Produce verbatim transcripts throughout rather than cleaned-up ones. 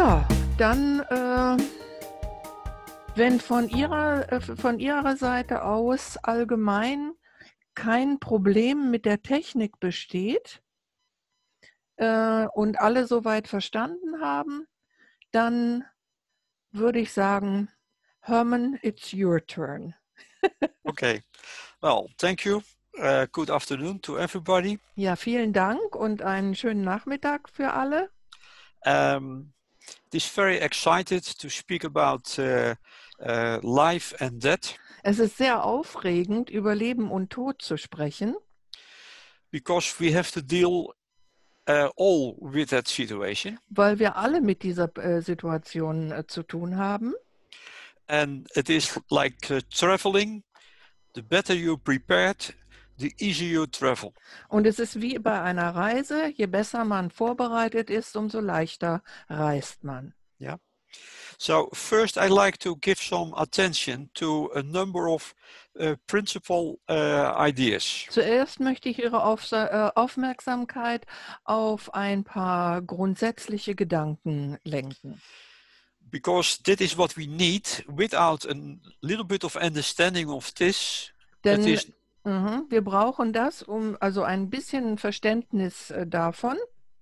Ja, dann, äh, wenn von Ihrer, äh, von Ihrer Seite aus allgemein kein Problem mit der Technik besteht, äh, und alle soweit verstanden haben, dann würde ich sagen, Herman, it's your turn. Okay. Well, thank you. Uh, good afternoon to everybody. Ja, vielen Dank und einen schönen Nachmittag für alle. Um, this very excited to speak about uh, uh, life and death. Es ist sehr aufregend, über Leben und Tod zu sprechen, Because we have to deal uh, all with that situation. weil wir alle mit dieser äh, Situation äh, zu tun haben. And it is like uh, traveling. The better you're prepared, the easier you travel. Und es ist wie bei einer Reise, je besser man vorbereitet ist, umso leichter reist man. Yeah. So first I'd like to give some attention to a number of uh, principal uh, ideas. Zuerst möchte ich Ihre Aufsa äh, Aufmerksamkeit auf ein paar grundsätzliche Gedanken lenken. Because that is what we need. Without a little bit of understanding of this, that Denn is, mhm, wir brauchen das, um also ein bisschen Verständnis äh, davon.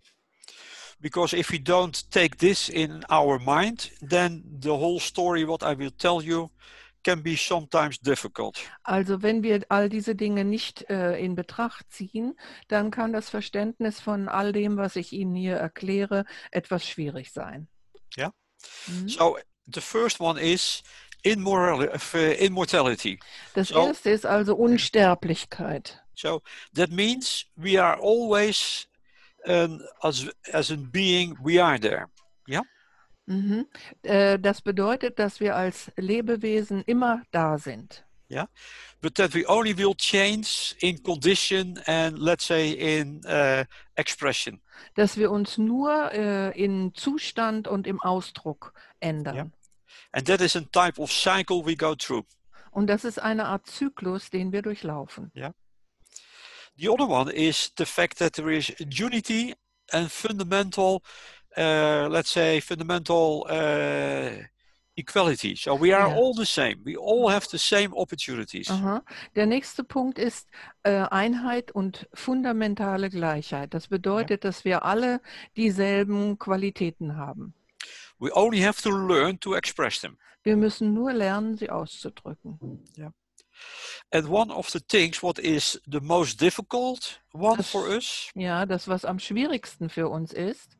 because if we don't take this in our mind, then the whole story, what I will tell you, can be sometimes difficult. Also wenn wir all diese Dinge nicht äh, in Betracht ziehen, dann kann das Verständnis von all dem, was ich Ihnen hier erkläre, etwas schwierig sein. Yeah. Mhm. So the first one is immoral, uh, immortality. Das So, erste ist also Unsterblichkeit. so that means we are always, um, as as a being, we are there. Yeah. Mhm. Äh, das bedeutet, dass wir als Lebewesen immer da sind. Yeah, but that we only will change in condition and let's say in uh, expression. Dass wir uns nur äh, in Zustand und im Ausdruck ändern. Yeah. And that is a type of cycle we go through. Und das ist eine Art Zyklus, den wir durchlaufen. Yeah. The other one is the fact that there is unity and fundamental, uh, let's say, fundamental uh, equality. So we are Ja. all the same. We all have the same opportunities. Aha. Der nächste Punkt ist äh, Einheit und fundamentale Gleichheit. Das bedeutet, dass wir alle dieselben Qualitäten haben. We only have to learn to express them. Wir müssen nur lernen, sie auszudrücken. Yeah. And one of the things what is the most difficult one Das, for us ja, das, was am schwierigsten für uns ist,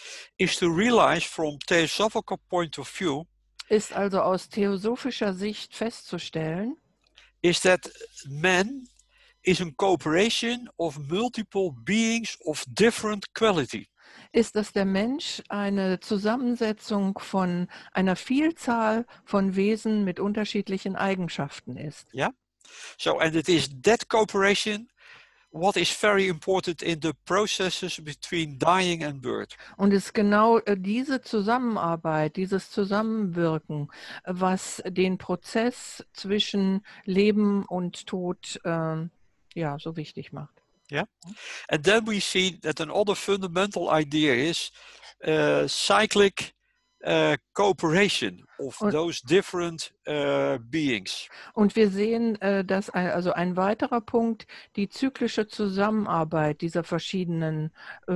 is to realize from theosophical point of view ist also aus theosophischer Sicht festzustellen, is that man is a cooperation of multiple beings of different quality. ist, dass der Mensch eine Zusammensetzung von einer Vielzahl von Wesen mit unterschiedlichen Eigenschaften ist. Yeah. So and it is that cooperation what is very important in the processes between dying and birth. Und es ist genau äh, diese Zusammenarbeit, dieses Zusammenwirken, äh, was den Prozess zwischen Leben und Tod äh, ja, so wichtig macht. Yeah. And then we see that another fundamental idea is uh, cyclic uh, cooperation of Und, those different uh, beings. und wir sehen, äh, dass ein, also ein weiterer Punkt die zyklische Zusammenarbeit dieser verschiedenen äh,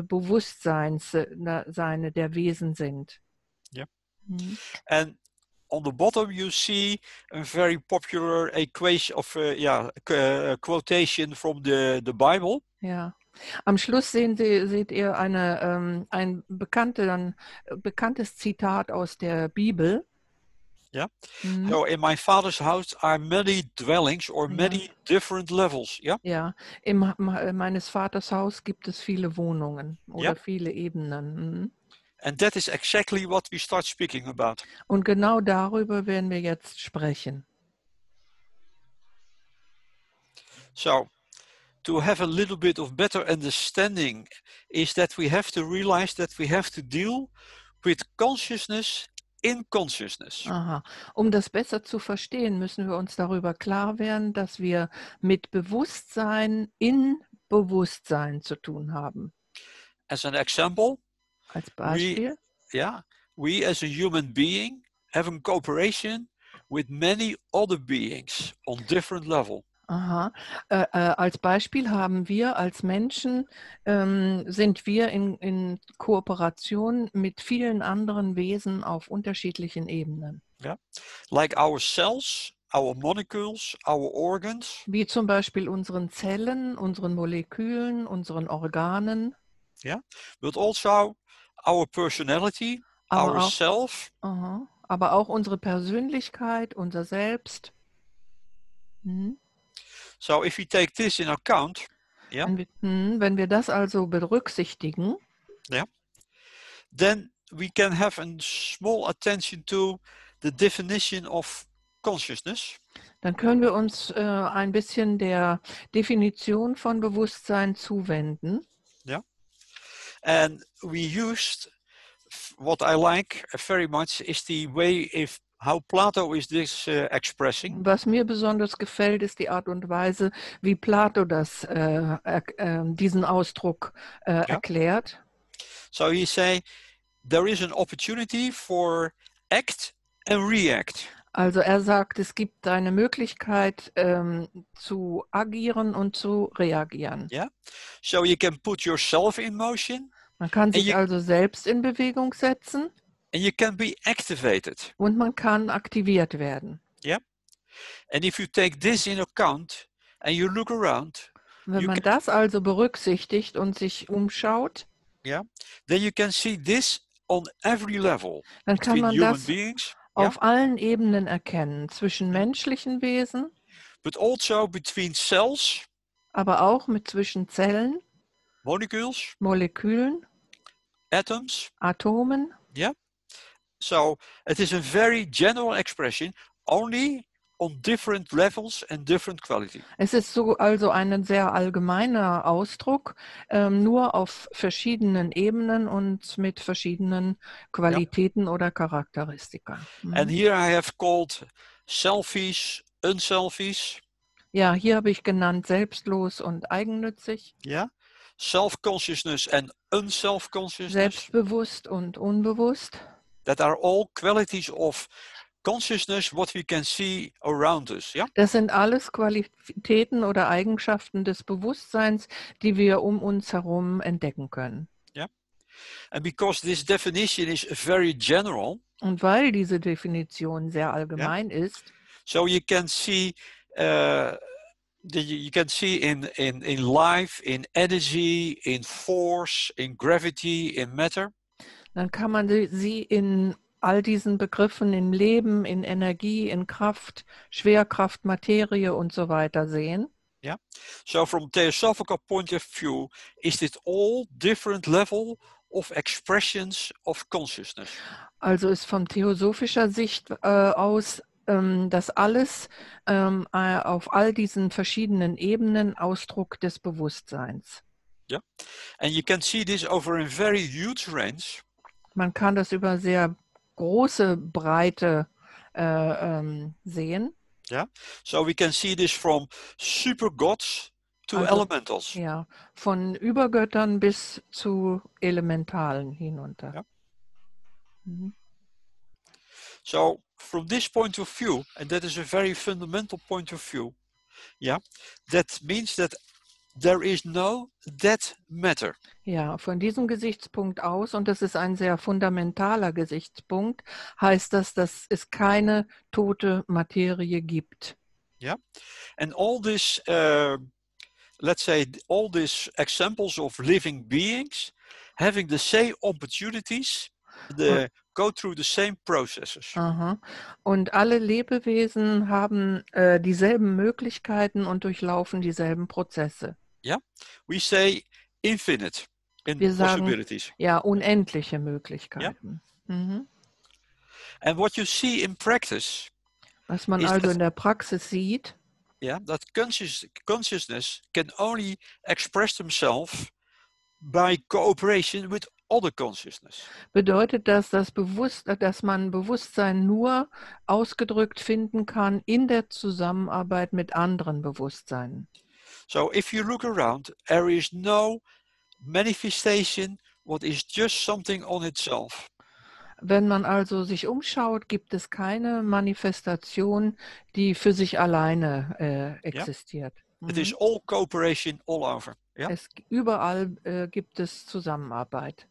Bewusstseinsseine der Wesen sind. Yeah. Mhm. And on the bottom you see a very popular equation of uh, yeah, uh, quotation from the, the Bible. Ja. Am Schluss sehen Sie, seht ihr eine, ähm, ein bekannte, ein bekanntes Zitat aus der Bibel. Yeah. Mhm. So in my father's house are many dwellings or Ja. many different levels. Yeah. Ja, im Ma- meines Vaters Haus gibt es viele Wohnungen oder Ja. viele Ebenen. Mhm. And that is exactly what we start speaking about. Und genau darüber werden wir jetzt sprechen. So, to have a little bit of better understanding is that we have to realize that we have to deal with consciousness in consciousness. Aha. Um das besser zu verstehen, müssen wir uns darüber klar werden, dass wir mit Bewusstsein in Bewusstsein zu tun haben. As an example, Als we, Beispiel, yeah, we as a human being have a cooperation with many other beings on different level. Aha. Äh, äh, als Beispiel haben wir als Menschen, ähm, sind wir in, in Kooperation mit vielen anderen Wesen auf unterschiedlichen Ebenen. Like our cells, our molecules, our organs, Wie zum Beispiel unseren Zellen, unseren Molekülen, unseren Organen, but also our personality, aber our auch, self, aha, aber auch unsere Persönlichkeit, unser Selbst. Mhm. So if we take this in account, yeah, Wenn wir, hm, wenn wir das also berücksichtigen, then we can have a small attention to the definition of consciousness. dann können wir uns äh, ein bisschen der Definition von Bewusstsein zuwenden. And we used what I like very much is the way if how Plato is this uh, expressing. Was mir besonders gefällt, ist die Art und Weise, wie Plato das, äh, er, äh, diesen Ausdruck äh, erklärt. So he say there is an opportunity for act and react. Also er sagt, es gibt eine Möglichkeit ähm, zu agieren und zu reagieren. Yeah. So you can put yourself in motion Man kann sich you- also selbst in Bewegung setzen and you can be activated. und man kann aktiviert werden. And if you take this in account and you look around, Wenn You man das also berücksichtigt und sich umschaut, then you can see this on every level dann kann between man human das beings, yeah, auf allen Ebenen erkennen, zwischen menschlichen Wesen, but also between cells, aber auch mit zwischen Zellen, molecules, Molekülen, atoms. Atomen. So it is a very general expression, only on different levels and different quality. Es ist so also ein sehr allgemeiner Ausdruck, ähm, nur auf verschiedenen Ebenen und mit verschiedenen Qualitäten oder Charakteristika. Mhm. And here I have called selfish, unselfish, Ja, hier habe ich genannt selbstlos und eigennützig, yeah, self-consciousness and unself-consciousness. selbstbewusst und unbewusst. That are all qualities of consciousness what we can see around us. Yeah. Das sind alles Qualitäten oder Eigenschaften des Bewusstseins, die wir um uns herum entdecken können. And because this definition is very general, Und weil diese Definition sehr allgemein ist, so you can see uh, the, you can see in, in, in life, in energy, in force, in gravity, in matter. dann kann man sie- sie in all diesen Begriffen im Leben, in Energie, in Kraft, Schwerkraft, Materie und so weiter sehen. So from theosophical point of view, is it all different level of expressions of consciousness? Also ist von theosophischer Sicht äh, aus ähm, das alles ähm, äh, auf all diesen verschiedenen Ebenen Ausdruck des Bewusstseins. And you can see this over a very huge range. Man kann das über sehr große Breite äh, ähm, sehen. So we can see this from super gods to Also- elementals. Ja, von Übergöttern bis zu Elementalen hinunter. Ja. Mhm. So from this point of view, and that is a very fundamental point of view, yeah, that means that there is no dead matter. Ja, von diesem Gesichtspunkt aus, und das ist ein sehr fundamentaler Gesichtspunkt, heißt das, dass es keine tote Materie gibt. And all this, uh, let's say, all these examples of living beings having the same opportunities, the, go through the same processes. Aha. Und alle Lebewesen haben äh, dieselben Möglichkeiten und durchlaufen dieselben Prozesse. We say infinite in Wir sagen- possibilities. Ja, unendliche Möglichkeiten. Mhm. And what you see in practice, Was man Ist also das- in der Praxis sieht, yeah, that conscious, consciousness can only express themselves by cooperation with other consciousness. bedeutet das, dass, bewusst, dass man Bewusstsein nur ausgedrückt finden kann in der Zusammenarbeit mit anderen Bewusstseinen. So if you look around, there is no manifestation what is just something on itself. Wenn man also sich umschaut, gibt es keine Manifestation, die für sich alleine äh, Yeah? existiert. It is Mhm. all cooperation all over. Yeah? Es, überall äh, gibt es Zusammenarbeit.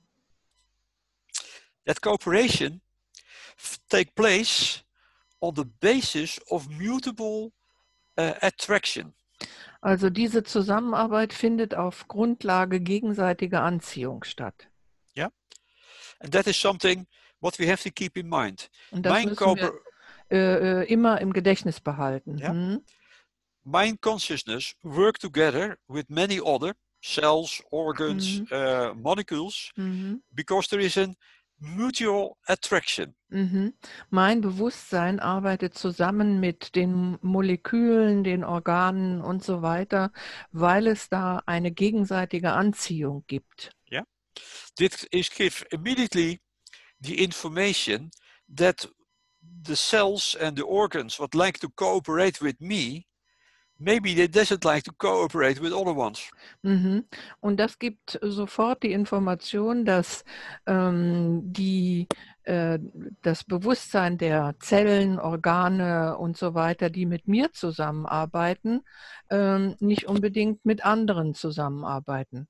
That cooperation f- take place on the basis of mutable uh, attraction. Also diese Zusammenarbeit findet auf Grundlage gegenseitiger Anziehung statt. Yeah? And that is something what we have to keep in mind. Und das Mind, müssen wir cooper- äh, äh, immer im Gedächtnis behalten. Ja. Hm? mind consciousness work together with many other cells, organs, Mhm. uh, molecules, Mhm. because there is a mutual attraction. Mhm. Mein Bewusstsein arbeitet zusammen mit den Molekülen, den Organen und so weiter, weil es da eine gegenseitige Anziehung gibt. This is give immediately the information that the cells and the organs what like to cooperate with me, maybe they doesn't like to cooperate with other ones. Mhm. Und das gibt sofort die Information, dass ähm, die, äh, das Bewusstsein der Zellen, Organe und so weiter, die mit mir zusammenarbeiten, ähm, nicht unbedingt mit anderen zusammenarbeiten.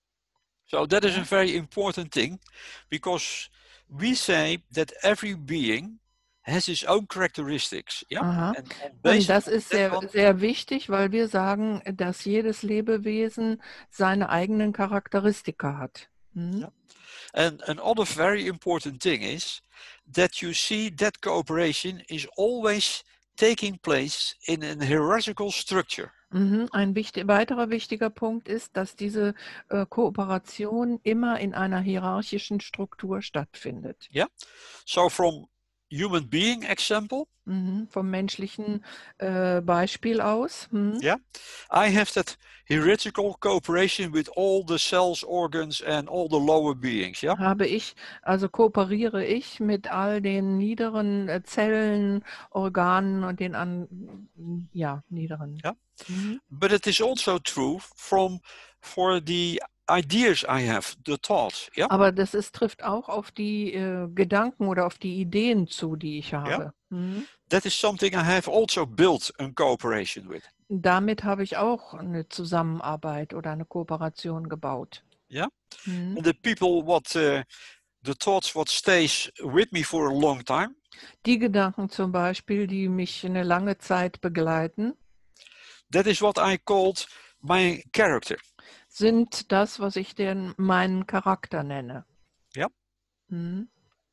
So that is Ja. a very important thing, because we say that every being has his own characteristics. Yeah. Aha. And on Und basis das of ist that sehr, one, sehr wichtig, weil wir sagen, dass jedes Lebewesen seine eigenen Charakteristika hat. Mhm. Ja. and another very important thing is that you see that cooperation is always taking place in a hierarchical structure. Mhm. Ein wichtig, weiterer wichtiger Punkt ist, dass diese äh, Kooperation immer in einer hierarchischen Struktur stattfindet. So from human being example, Mhm. Vom menschlichen äh, Beispiel aus. Mhm. yeah, I have that hierarchical cooperation with all the cells, organs, and all the lower beings. Yeah. Habe ich, also kooperiere ich mit all den niederen äh, Zellen, Organen und den an, ja, niederen. Ja. Mhm. But it is also true from for the ideas I have, the thoughts. Yeah. Aber das ist, trifft auch auf die äh, Gedanken oder auf die Ideen zu, die ich habe. Mhm. That is something I have also built in cooperation with. Damit habe ich auch eine Zusammenarbeit oder eine Kooperation gebaut. Ja. Mhm. And the people what uh, the thoughts what stays with me for a long time. Die Gedanken zum Beispiel, die mich eine lange Zeit begleiten, That is what I called my character. sind das, was ich den meinen Charakter nenne. Ja. Mhm.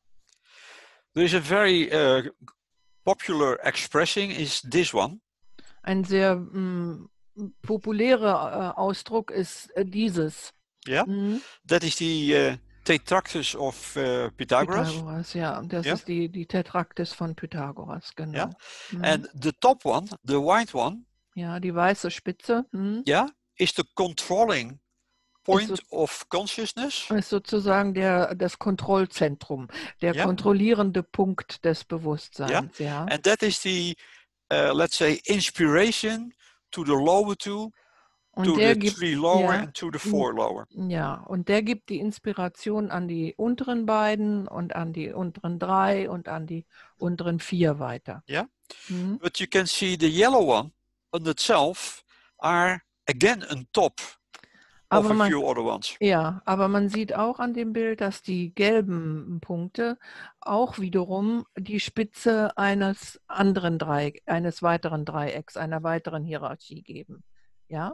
There is a very uh, popular expression is this one. Ein sehr mm, populärer äh, Ausdruck ist äh, dieses. Ja. Mhm. That is the uh, Tetractys of uh, Pythagoras. Pythagoras, ja. Das Ja. ist die, die Tetraktis von Pythagoras, genau. Ja. Mhm. And the top one, the white one, Ja, die weiße Spitze, mhm, yeah, is the controlling point Ist of consciousness. ist sozusagen der, das Kontrollzentrum, der Ja. kontrollierende Punkt des Bewusstseins. Ja. And that is the, uh, let's say, inspiration to the lower two, Und to der the gibt, three lower, ja, and to the four lower. ja, und der gibt die Inspiration an die unteren beiden und an die unteren drei und an die unteren vier weiter. Ja. Mhm. But you can see the yellow one on itself are again on top of Aber a man, few other ones. ja, aber man sieht auch an dem Bild, dass die gelben Punkte auch wiederum die Spitze eines anderen Dreieck, eines weiteren Dreiecks, einer weiteren Hierarchie geben. Ja,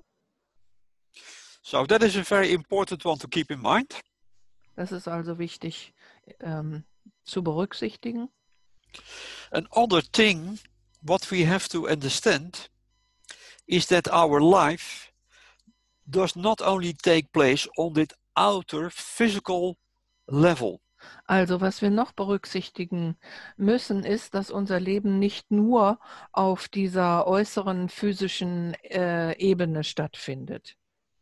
So that is a very important one to keep in mind. das ist also wichtig ähm, zu berücksichtigen. Another thing what we have to understand is that our life does not only take place on that outer physical level. Also was wir noch berücksichtigen müssen, ist, dass unser Leben nicht nur auf dieser äußeren physischen äh, Ebene stattfindet.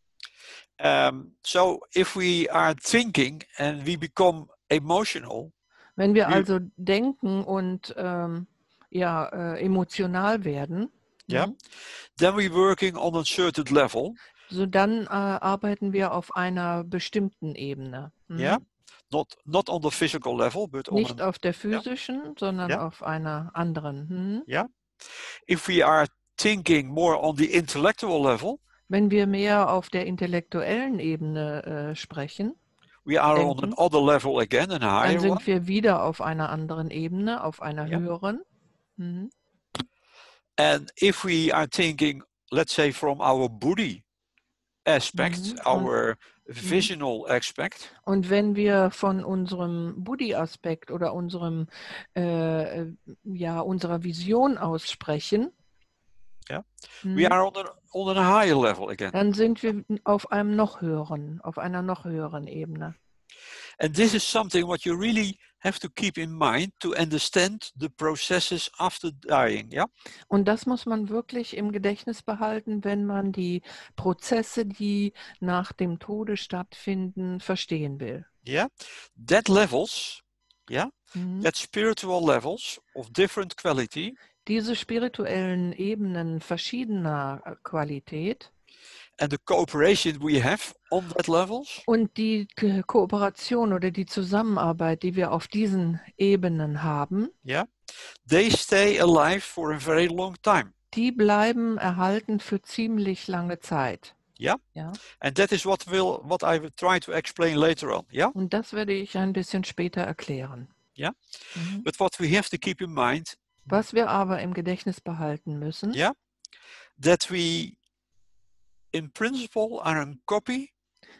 Um, so if we are thinking and we become emotional, Wenn wir Wie- also denken und ähm, ja, äh, emotional werden, Ja. mhm, then we're working on a certain level. so dann äh, arbeiten wir auf einer bestimmten Ebene. Mhm. Yeah. Not, not on the physical level, but on Nicht an, auf der physischen, sondern Ja. auf einer anderen. Hm? yeah. If we are thinking more on the intellectual level, Wenn wir mehr auf der intellektuellen Ebene äh, sprechen, we are on denken, another level again, a dann higher one. sind wir wieder auf einer anderen Ebene, auf einer Ja. höheren. Hm? And if we are thinking, let's say, from our buddhi aspect, Mhm. our visional aspect, Und wenn wir von unserem Buddhi-Aspekt oder unserem, äh, ja, unserer Vision aus sprechen, Ja. hm, we are on, a, on a higher level again. dann sind wir auf einem noch höheren, auf einer noch höheren Ebene. And this is something what you really have to keep in mind to understand the processes after dying. Yeah. Und das muss man wirklich im Gedächtnis behalten, wenn man die Prozesse, die nach dem Tode stattfinden, verstehen will. Yeah. That levels, yeah, Mhm. that spiritual levels of different quality. Diese spirituellen Ebenen verschiedener äh, Qualität And the cooperation we have on that levels. und die K- Kooperation oder die Zusammenarbeit, die wir auf diesen Ebenen haben, Yeah. They stay alive for a very long time. die bleiben erhalten für ziemlich lange Zeit. Yeah. Ja. And that is what will what I will try to explain later on. Yeah. Und das werde ich ein bisschen später erklären. Yeah. Mhm. But what we have to keep in mind, Was wir aber im Gedächtnis behalten müssen, yeah, that we in principle are a copy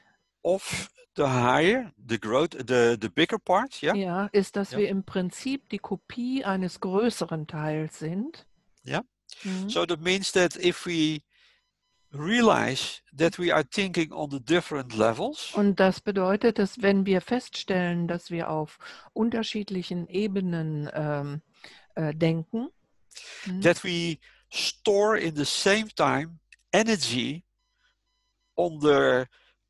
of the higher, the growth, the, the bigger part, yeah? ja, ist, dass Ja. wir im Prinzip die Kopie eines größeren Teils sind. Ja. Mhm. So that means that if we realize that we are thinking on the different levels, Und das bedeutet, dass wenn wir feststellen, dass wir auf unterschiedlichen Ebenen ähm, äh, denken, mhm, that we store in the same time energy on the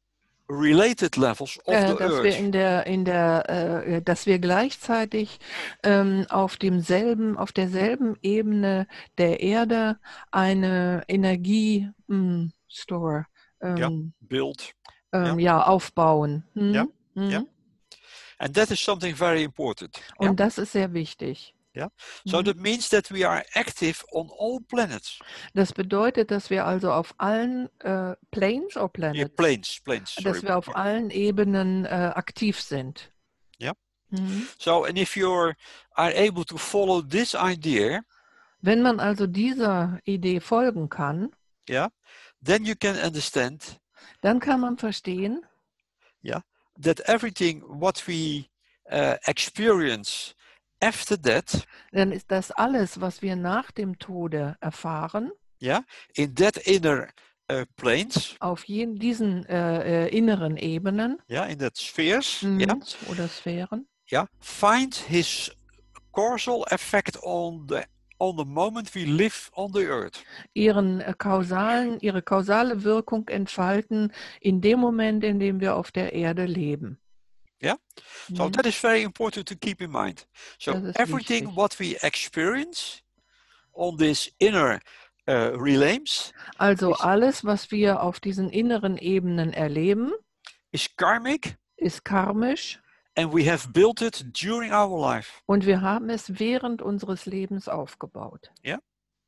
related levels of äh, the dass wir earth. in der, in der, äh, dass wir gleichzeitig ähm, auf demselben, auf derselben Ebene der Erde eine Energie mh, store, Ja. ähm, Build. ähm, ja, aufbauen. Mhm. Ja, Mhm. ja. And that is something very important. Und Yeah? das ist sehr wichtig. Yeah. So Mhm. that means that we are active on all planets. Das bedeutet, dass wir also auf allen äh, Planes or Yeah, Planets, planes, planes. Sorry. dass wir auf allen Ebenen äh, aktiv sind. Ja. Mhm. So, and if you are able to follow this idea, Wenn man also dieser Idee folgen kann, yeah, then you can understand, dann kann man verstehen, yeah, that everything what we uh, experience after that, dann ist das alles, was wir nach dem Tode erfahren, yeah, in that inner uh, planes, auf jeden, diesen äh, äh, inneren Ebenen, yeah, in that spheres, mhm, yeah, oder Sphären, yeah, find his causal effect on the on the moment we live on the earth. ihren äh, kausalen, ihre kausale Wirkung entfalten in dem Moment, in dem wir auf der Erde leben. Yeah. So Mhm. that is very important to keep in mind. So Das ist everything wichtig. what we experience on this inner uh, realms Also is, alles, was wir auf diesen inneren Ebenen erleben, is karmic, ist karmisch and we have built it during our life. und wir haben es während unseres Lebens aufgebaut. Yeah.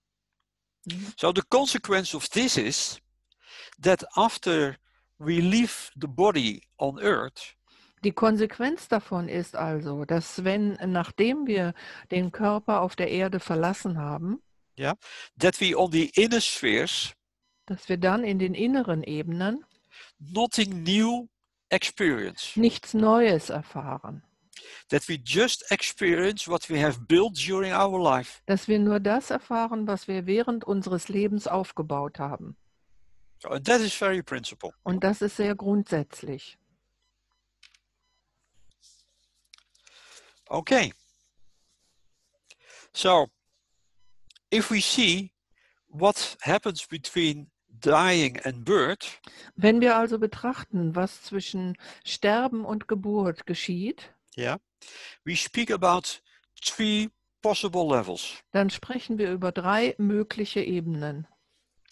Mhm. So the consequence of this is that after we leave the body on earth, Die Konsequenz davon ist also, dass wenn, nachdem wir den Körper auf der Erde verlassen haben, that we on the inner spheres dass wir dann in den inneren Ebenen nothing new experience. nichts Neues erfahren. That we just experience what we have built during our life. Dass wir nur das erfahren, was wir während unseres Lebens aufgebaut haben. So, and that is very principle. Und das ist sehr grundsätzlich. Okay. So, if we see what happens between dying and birth, Wenn wir also betrachten, was zwischen Sterben und Geburt geschieht, yeah, we speak about three possible levels, dann sprechen wir über drei mögliche Ebenen,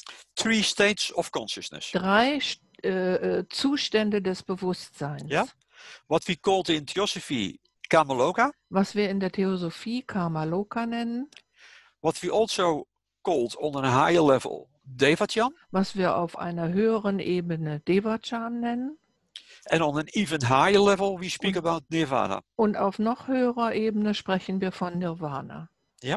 three states of consciousness. drei äh, äh, Zustände des Bewusstseins. Ja. what we called in Theosophy Kamaloka, was wir in der Theosophie Kamaloka nennen, what we also called on a higher level Devachan, was wir auf einer höheren Ebene Devachan nennen, and on an even higher level we speak Und- about Nirvana. und auf noch höherer Ebene sprechen wir von Nirvana.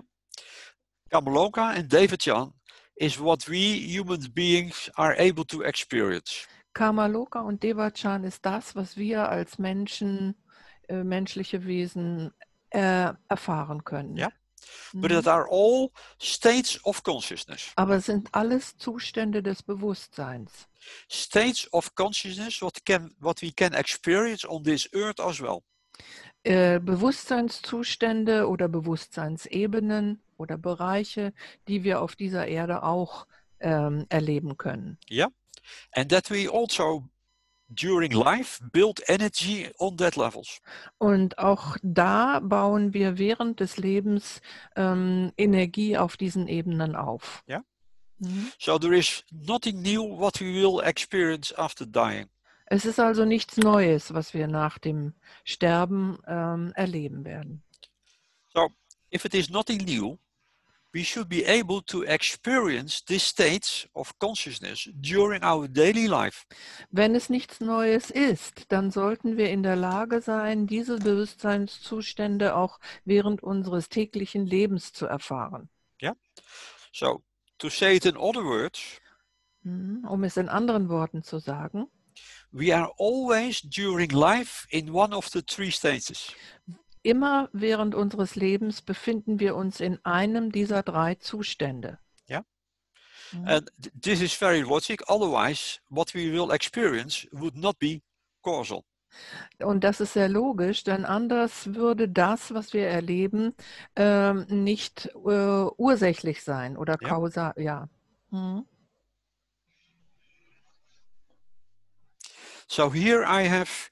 Kamaloka and Devachan is what we human beings are able to experience. Kamaloka und Devachan ist das, was wir als Menschen, äh, menschliche Wesen äh, erfahren können. Ja. Mhm. But that are all states of consciousness. Aber es sind alles Zustände des Bewusstseins. States of consciousness what can what we can experience on this earth as well. Äh, Bewusstseinszustände oder Bewusstseinsebenen oder Bereiche, die wir auf dieser Erde auch ähm, erleben können. And that we also during life build energy on that levels. Und auch da bauen wir während des Lebens ähm, Energie auf diesen Ebenen auf. Ja. Mhm. So there is nothing new what we will experience after dying. Es ist also nichts Neues, was wir nach dem Sterben ähm, erleben werden. So if it is nothing new, we should be able to experience these states of consciousness during our daily life. Wenn es nichts Neues ist, dann sollten wir in der Lage sein, diese Bewusstseinszustände auch während unseres täglichen Lebens zu erfahren. So to say it in other words, Mhm. Um es in anderen Worten zu sagen, we are always during life in one of the three stages. immer während unseres Lebens befinden wir uns in einem dieser drei Zustände. Ja. Mhm. And th- this is very logic. Otherwise, what we will experience would not be causal. Und das ist sehr logisch, denn anders würde das, was wir erleben, ähm, nicht äh, ursächlich sein oder Ja. kausal, ja. Mhm. So here I have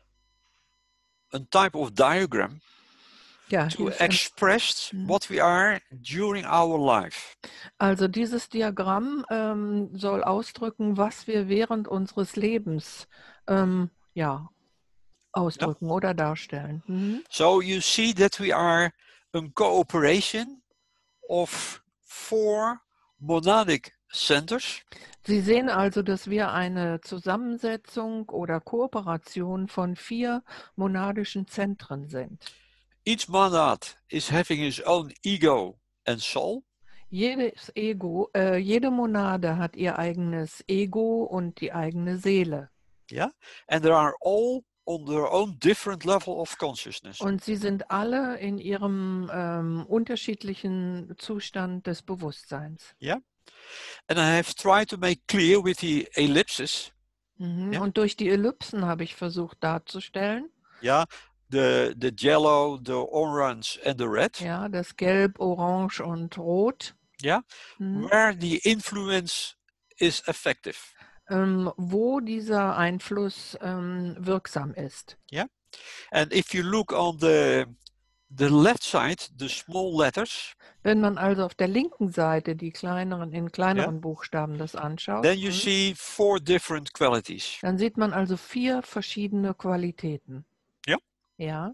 a type of diagram Ja, to hier ist ein, express Mhm. what we are during our life. also dieses Diagramm ähm, soll ausdrücken, was wir während unseres Lebens ähm, ja, ausdrücken oder darstellen. Mhm. So you see that we are a cooperation of four monadic centers. Sie sehen also, dass wir eine Zusammensetzung oder Kooperation von vier monadischen Zentren sind. Each monad is having his own ego and soul. Jedes Ego, äh, jede Monade hat ihr eigenes Ego und die eigene Seele. And they are all on their own different level of consciousness. Und sie sind alle in ihrem ähm, unterschiedlichen Zustand des Bewusstseins. And I have tried to make clear with the ellipses, Mhm. Ja. Und durch die Ellipsen habe ich versucht darzustellen, yeah, the the yellow, the orange, and the red, ja, das Gelb, Orange und Rot, yeah, mhm. where the influence is effective. ähm, wo dieser Einfluss ähm, wirksam ist. And if you look on the the left side, the small letters, Wenn man also auf der linken Seite die kleineren, in kleineren Buchstaben das anschaut, then you mhm, see four different qualities. dann sieht man also vier verschiedene Qualitäten. Ja. Ja.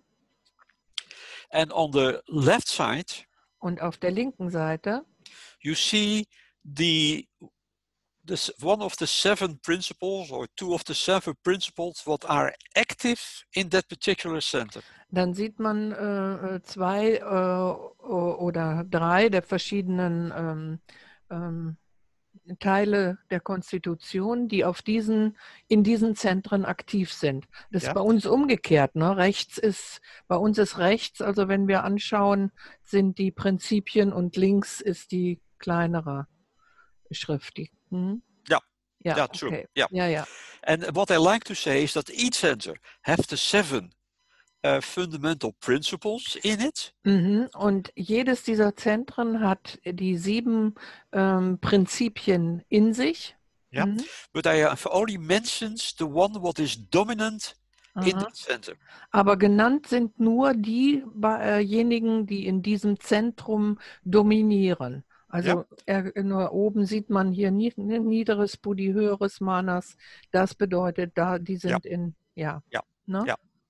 And on the left side, Und auf der linken Seite you see the this one of the seven principles or two of the seven principles what are active in that particular center. dann sieht man äh, äh, zwei äh, o- oder drei der verschiedenen ähm, ähm, Teile der Konstitution, die auf diesen, in diesen Zentren aktiv sind. Das Ja. ist bei uns umgekehrt. Ne? Rechts ist, bei uns ist rechts, also wenn wir anschauen, sind die Prinzipien und links ist die kleinere Schrift. Die, hm? Ja. Ja, Yeah, true. okay. Yeah. Ja, ja. And what I like to say is that each center have the seven uh, fundamental principles in it. Mhm. Und jedes dieser Zentren hat die sieben ähm, Prinzipien in sich. Ja. Mhm. But I have only mentioned the one what is dominant in Aha. that center. Aber genannt sind nur diejenigen, die in diesem Zentrum dominieren. Also er, nur oben sieht man hier nie- niederes Buddhi, höheres Manas. Das bedeutet, da die sind in, ja. Ja. Ne? Ja.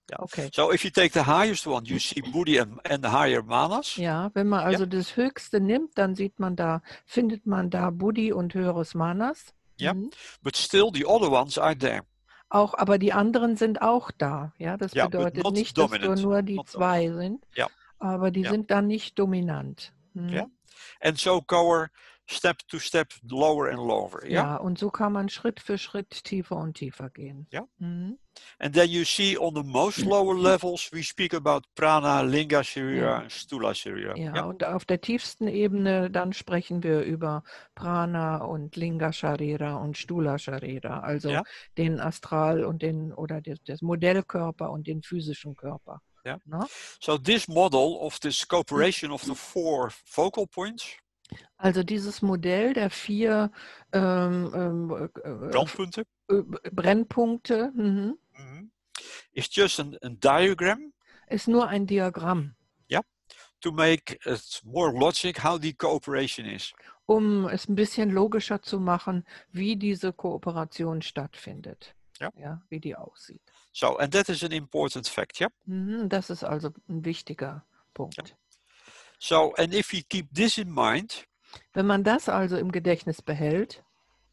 Yeah. Okay. So if you take the highest one, you see Buddhi and, and the higher manas. Ja, wenn man also das Höchste nimmt, dann sieht man da, findet man da Buddhi und höheres Manas. Yeah. Mhm. But still the other ones are there. Auch, aber die anderen sind auch da. Ja, das Yeah, but bedeutet not nicht, dass dominant. nur die Not zwei dominant. sind, Ja. aber die Ja. sind dann nicht dominant. Mhm. Yeah. And so go step to step lower and lower. Yeah. Ja, und so kann man Schritt für Schritt tiefer und tiefer gehen. Ja. Mhm. And then you see on the most lower levels, we speak about prana, linga sharira, Ja. and stula sharira. Ja, Yeah. und auf der tiefsten Ebene, dann sprechen wir über Prana und Linga Sharira und Stula Sharira, also Ja. den Astral und den oder das, das Modellkörper und den physischen Körper. Ja. Ne? So this model of this cooperation of the four focal points, Also dieses Modell der vier ähm, ähm, äh, brandpunten, äh, Brennpunkte mhm, mhm, is just an, a diagram ist nur ein Diagramm, to make it more logic how the cooperation is. um es ein bisschen logischer zu machen, wie diese Kooperation stattfindet, Ja. Ja, wie die aussieht. So, and that is an important fact, yeah? Mhm, das ist also ein wichtiger Punkt. So, and if we keep this in mind, Wenn man das also im Gedächtnis behält,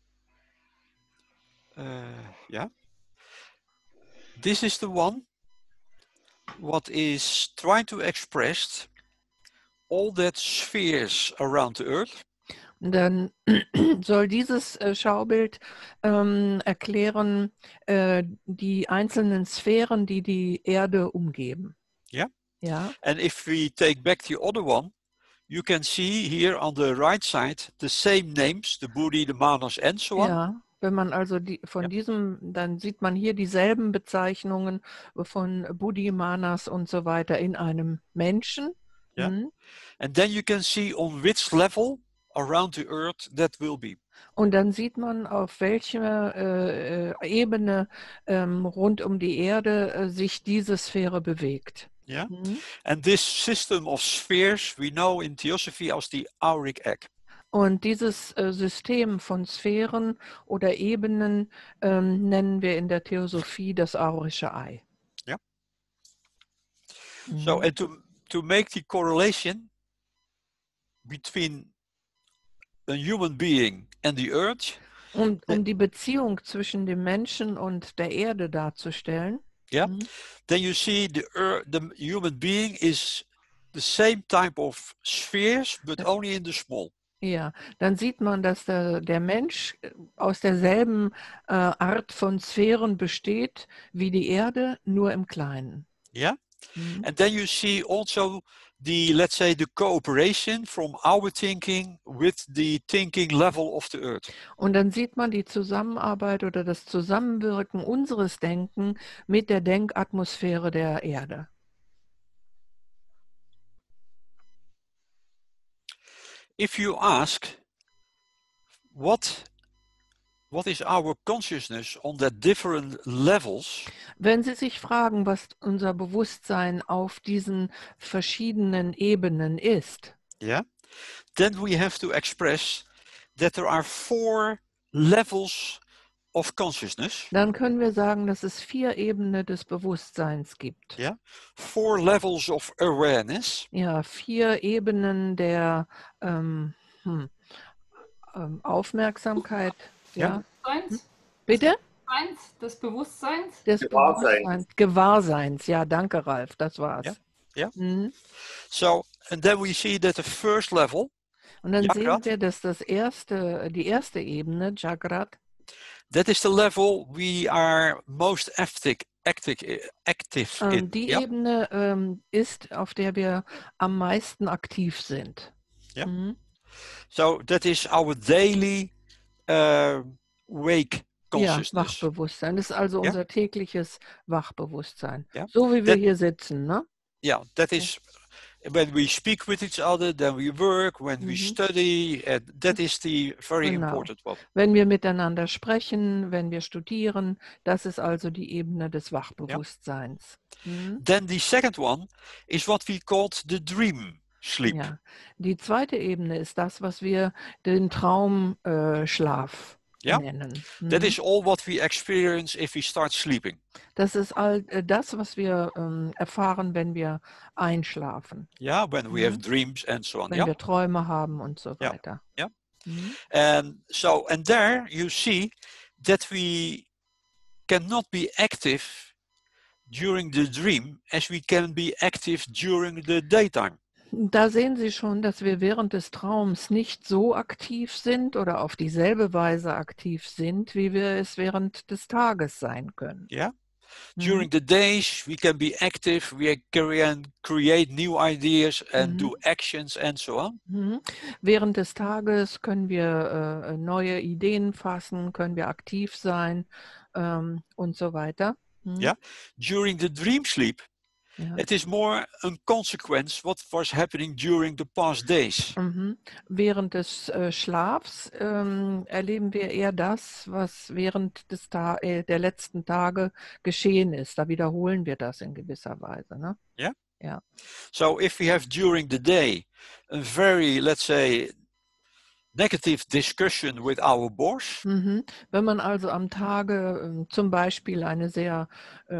uh, yeah, this is the one what is trying to express all that spheres around the earth. dann soll dieses äh, Schaubild ähm, erklären äh, die einzelnen Sphären, die die Erde umgeben. Ja. Ja. And if we take back the other one, you can see here on the right side the same names, the Buddhi, the Manas, and so on. Ja. Wenn man also die, von Ja. diesem, dann sieht man hier dieselben Bezeichnungen von Buddhi, Manas und so weiter in einem Menschen. Ja. Mhm. And then you can see on which level around the earth that will be. Und dann sieht man, auf welcher äh, äh, Ebene ähm, rund um die Erde äh, sich diese Sphäre bewegt. Yeah. Mhm. And this system of spheres we know in Theosophy as the auric egg. Und dieses äh, System von Sphären oder Ebenen ähm, nennen wir in der Theosophie das aurische Ei. Ja. Mhm. So, and to, to make the correlation between a human being and the earth, Um, um die Beziehung zwischen dem Menschen und der Erde darzustellen. yeah, Mhm. then you see the earth, the human being is the same type of spheres, but only in the small. Ja, dann sieht man, dass der, der Mensch äh, aus derselben äh, Art von Sphären besteht wie die Erde, nur im Kleinen. Yeah. Mhm. And then you see also the, let's say, the cooperation from our thinking with the thinking level of the earth. Und dann sieht man die Zusammenarbeit oder das Zusammenwirken unseres Denken mit der Denkatmosphäre der Erde. If you ask what what is our consciousness on that different levels, Wenn Sie sich fragen, was unser Bewusstsein auf diesen verschiedenen Ebenen ist, yeah, then we have to express that there are four levels of consciousness, dann können wir sagen, dass es vier Ebenen des Bewusstseins gibt. yeah, four levels of awareness, Ja, vier Ebenen der ähm, hm, ähm, Aufmerksamkeit. Ja. Bewusstseins, Bitte? Bewusstseins, des Bewusstseins. Des Gewahrseins. Bewusstseins. Gewahrseins. Ja, danke, Ralf. Das war's. Ja, ja. Mhm. so and then we see that the first level, Und dann Jagrat. sehen wir, dass das erste, die erste Ebene, Jagrat, that is the level we are most active, active, active ähm, in. die Yeah? Ebene ähm, ist, auf der wir am meisten aktiv sind. Ja. Mhm. So that is our daily uh, wake Ja, consciousness. Wachbewusstsein. Das ist also Ja. unser tägliches Wachbewusstsein. Ja. So wie wir That- hier sitzen, ne? Yeah, that is when we speak with each other, then we work, when we Mhm. study, and that is the very Genau. important one. Wenn wir miteinander sprechen, wenn wir studieren, das ist also die Ebene des Wachbewusstseins. Mhm. Then the second one is what we called the dream sleep. Ja. Die zweite Ebene ist das, was wir den Traumschlaf äh, Schlaf Ja? nennen. That Mhm. is all what we experience if we start sleeping. Das ist all äh, das, was wir ähm, erfahren, wenn wir einschlafen, Yeah, when we have Mhm. dreams and so on. wenn Yeah, wir Träume haben und so Ja. weiter. Ja. Mhm. and so and there you see that we cannot be active during the dream as we can be active during the daytime. Da sehen Sie schon, dass wir während des Traums nicht so aktiv sind oder auf dieselbe Weise aktiv sind, wie wir es während des Tages sein können. Yeah. Mhm. During the days we can be active, we can create new ideas and Mhm. do actions and so on. Mhm. Während des Tages können wir äh, neue Ideen fassen, können wir aktiv sein ähm, und so weiter. Mhm. Yeah. During the dream sleep, Ja. it is more a consequence what was happening during the past days. Mhm. Während des äh, Schlafs ähm, erleben wir eher das, was während des Ta äh, der letzten Tage geschehen ist. Da wiederholen wir das in gewisser Weise. Ne? Yeah. Ja. So if we have during the day a very, let's say, negative discussion with our boss, Mhm. Wenn man also am Tage ähm, zum Beispiel eine sehr äh,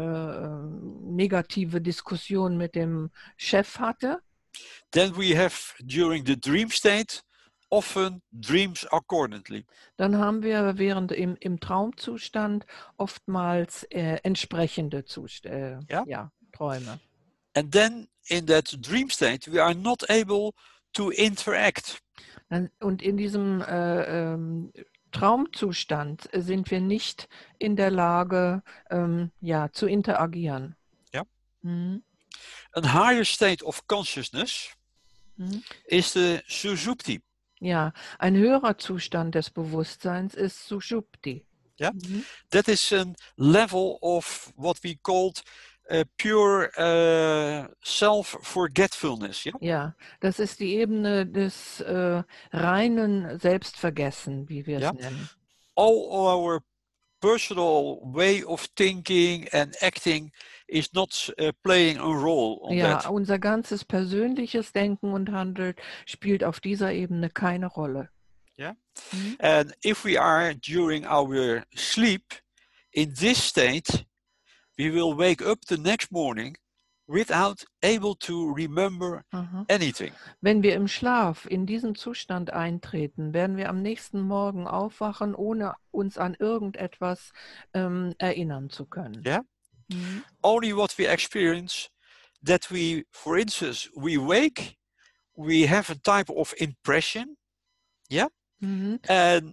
ähm, negative Diskussion mit dem Chef hatte, then we have during the dream state often dreams accordingly. dann haben wir während im, im Traumzustand oftmals äh, entsprechende Zust äh, Ja. ja, Träume. And then in that dream state, we are not able to interact. Dann- Und in diesem äh, ähm, Traumzustand sind wir nicht in der Lage, ähm, ja, zu interagieren. Ja. Mhm. A higher state of consciousness Mhm. is the Sushupti. Ja, ein höherer Zustand des Bewusstseins ist Sushupti. Ja. Mhm. That is a level of what we called uh, pure uh, self-forgetfulness. Yeah? Ja, das ist die Ebene des äh, reinen Selbstvergessen, wie wir es Ja. nennen. All our personal way of thinking and acting is not uh, playing a role on Ja, that. unser ganzes persönliches Denken und Handeln spielt auf dieser Ebene keine Rolle. Ja. Mhm. And if we are during our sleep in this state, we will wake up the next morning without able to remember Aha. anything. Wenn wir im Schlaf in diesen Zustand eintreten, werden wir am nächsten Morgen aufwachen, ohne uns an irgendetwas ähm, erinnern zu können. Yeah. Mhm. Only what we experience that we, for instance, we wake, we have a type of impression, yeah, Mhm. and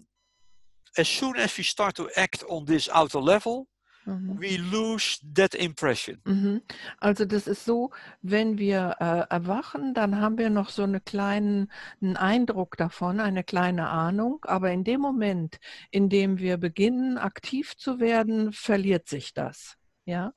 as soon as we start to act on this outer level, Mhm. we lose that impression. Mhm. Also das ist so, wenn wir äh, erwachen, dann haben wir noch so eine kleinen, einen Eindruck davon, eine kleine Ahnung, aber in dem Moment, in dem wir beginnen, aktiv zu werden, verliert sich das. Ja?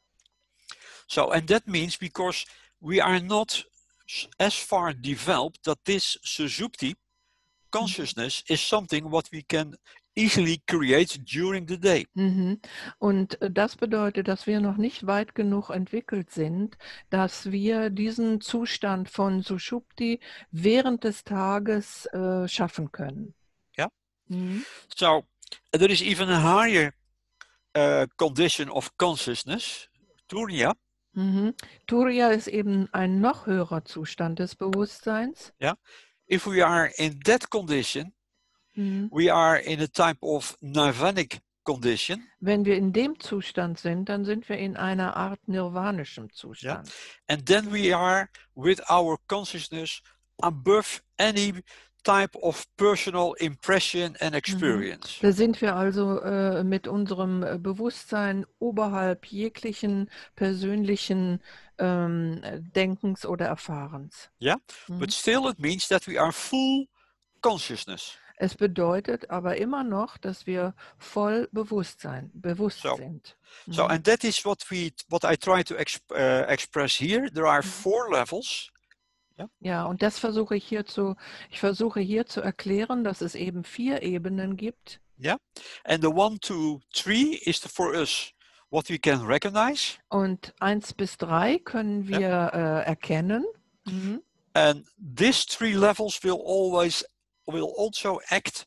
So, and that means because we are not s- as far developed that this Sushupti consciousness is something what we can easily create during the day. Mhm. Und äh, das bedeutet, dass wir noch nicht weit genug entwickelt sind, dass wir diesen Zustand von Sushupti während des Tages äh, schaffen können. Ja. Mhm. So, there is even a higher uh, condition of consciousness, Turiya. Mhm. Turiya ist eben ein noch höherer Zustand des Bewusstseins. If we are in that condition, Mhm. we are in a type of nirvanic condition. Wenn wir in dem Zustand sind, dann sind wir in einer Art nirvanischem Zustand. And then we are with our consciousness above any type of personal impression and experience. Da sind wir also äh, mit unserem äh, Bewusstsein oberhalb jeglichen persönlichen ähm, äh, Denkens oder Erfahrens. Yeah, Mhm. but still it means that we are full consciousness. Es bedeutet aber immer noch, dass wir voll Bewusstsein, bewusst So. sind. So, Mhm. and that is what we, what I try to exp uh, express here. There are Mhm. four levels. Ja, und das versuche ich hier zu, ich versuche hier zu erklären, dass es eben vier Ebenen gibt. And the one, two, three is the, for us what we can recognize. Und eins bis drei können wir äh, erkennen. Mhm. And these three levels will always will also act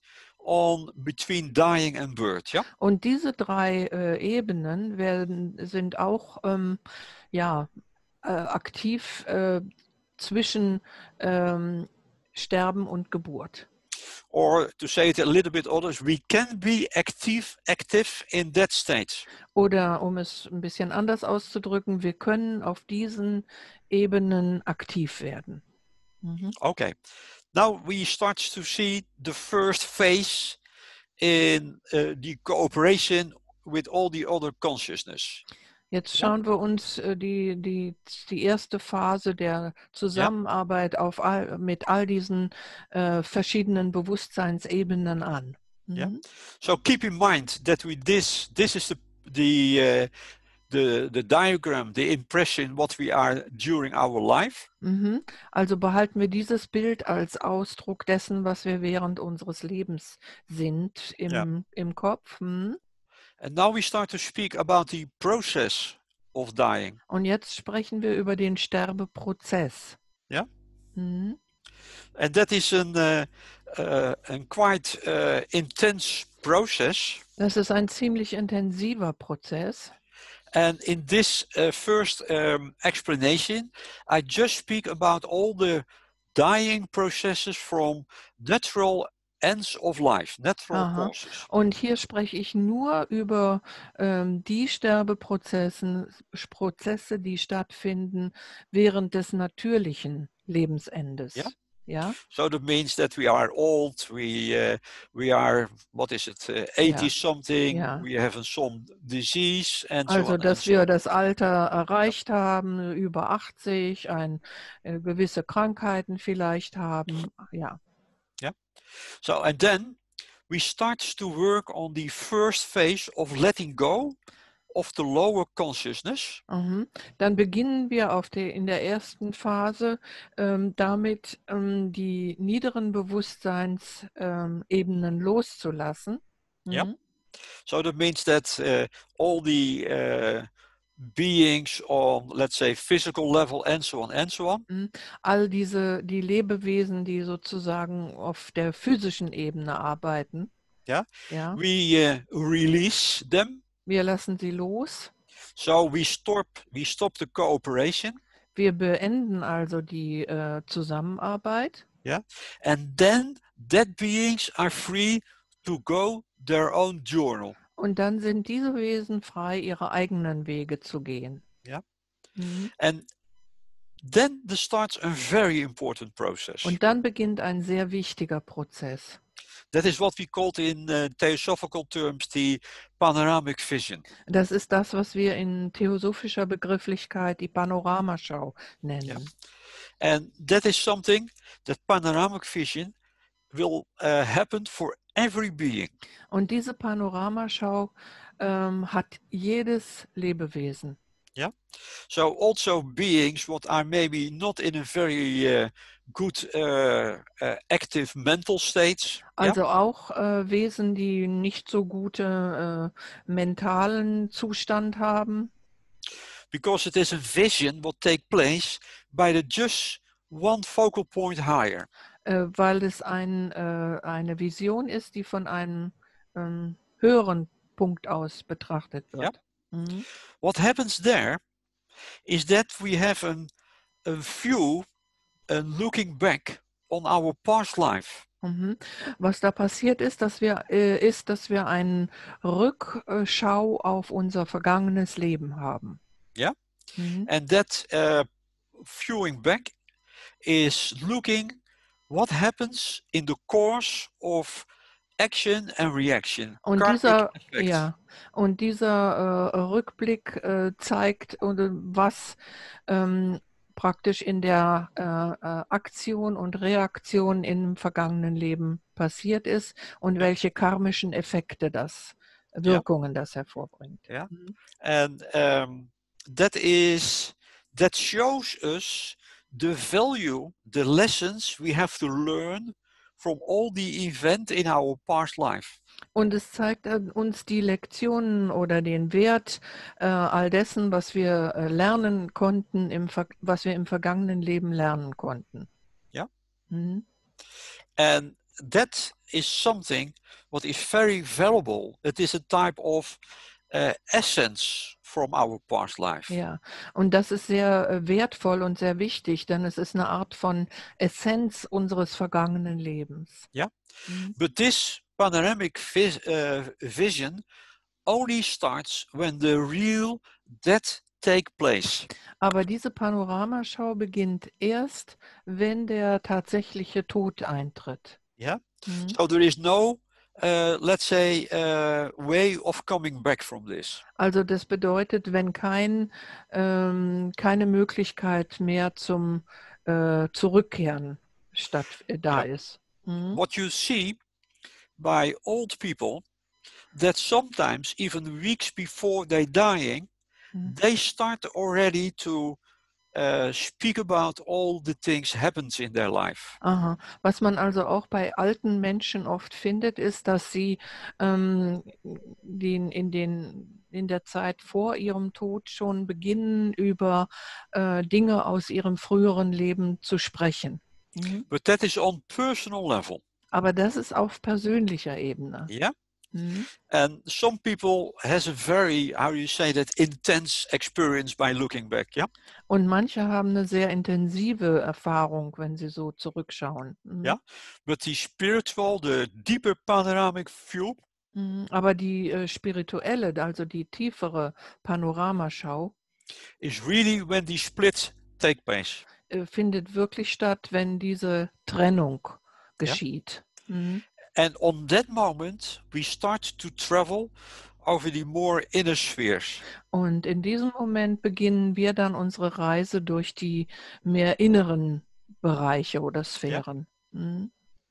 on between dying and birth. Yeah. Und diese drei äh, Ebenen werden, sind auch ähm, ja, äh, aktiv äh, zwischen ähm, Sterben und Geburt. Or to say it a little bit others, we can be active, active in that stage. Oder um es ein bisschen anders auszudrücken, wir können auf diesen Ebenen aktiv werden. Mhm. Okay. Now we start to see the first phase in uh, the cooperation with all the other consciousness. Jetzt Ja. schauen wir uns äh, die, die, die erste Phase der Zusammenarbeit auf all, mit all diesen äh, verschiedenen Bewusstseinsebenen an. Mhm. Yeah. So keep in mind that we this this is the the uh, the the diagram, the impression what we are during our life. Mhm. Also behalten wir dieses Bild als Ausdruck dessen, was wir während unseres Lebens sind im, Ja. im Kopf. Mhm. And now we start to speak about the process of dying. Und jetzt sprechen wir über den Sterbeprozess. Ja. Mhm. And that is an uh, uh, a quite uh, intense process. Das ist ein ziemlich intensiver Prozess. And in this uh, first um, explanation, I just speak about all the dying processes from natural ends of life, natural Aha. causes. Und hier spreche ich nur über ähm, die Sterbeprozesse, Prozesse, die stattfinden während des natürlichen Lebensendes. Ja. Ja? So that means that we are old, we uh, we are, what is it, uh, eighty Ja. something, Ja. we have some disease and so Also, on. dass and so wir on. das Alter erreicht haben, über achtzig, ein, äh, gewisse Krankheiten vielleicht haben. Ja. So, and then we start to work on the first phase of letting go of the lower consciousness. Mhm. Dann beginnen wir auf der, in der ersten Phase ähm, damit, ähm, die niederen Bewusstseinsebenen ähm, Ebenen loszulassen. Ja. Mhm. So that means that uh, all the uh, beings on, let's say, physical level and so on and so on, Mhm. All diese, die Lebewesen, die sozusagen auf der physischen Ebene arbeiten. Ja. Ja. we uh, release them. Wir lassen sie los. So we stop, we stop the cooperation. Wir beenden also die äh, Zusammenarbeit. And then that beings are free to go their own journal. Und dann sind diese Wesen frei, ihre eigenen Wege zu gehen. Ja. Mhm. And then there starts a very important process. Und dann beginnt ein sehr wichtiger Prozess. That is what we called in uh, theosophical terms the panoramic vision. Das ist das, was wir in theosophischer Begrifflichkeit die Panoramaschau nennen. Ja. And that is something, that panoramic vision will uh, happen for every being. Und diese Panoramaschau ähm, hat jedes Lebewesen. So also beings what are maybe not in a very uh, good uh, uh, active mental states. Also auch äh, Wesen, die nicht so gute äh, mentalen Zustand haben. Because it is a vision what take place by the just one focal point higher. Äh, weil es ein, äh, eine Vision ist, die von einem ähm, höheren Punkt aus betrachtet wird. Mhm. What happens there is that we have an, a view and looking back on our past life. Mhm. Was da passiert ist, dass wir, äh, ist, dass wir einen Rückschau auf unser vergangenes Leben haben. Ja. Mhm. And that uh, viewing back is looking what happens in the course of action and reaction. Und karmic dieser, effects. ja, und dieser äh, Rückblick äh, zeigt, äh, was ähm, praktisch in der äh, äh, Aktion und Reaktion im vergangenen Leben passiert ist und welche karmischen Effekte das, Wirkungen das hervorbringt. Ja. Mhm. And um, that is that shows us the value, the lessons we have to learn from all the event in our past life. Und es zeigt äh, uns die Lektionen oder den Wert äh, all dessen, was wir äh, lernen konnten, im Ver was wir im vergangenen Leben lernen konnten. Ja. Mhm. And that is something what is very valuable. It is a type of uh, essence from our past life. Ja, und das ist sehr äh, wertvoll und sehr wichtig, denn es ist eine Art von Essenz unseres vergangenen Lebens. Yeah. Mhm. But this panoramic vis- uh, vision only starts when the real death take place. Aber diese Panoramaschau beginnt erst, wenn der tatsächliche Tod eintritt. Yeah. Mhm. So there is no, uh, let's say, uh, way of coming back from this. Also das bedeutet, wenn kein, ähm, keine Möglichkeit mehr zum äh, Zurückkehren statt äh, da Ja. ist. Mhm. What you see by old people, that sometimes even weeks before they dying, Mhm. they start already to uh, speak about all the things happens in their life. Aha. Was man also auch bei alten Menschen oft findet, ist, dass sie ähm, den, in, den, in der Zeit vor ihrem Tod schon beginnen, über äh, Dinge aus ihrem früheren Leben zu sprechen. Mhm. But that is on personal level. Aber das ist auf persönlicher Ebene. Yeah. Mhm. And some people has a very, how do you say that, intense experience by looking back. Yeah. Und manche haben eine sehr intensive Erfahrung, wenn sie so zurückschauen. Mhm. Ja. But the spiritual, the deeper panoramic view, Mhm. Aber die äh, spirituelle, also die tiefere Panoramaschau, is really when the split take place. äh, findet wirklich statt, wenn diese Trennung geschieht. Mhm. And on that moment, we start to travel over the more inner spheres. Und in diesem Moment beginnen wir dann unsere Reise durch die mehr inneren Bereiche oder Sphären. Mhm.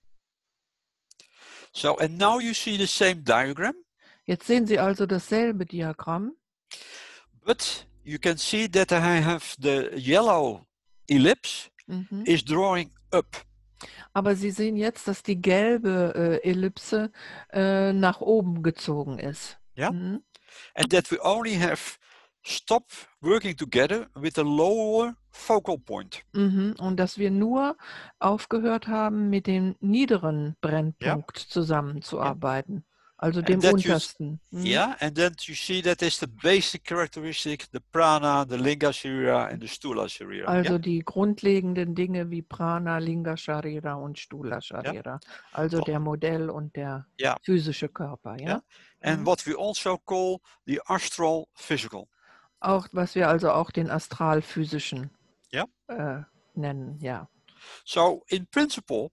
So, and now you see the same diagram, Jetzt sehen Sie also dasselbe Diagramm, but you can see that I have the yellow ellipse mhm. is drawing up. aber Sie sehen jetzt, dass die gelbe äh, Ellipse äh, nach oben gezogen ist. Ja. Mhm. And that we only have stopped working together with a lower focal point. Mhm. Und dass wir nur aufgehört haben, mit dem niederen Brennpunkt zusammenzuarbeiten, also dem And that you, untersten. Mhm. yeah, and then you see that is the basic characteristic, the prana, the linga sharira, and the stula sharira. Also yeah? die grundlegenden Dinge wie Prana, Linga Sharira und Stula Sharira, also Von- der Modell und der Ja. physische Körper, ja? Ja. And Mhm. what we also call the astral physical. Auch was wir also auch den astralphysischen Ja. äh, nennen, ja. So in principle,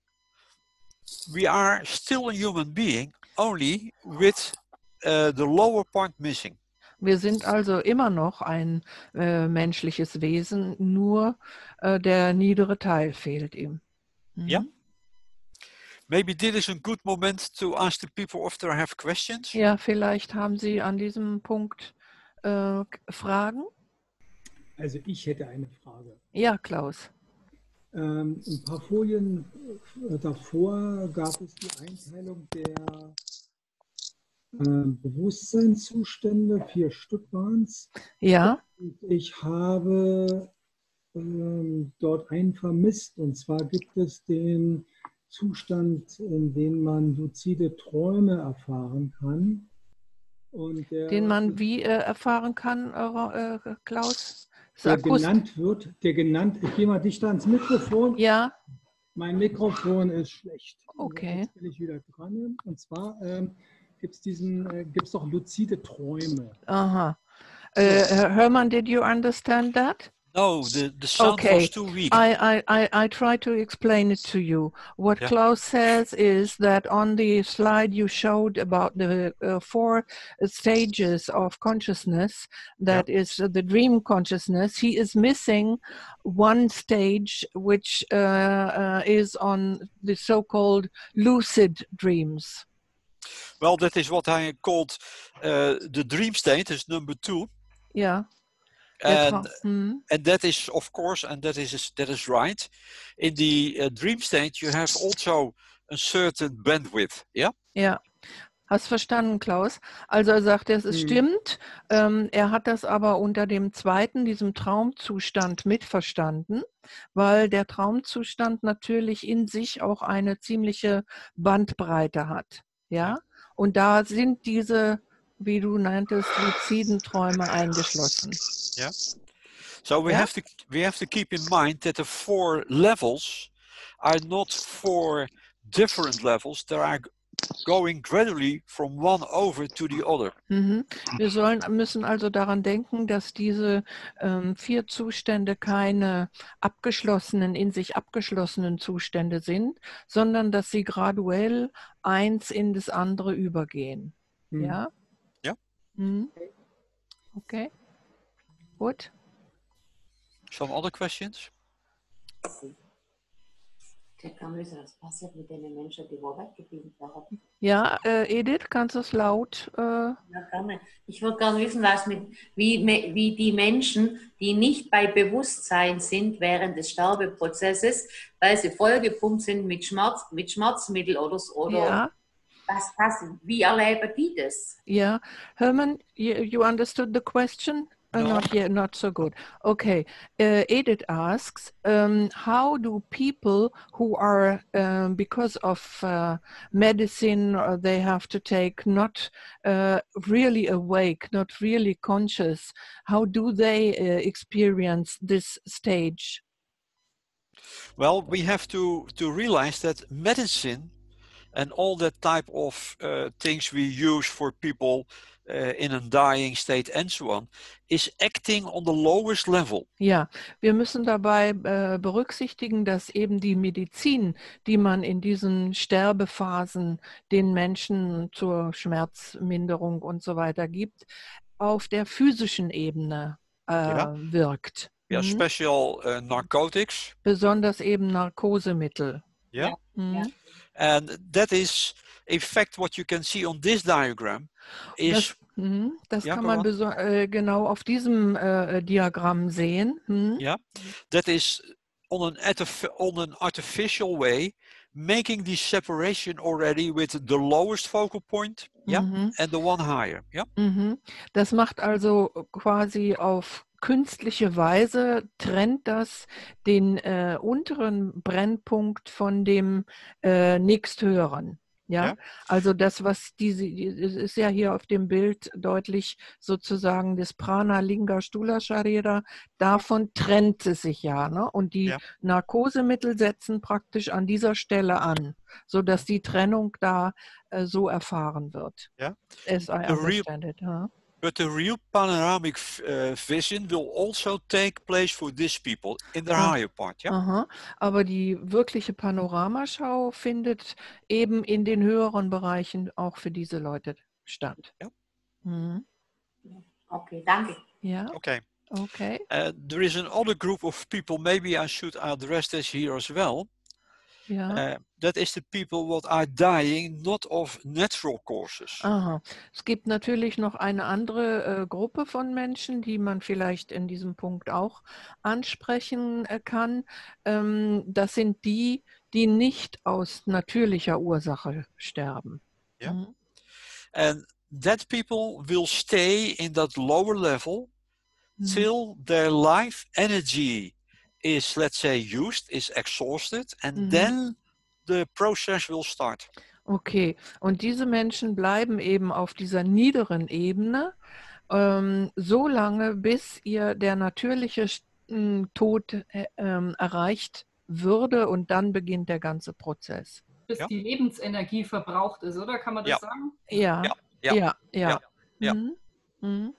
we are still a human being, only with uh, the lower part missing. Wir sind also immer noch ein äh, menschliches Wesen, nur äh, der niedere Teil fehlt ihm. Mhm. Ja. Maybe this is a good moment to ask the people if they have questions. Ja, vielleicht haben Sie an diesem Punkt äh, Fragen? Also ich hätte eine Frage. Ja, Klaus. Ähm, ein paar Folien äh, davor gab es die Einteilung der äh, Bewusstseinszustände, vier Stück waren es. Ja, Ich habe ähm, dort einen vermisst, und zwar gibt es den Zustand, in dem man luzide Träume erfahren kann. Und der, den man wie äh, erfahren kann, äh, äh, Klaus? Ist der akust- genannt wird, der genannt, ich gehe mal dichter ans Mikrofon. Ja, Mein Mikrofon ist schlecht. Okay. Jetzt bin ich wieder dran. Und zwar ähm, gibt es diesen, äh, gibt's doch luzide Träume. aha. Äh, Hermann, did you understand that? No, the, the sound Okay. was too weak. I, I, I, I try to explain it to you. What Yeah. Klaus says is that on the slide you showed about the uh, four stages of consciousness, that is the dream consciousness, he is missing one stage, which uh, uh, is on the so-called lucid dreams. Well, that is what I called uh, the dream state, is number two. Yeah. Der And Tra- Mhm. and that is, of course, and that is that is right. In the uh, dream state, you have also a certain bandwidth. Yeah. Ja, Hast verstanden, Klaus? Also er sagt, es Mhm. stimmt, ähm, er hat das aber unter dem zweiten, diesem Traumzustand mitverstanden, weil der Traumzustand natürlich in sich auch eine ziemliche Bandbreite hat. Ja? Ja. Und da sind diese, wie du nanntest, luziden Träume eingeschlossen. Yeah. So we Ja? have to we have to keep in mind that the four levels are not four different levels. They are going gradually from one over to the other. Mhm. Wir sollen, müssen also daran denken, dass diese ähm, vier Zustände keine abgeschlossenen, in sich abgeschlossenen Zustände sind, sondern dass sie graduell eins in das andere übergehen. Mhm. Ja? Ja. Mhm. Okay. Gut. Some other questions? Der kann wissen, was passiert mit den Menschen, die wo weggeblieben sind. Ja, äh, Edith, kannst du es laut? Äh, Ja, gerne. Ich würde gerne wissen, was mit, wie, wie die Menschen, die nicht bei Bewusstsein sind während des Sterbeprozesses, weil sie vollgepumpt sind mit, Schmerz, mit Schmerzmittel oder, oder ja, was passiert, wie erleben die das? ja. Herman, you, you understood the question? Uh, No. Not yet, not so good. Okay. Uh, Edith asks, um, how do people who are, um, because of uh, medicine, or they have to take not uh, really awake, not really conscious, how do they uh, experience this stage? Well, we have to to realize that medicine and all that type of uh, things we use for people uh, in a dying state and so on is acting on the lowest level. Ja, wir müssen dabei äh, berücksichtigen, dass eben die Medizin, die man in diesen Sterbephasen den Menschen zur Schmerzminderung und so weiter gibt, auf der physischen Ebene äh, Ja. wirkt. Yeah, Mhm. special uh, narcotics. Besonders eben Narkosemittel. Yeah. Mhm. Ja. And that is, in fact, what you can see on this diagram is, Das, mhm, das Ja, kann go man on. beso- äh, genau auf diesem äh, Diagramm sehen. Mhm. yeah, that is on an, artif- on an artificial way, making the separation already with the lowest focal point, yeah, Mhm. and the one higher, yeah. Mhm. Das macht also quasi auf künstliche Weise, trennt das den äh, unteren Brennpunkt von dem äh, nächsthöheren. Ja, Ja. also das, was diese, es ist ja hier auf dem Bild deutlich sozusagen das Prana Linga Stula Sharira, davon trennt es sich ja, ne? Und die Ja. Narkosemittel setzen praktisch an dieser Stelle an, sodass die Trennung da äh, so erfahren wird. Ja. As I The real- understand it. Huh? But the real panoramic uh, vision will also take place for these people in their Ah. higher part, yeah. Aha. Aber die wirkliche Panoramaschau findet eben in den höheren Bereichen auch für diese Leute statt. Ja. Mhm. Okay, danke. Ja, Okay. okay. Uh, there is another group of people, maybe I should address this here as well. Ja. Uh, that is the people what are dying not of natural causes. Aha. Es gibt natürlich noch eine andere äh, Gruppe von Menschen, die man vielleicht in diesem Punkt auch ansprechen äh, kann. Ähm, das sind die, die nicht aus natürlicher Ursache sterben. Ja. Mhm. And that people will stay in that lower level Mhm. till their life energy is, let's say, used, is exhausted, and Mhm. then the process will start. Okay, und diese Menschen bleiben eben auf dieser niederen Ebene ähm, so lange, bis ihr der natürliche äh, Tod äh, ähm, erreicht würde, und dann beginnt der ganze Prozess. Bis Ja. die Lebensenergie verbraucht ist, oder? Kann man das Ja. sagen? Ja, Ja, ja, ja, ja. ja, ja. Mhm. Mhm.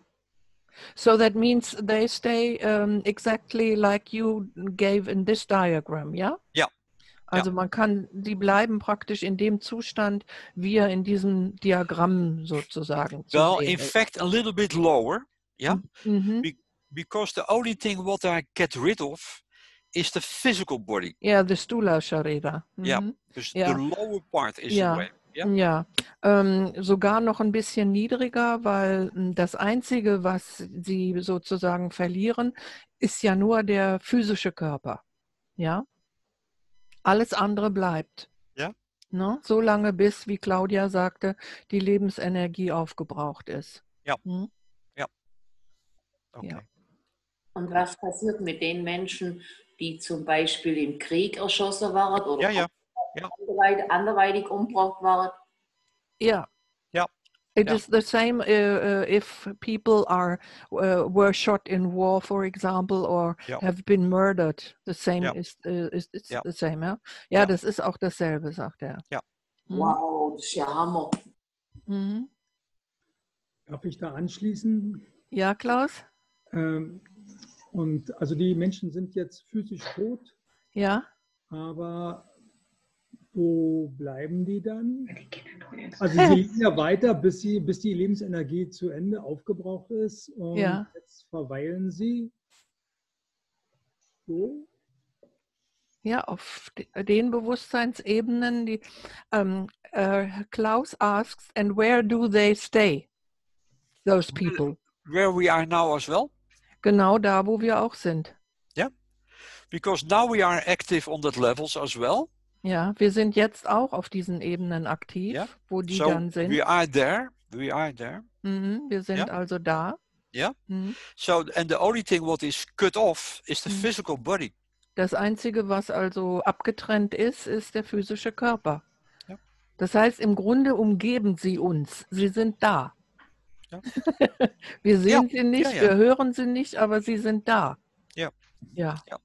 So that means they stay um, exactly like you gave in this diagram, ja? Ja. Also man kann, die bleiben praktisch in dem Zustand, wie er in diesem Diagramm sozusagen zu Well, sehen in ist. fact, a little bit lower, yeah, Mhm. Be- because the only thing what I get rid of is the physical body. Ja, the Stula Sharira. Ja. Mhm. Because Ja. the lower part is Ja. away. Yeah. Ja, ähm, sogar noch ein bisschen niedriger, weil m, das Einzige, was sie sozusagen verlieren, ist ja nur der physische Körper. Ja, alles andere bleibt. Ja. Ne? So lange bis, wie Claudia sagte, die Lebensenergie aufgebraucht ist. Ja. Hm? Okay. Ja. Und was passiert mit den Menschen, die zum Beispiel im Krieg erschossen waren oder Ja, ja. Ja. anderweitig, anderweitig umgebracht waren? Yeah. Ja. It Ja. is the same uh, uh, if people are uh, were shot in war, for example, or Ja. have been murdered. The same Ja. is uh, is it's Ja. the same, ja? Ja, Ja. das ist auch dasselbe, sagt er. Ja. Mhm. Wow, das ist ja Hammer. Mhm. Darf ich da anschließen? Ja, Klaus? Ähm, und also die Menschen sind jetzt physisch tot, Ja. aber wo bleiben die dann? Also sie leben ja weiter, bis, sie, bis die Lebensenergie zu Ende aufgebraucht ist. Und Ja. jetzt verweilen sie. Wo? Ja, auf de- den Bewusstseinsebenen, die ähm, äh, Klaus asks, and where do they stay? Those people. Where we are now as well. Genau da, wo wir auch sind. Because now we are active on that levels as well. Ja, wir sind jetzt auch auf diesen Ebenen aktiv, Ja. wo die So dann sind. we are there. We are there. Mhm, wir sind Ja. also da. Ja. Mhm. So and the only thing what is cut off is the Mhm. physical body. Das Einzige, was also abgetrennt ist, ist der physische Körper. Ja. Das heißt, im Grunde umgeben sie uns. Sie sind da. Ja. Wir sehen Ja. sie nicht, Ja, ja. wir hören sie nicht, aber sie sind da. Ja. Ja. Ja.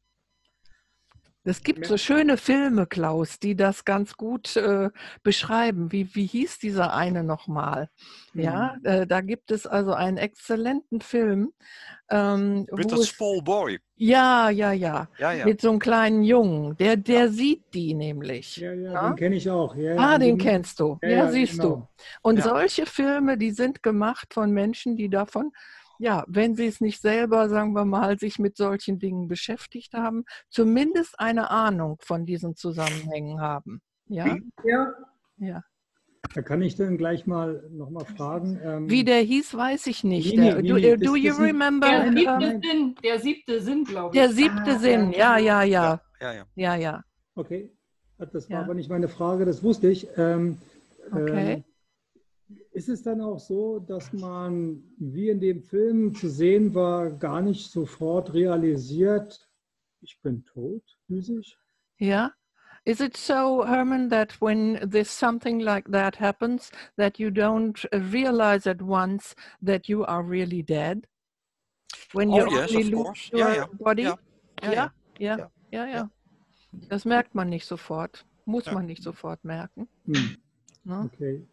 Es gibt so schöne Filme, Klaus, die das ganz gut äh, beschreiben. Wie, wie hieß dieser eine nochmal? Ja, äh, da gibt es also einen exzellenten Film. Ähm, With wo that es, small boy. ja, ja, ja, Ja, ja. mit so einem kleinen Jungen. Der, der sieht die nämlich. Ja, ja, Ja? den kenne ich auch. Ja, Ah, an den dem- kennst du. Ja, Ja, ja, siehst genau. du. Und Ja. solche Filme, die sind gemacht von Menschen, die davon, ja, wenn sie es nicht selber, sagen wir mal, sich mit solchen Dingen beschäftigt haben, zumindest eine Ahnung von diesen Zusammenhängen haben. Ja, Ja. ja. Da kann ich dann gleich mal nochmal fragen. Ähm, Wie der hieß, weiß ich nicht. Nee, nee, Der, nee, do, nee, äh, do das- you das sind- remember? Der Nein, siebte nein. Sinn, der siebte Sinn, glaube ich. Der siebte Ah, Sinn, ja, ja, ja, ja, Ja, ja. ja, ja. Okay, das war Ja. aber nicht meine Frage, das wusste ich. Ähm, Okay. ähm, ist es dann auch so, dass man, wie in dem Film zu sehen war, gar nicht sofort realisiert, ich bin tot, physisch? Yeah. Is it so, Herman, that when there's something like that happens, that you don't uh, realize at once that you are really dead? When Oh, you yes, only of lose course. your Ja, ja. body? Ja. Ja, ja, ja. ja, Ja. ja, ja. Ja. Das merkt man nicht sofort. Muss Ja. man nicht sofort merken. Hm, Ne? okay.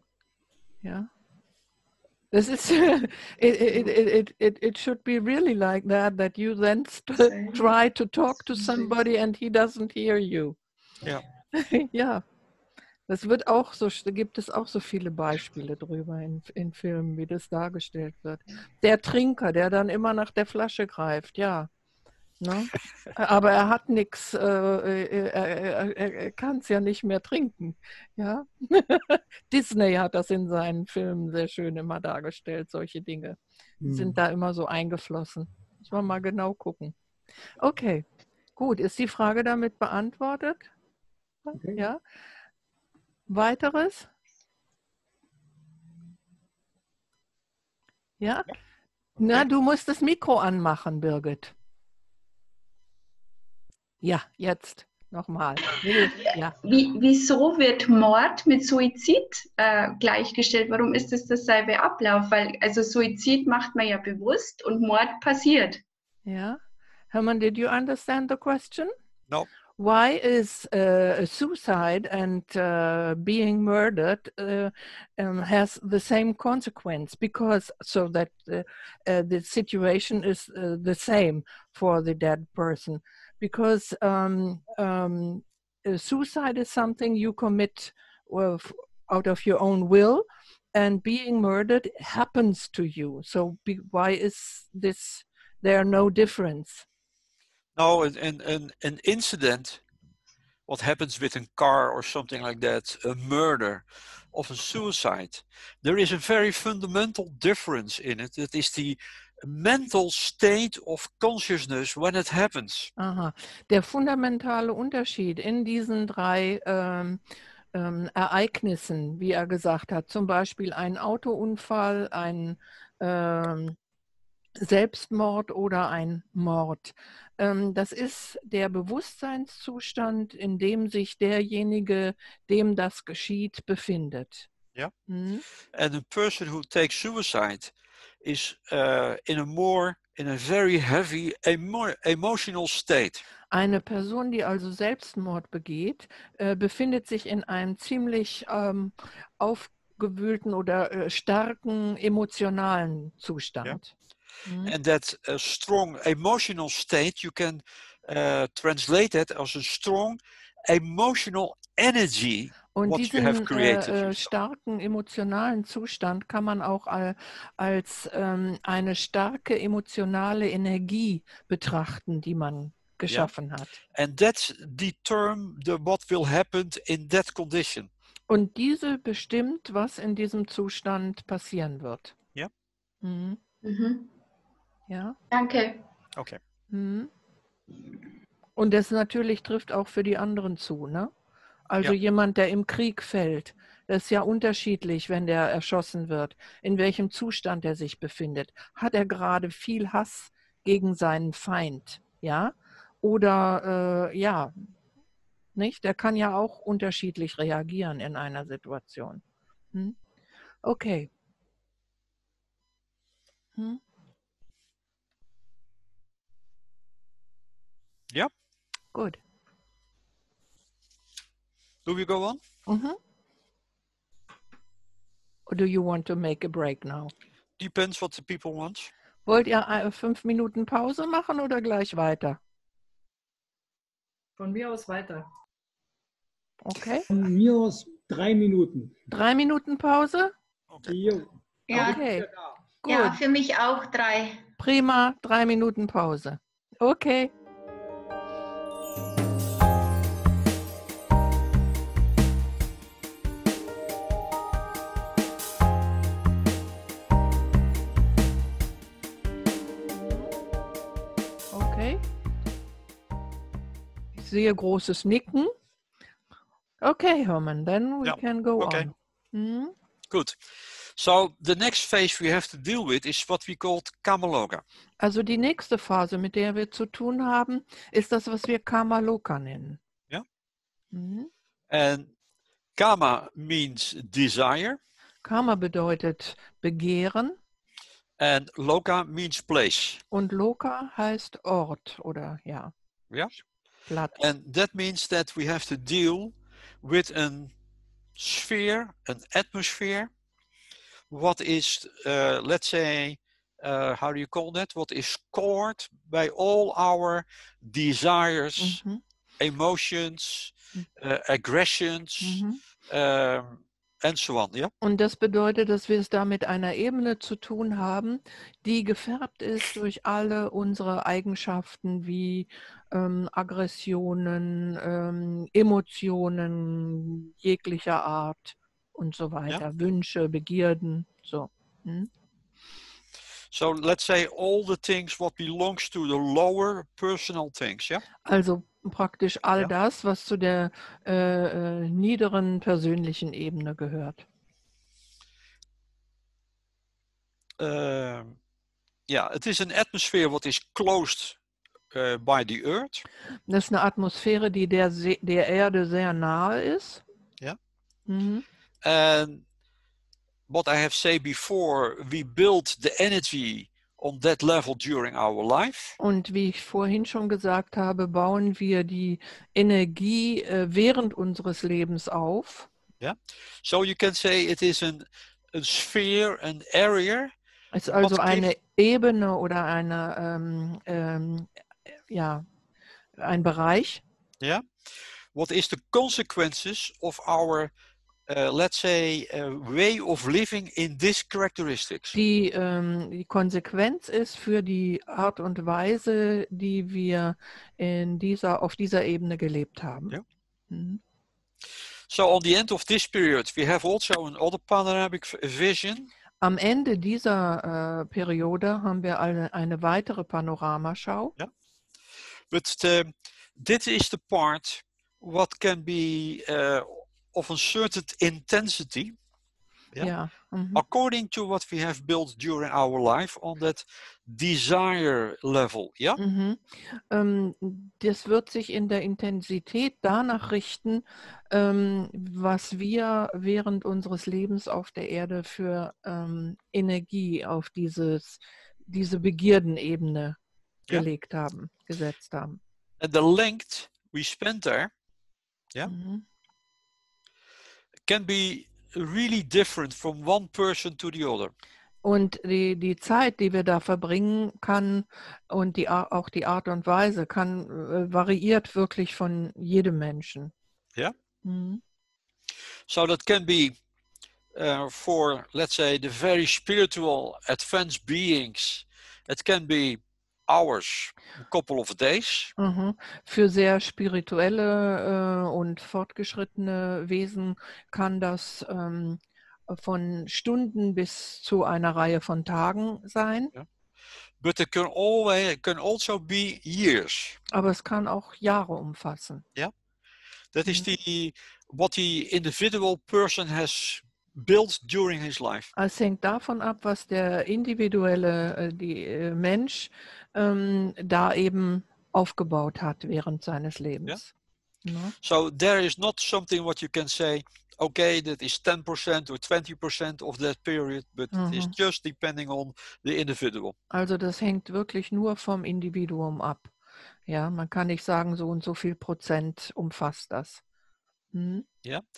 Ja. This is it, it, it, it, it, it should be really like that, that you then st- try to talk to somebody and he doesn't hear you. Ja. Ja, das wird auch so, da gibt es auch so viele Beispiele drüber in, in Filmen, wie das dargestellt wird. Der Trinker, der dann immer nach der Flasche greift, ja. Ne? Aber er hat nichts, äh, er, er, er, er kann es ja nicht mehr trinken. Ja? Disney hat das in seinen Filmen sehr schön immer dargestellt, solche Dinge. Die Hm. sind da immer so eingeflossen. Muss man mal genau gucken. Okay, gut. Ist die Frage damit beantwortet? Okay. Ja. Weiteres? Ja? Na, du musst das Mikro anmachen, Birgit. Ja, jetzt nochmal. Ja. Wie, wieso wird Mord mit Suizid äh, gleichgestellt? Warum ist es dasselbe Ablauf? Weil also Suizid macht man ja bewusst und Mord passiert. Ja. Herman, did you understand the question? No. Why is uh, suicide and uh, being murdered uh, um, has the same consequence? Because so that uh, uh, the situation is uh, the same for the dead person. Because um, um, uh, suicide is something you commit well, out of your own will, and being murdered happens to you. So be, why is this? There no difference? No, an, an, an, an incident, what happens with a car or something like that, a murder of a suicide, there is a very fundamental difference in it. That is the, mental state of consciousness when it happens. Aha. Der fundamentale Unterschied in diesen drei ähm, ähm, Ereignissen, wie er gesagt hat, zum Beispiel ein Autounfall, ein ähm, Selbstmord oder ein Mord. Ähm, das ist der Bewusstseinszustand, in dem sich derjenige, dem das geschieht, befindet. Ja. Mhm. And a person who takes suicide is uh, in a more, in a very heavy emo emotional state. Eine Person, die also Selbstmord begeht, äh, befindet sich in einem ziemlich ähm, aufgewühlten oder äh, starken emotionalen Zustand. Mhm. And that uh, strong emotional state, you can uh, translate that as a strong emotional energy. Und what you have diesen created äh, äh, yourself. starken emotionalen Zustand kann man auch al- als ähm, eine starke emotionale Energie betrachten, die man geschaffen hat. And that's determine the what will happen in that condition. Und diese bestimmt, was in diesem Zustand passieren wird. Ja. Mhm. Mhm. Ja. Danke. Okay. Mhm. Und das natürlich trifft auch für die anderen zu, ne? Also Ja. jemand, der im Krieg fällt, das ist ja unterschiedlich, wenn der erschossen wird, in welchem Zustand er sich befindet. Hat er gerade viel Hass gegen seinen Feind, ja? Oder äh, ja, nicht? Der kann ja auch unterschiedlich reagieren in einer Situation. Hm? Okay. Hm? Ja. Gut. Do we go on? Mhm. Or do you want to make a break now? Depends what the people want. Wollt ihr äh, fünf Minuten Pause machen oder gleich weiter? Von mir aus weiter. Okay. Von mir aus drei Minuten. Drei Minuten Pause? Okay. Jo. Ja, Okay. Ja, da. Gut. ja, für mich auch drei. Prima. Drei Minuten Pause. Okay. Okay. Ich sehe großes Nicken. Okay, Herman, then we Ja, can go okay. on. Hm? Good. So the next phase we have to deal with is what we called Kamaloka. Also die nächste Phase, mit der wir zu tun haben, ist das, was wir Kamaloka nennen. Ja. Mhm. And Kama means desire, Kama bedeutet Begehren and Loka means place. und Loka heißt Ort oder ja, Ja. Platz. And that means that we have to deal with a sphere, an atmosphere, what is, uh, let's say, uh, how do you call that? What is scored by all our desires, Mhm. emotions, Mhm. uh, aggressions, Mhm. um, and so on. Yeah. Und das bedeutet, dass wir es da mit einer Ebene zu tun haben, die gefärbt ist durch alle unsere Eigenschaften wie ähm, Aggressionen, ähm, Emotionen jeglicher Art und so weiter, Wünsche, Begierden, so. Hm? So let's say all the things what belongs to the lower personal things. Yeah. Also praktisch all Ja. das, was zu der äh, äh, niederen persönlichen Ebene gehört. Um, yeah, it is an atmosphere what is closed uh, by the earth. Das ist eine Atmosphäre, die der, Se der Erde sehr nahe ist. Ja. Mhm. And what I have said before, we build the energy on that level during our life. Und wie ich vorhin schon gesagt habe, bauen wir die Energie äh, während unseres Lebens auf. Yeah. So you can say it is an, a sphere, an area. Es ist also What eine gives- Ebene oder eine, ähm, ähm, ja, ein Bereich, Yeah. What is the consequences of our, uh, let's say, uh, way of living in these characteristics? die ähm, die Konsequenz ist für die Art und Weise, die wir in dieser, auf dieser Ebene gelebt haben. Ja. Mhm. So on the end of this period, we have also another panoramic v- vision. Am Ende dieser äh, Periode haben wir eine, eine weitere Panoramaschau. But um, this is the part what can be uh, of a certain intensity Ja. Ja. Mhm. according to what we have built during our life on that desire level. Ja? Mhm. Ähm, das wird sich in der Intensität danach richten, ähm, was wir während unseres Lebens auf der Erde für ähm, Energie auf dieses, diese Begierdenebene Ja. gelegt haben, gesetzt haben. And the length we spend there Ja. Mhm. can be really different from one person to the other. Und die, die Zeit, die wir da verbringen, kann und die, Ar- auch die Art und Weise kann äh, variiert wirklich von jedem Menschen. Ja. Mhm. So that can be uh, for, let's say, the very spiritual, advanced beings. It can be hours, a couple of days. Mhm. Für sehr spirituelle äh, und fortgeschrittene Wesen kann das ähm, von Stunden bis zu einer Reihe von Tagen sein, But it can always can also be years. aber es kann auch Jahre umfassen. That is Mhm. the what the individual person has built during his life. Es hängt davon ab, was der individuelle äh, die, äh, Mensch ähm, da eben aufgebaut hat während seines Lebens. Ne? So there is not something what you can say, okay, that is ten percent or twenty percent of that period, but it is Mhm. just depending on the individual. Also das hängt wirklich nur vom Individuum ab. Ja, man kann nicht sagen, so und so viel Prozent umfasst das. Mhm.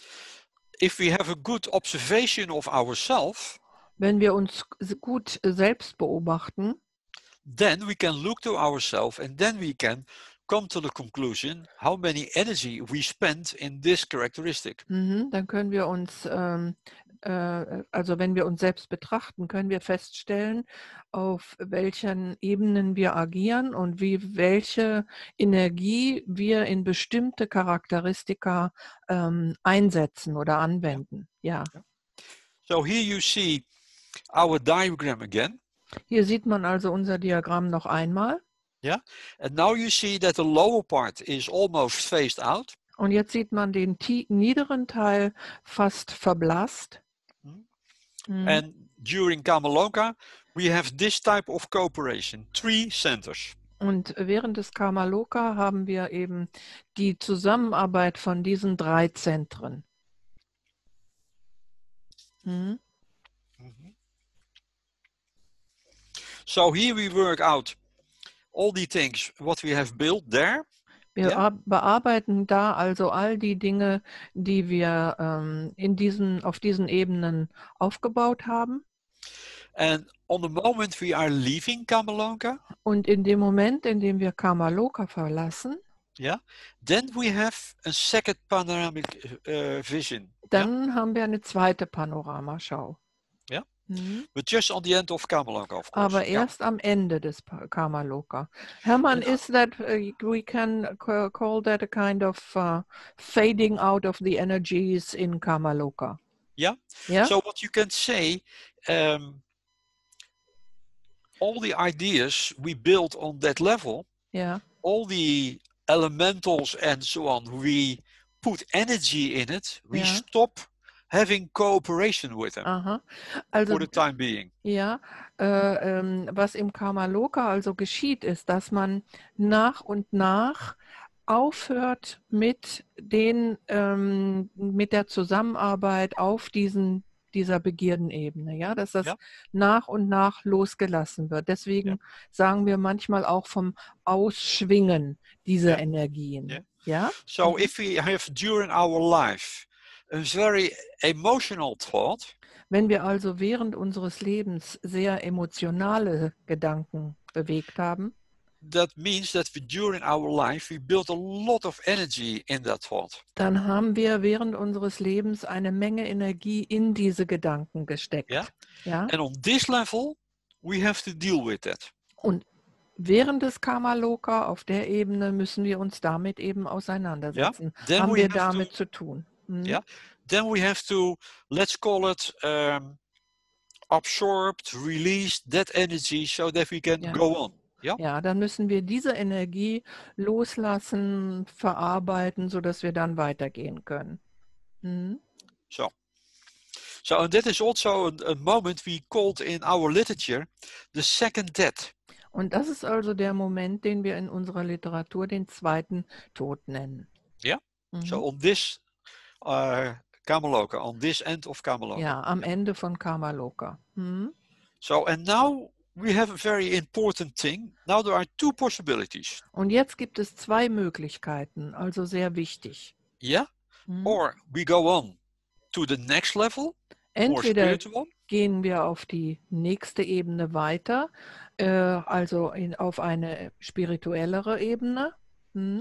If we have a good observation of ourselves, Wenn wir uns s- gut selbst beobachten, then we can look to ourselves and then we can come to the conclusion how many energy we spend in this characteristic. mhm, dann können wir uns, ähm, äh, also wenn wir uns selbst betrachten, können wir feststellen, auf welchen Ebenen wir agieren und wie welche Energie wir in bestimmte Charakteristika ähm, einsetzen oder anwenden. Ja. So here you see our diagram again. Hier sieht man also unser Diagramm noch einmal. And now you see that the lower part is almost phased out. Und jetzt sieht man den tie- niederen Teil fast verblasst. Mhm. Mhm. And during Kamaloka, we have this type of cooperation, three centers. Und während des Kamaloka haben wir eben die Zusammenarbeit von diesen drei Zentren. Mhm. So here we work out all the things what we have built there. Wir Ja. ar- bearbeiten da also all die Dinge, die wir ähm, in diesen, auf diesen Ebenen aufgebaut haben. And on the moment we are leaving Kamaloka, Und in dem Moment, in dem wir Kamaloka verlassen, then we have a second panoramic uh, vision. dann haben wir eine zweite Panoramaschau. Ja. Mhm. But just on the end of Kamaloka, of course. Aber Yeah. erst am Ende des Pa- Kamaloka. Hermann, And- is that uh, we can ca- call that a kind of uh, fading out of the energies in Kamaloka? Yeah. Yeah. So what you can say, um, all the ideas we built on that level, Ja. all the elementals and so on, we put energy in it, we Ja. stop having cooperation with them Aha. Also for the time being. ja, äh, ähm, was im Kamaloka also geschieht, ist, dass man nach und nach aufhört mit den ähm, mit der Zusammenarbeit auf diesen dieser Begierdenebene, ja, dass das Ja. nach und nach losgelassen wird. Deswegen sagen wir manchmal auch vom Ausschwingen dieser Ja. Energien. Ja. Ja? So Mhm. if we have during our life a very emotional thought, Wenn wir also während unseres Lebens sehr emotionale Gedanken bewegt haben, that means that we, during our life we build a lot of energy in that thought. dann haben wir während unseres Lebens eine Menge Energie in diese Gedanken gesteckt. Ja. Ja? And on this level, we have to deal with that. Und während des Kamaloka auf der Ebene müssen wir uns damit eben auseinandersetzen. Then Haben we wir have damit to, zu tun. Mhm. Ja. then we have to, let's call it, um, absorbed, released that energy so that we can Ja. go on. Ja? Ja, dann müssen wir diese Energie loslassen, verarbeiten, sodass wir dann weitergehen können. Mhm. So. So, and that is also a, a moment we called in our literature the second death. Und das ist also der Moment, den wir in unserer Literatur den zweiten Tod nennen. Ja. Mhm. So on this uh, Kamaloka, on this end of Kamaloka. Ja, am Ende von Kamaloka. Mhm. So, and now we have a very important thing. Now there are two possibilities. Und jetzt gibt es zwei Möglichkeiten, also sehr wichtig. Yeah? Mhm. Or we go on to the next level, more Entweder spiritual. gehen wir auf die nächste Ebene weiter, äh, also in, auf eine spirituellere Ebene. Mhm.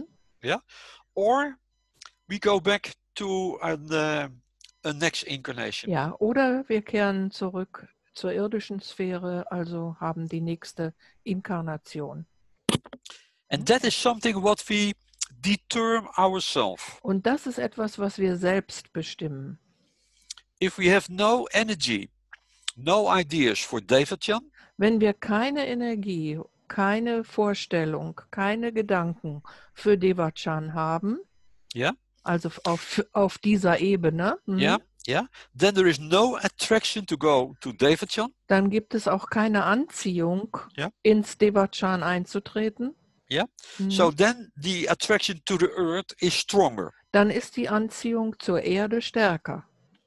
Or we go back to an, uh, a next incarnation. Ja, oder wir kehren zurück zur irdischen Sphäre, also haben die nächste Inkarnation. And that is something what we determine ourselves. Und das ist etwas, was wir selbst bestimmen. If we have no energy, no ideas for Devachan, Wenn wir keine Energie, keine Vorstellung, keine Gedanken für Devachan haben, Ja. also auf, auf dieser Ebene, mhm, yeah, yeah, then there is no attraction to go to Devachan. dann gibt es auch keine Anziehung, Ja. ins Devachan einzutreten. Ja. Mhm. So then the attraction to the earth is stronger. Dann ist die Anziehung zur Erde stärker.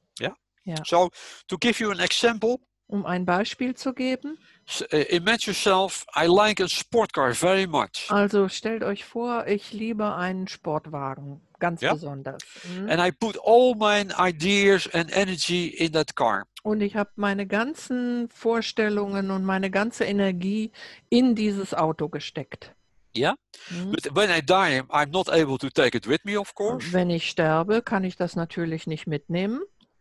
So to give you an example, Um ein Beispiel zu geben, s- uh, imagine yourself, I like a sport car very much. also stellt euch vor, ich liebe einen Sportwagen, ganz Ja. besonders. Mhm. And I put all my ideas and energy in that car. Und ich habe meine ganzen Vorstellungen und meine ganze Energie in dieses Auto gesteckt. Yeah. Mhm. But when I die, I'm not able to take it with me, of course. Wenn ich sterbe, kann ich das natürlich nicht mitnehmen.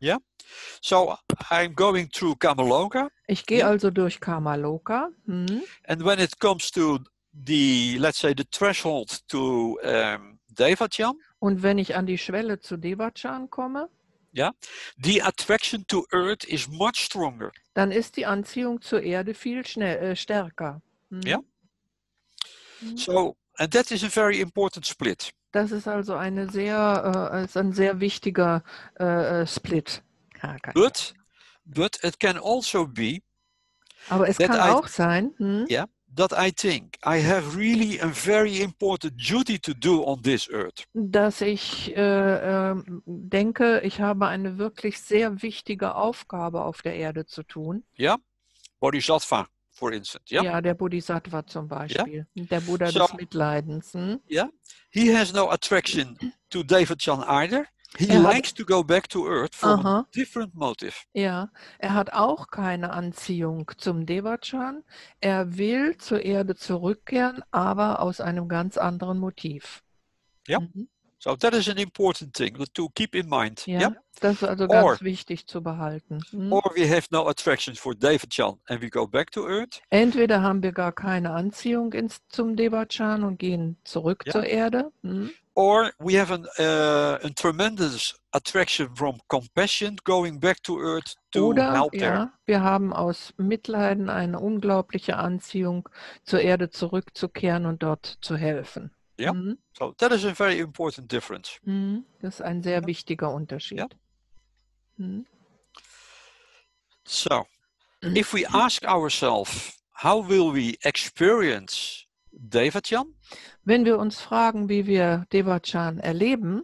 So I'm going through Kamaloka. Ich gehe Ja. also durch Kamaloka. Mhm. And when it comes to the, let's say, the threshold to um, Devachan, Und wenn ich an die Schwelle zu Devachan komme, the attraction to earth is much stronger. dann ist die Anziehung zur Erde viel schnell, äh, stärker. Mhm. Ja. Mhm. So, and that is a very important split. Das ist also eine sehr, äh, ist ein sehr wichtiger äh, äh, Split. Ja, kann- But, but it can also be Aber es that kann I- auch sein, hm, yeah, that I think I have really a very important duty to do on this earth. dass ich äh, ähm, denke, ich habe eine wirklich sehr wichtige Aufgabe auf der Erde zu tun. Bodhisattva, for instance. Yeah? Ja, der Bodhisattva zum Beispiel, der Buddha So- des Mitleidens. Hm? He has no attraction to Devachan either. He Er hat- likes to go back to earth from a Aha. different motive. Ja, er hat auch keine Anziehung zum Devachan. Er will zur Erde zurückkehren, aber aus einem ganz anderen Motiv. Ja. Mhm. So that is an important thing to keep in mind. Ja, Yeah? das ist also Or- ganz wichtig zu behalten. Hm? Or we have no attraction for Devachan and we go back to earth. Entweder haben wir gar keine Anziehung ins, zum Devachan und gehen zurück Ja. zur Erde. Hm? Or we have an, uh, a tremendous attraction from compassion going back to earth to Oder help there. ja, wir haben aus Mitleiden eine unglaubliche Anziehung, zur Erde zurückzukehren und dort zu helfen. Ja. Hm? So that is a very important difference. Hm? Das ist ein sehr Ja. wichtiger Unterschied. Ja. Hm? So if we ask ourselves, how will we experience Devachan? Wenn wir uns fragen, wie wir Devachan erleben,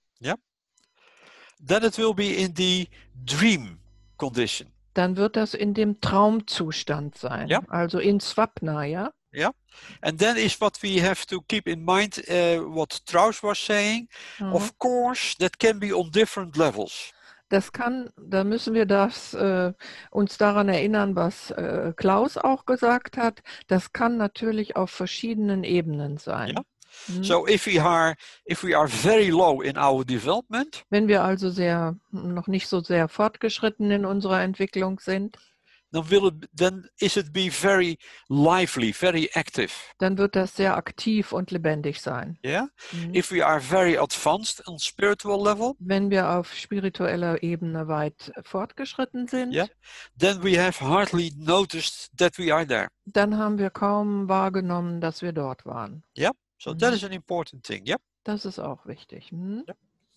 Then it will be in the dream condition. dann wird das in dem Traumzustand sein, Ja. also in Swapna, ja? And then is what we have to keep in mind, uh, what Strauss was saying. Mhm. Of course, that can be on different levels. Das kann, da müssen wir das, äh, uns daran erinnern, was äh, Klaus auch gesagt hat. Das kann natürlich auf verschiedenen Ebenen sein. Ja. Mhm. So if we are if we are very low in our development, Wenn wir also sehr noch nicht so sehr fortgeschritten in unserer Entwicklung sind, dan, will it, then is it be very lively, very active. Dann wird das sehr aktiv und lebendig sein. Yeah? Mhm. If we are very advanced on spiritual level, Wenn wir auf spiritueller Ebene weit fortgeschritten sind, Ja. then we have hardly noticed that we are there. dann haben wir kaum wahrgenommen, dass wir dort waren. So Mhm. that is an important thing. Yeah. Das ist auch wichtig. Mhm.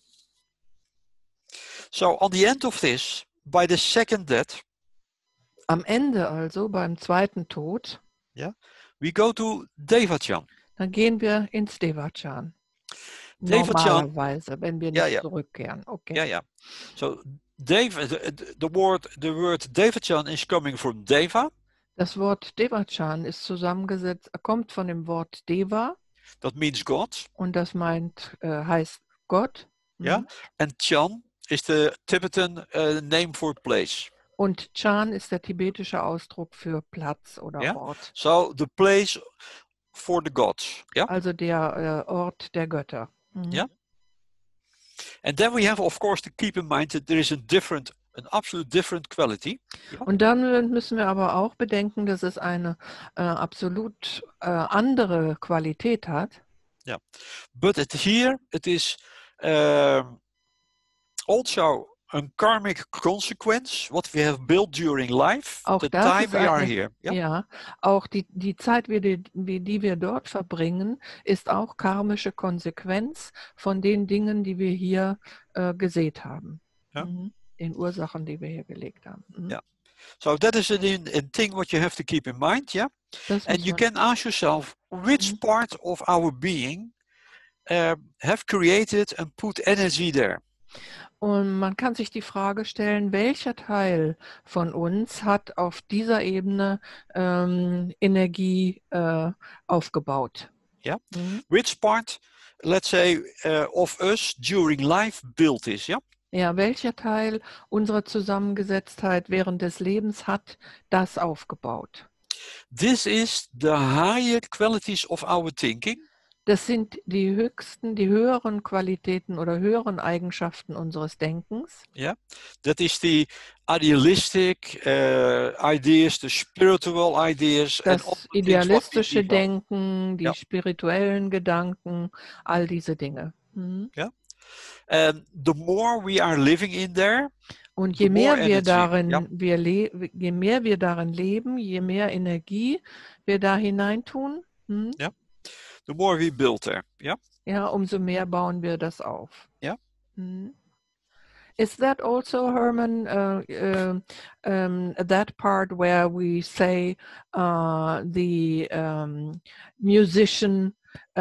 So on the end of this, by the second death, Am Ende also, beim zweiten Tod, we go to Devachan. dann gehen wir ins Devachan. Devachan- Normalerweise, wenn wir nicht Ja, ja. zurückkehren. Okay. Yeah, yeah. So Deva, the, the word, the word Devachan is coming from Deva. Das Wort Devachan ist zusammengesetzt, kommt von dem Wort Deva That means God. und das meint, äh, heißt Gott. Ja. Mhm. And Chan is the Tibetan uh, name for place. Und Chan ist der tibetische Ausdruck für Platz oder Ja. Ort. So the place for the gods. Yeah. Also der äh, Ort der Götter. Mhm. Ja. And then we have, of course, to keep in mind that there is a different, an absolute different quality. Und dann müssen wir aber auch bedenken, dass es eine äh, absolut äh, andere Qualität hat. But it, here it is um, also a karmic consequence, what we have built during life, Auch the das time ist we are eine- here. Ja, Yeah. auch die, die Zeit, wie die, wie die wir dort verbringen, ist auch karmische Konsequenz von den Dingen, die wir hier äh, gesät haben. Ja. Mhm. Den Ursachen, die wir hier gelegt haben. Mhm. Ja. So that is a, a thing what you have to keep in mind, yeah? Das And muss you man- can ask yourself, which Mhm. part of our being uh, have created and put energy there? Und man kann sich die Frage stellen, welcher Teil von uns hat auf dieser Ebene ähm, Energie äh, aufgebaut? Ja. Mhm. Which part, let's say, uh, of us during life built this, yeah? Ja, welcher Teil unserer Zusammengesetztheit während des Lebens hat das aufgebaut? This is the higher qualities of our thinking. Das sind die höchsten, die höheren Qualitäten oder höheren Eigenschaften unseres Denkens. That is the idealistic uh, ideas, the spiritual ideas, and all Das the things what we idealistische develop. Denken, die Ja. spirituellen Gedanken, all diese Dinge. Mhm. And the more we are living in there, Und The je mehr more wir energy, darin, ja. wir le je mehr wir darin leben, je mehr Energie wir da hineintun, hm, the more we build there. Yeah. ja, umso mehr bauen wir das auf. Ja. Hm. Is that also, Herman, uh, uh, um, that part where we say uh, the um, musician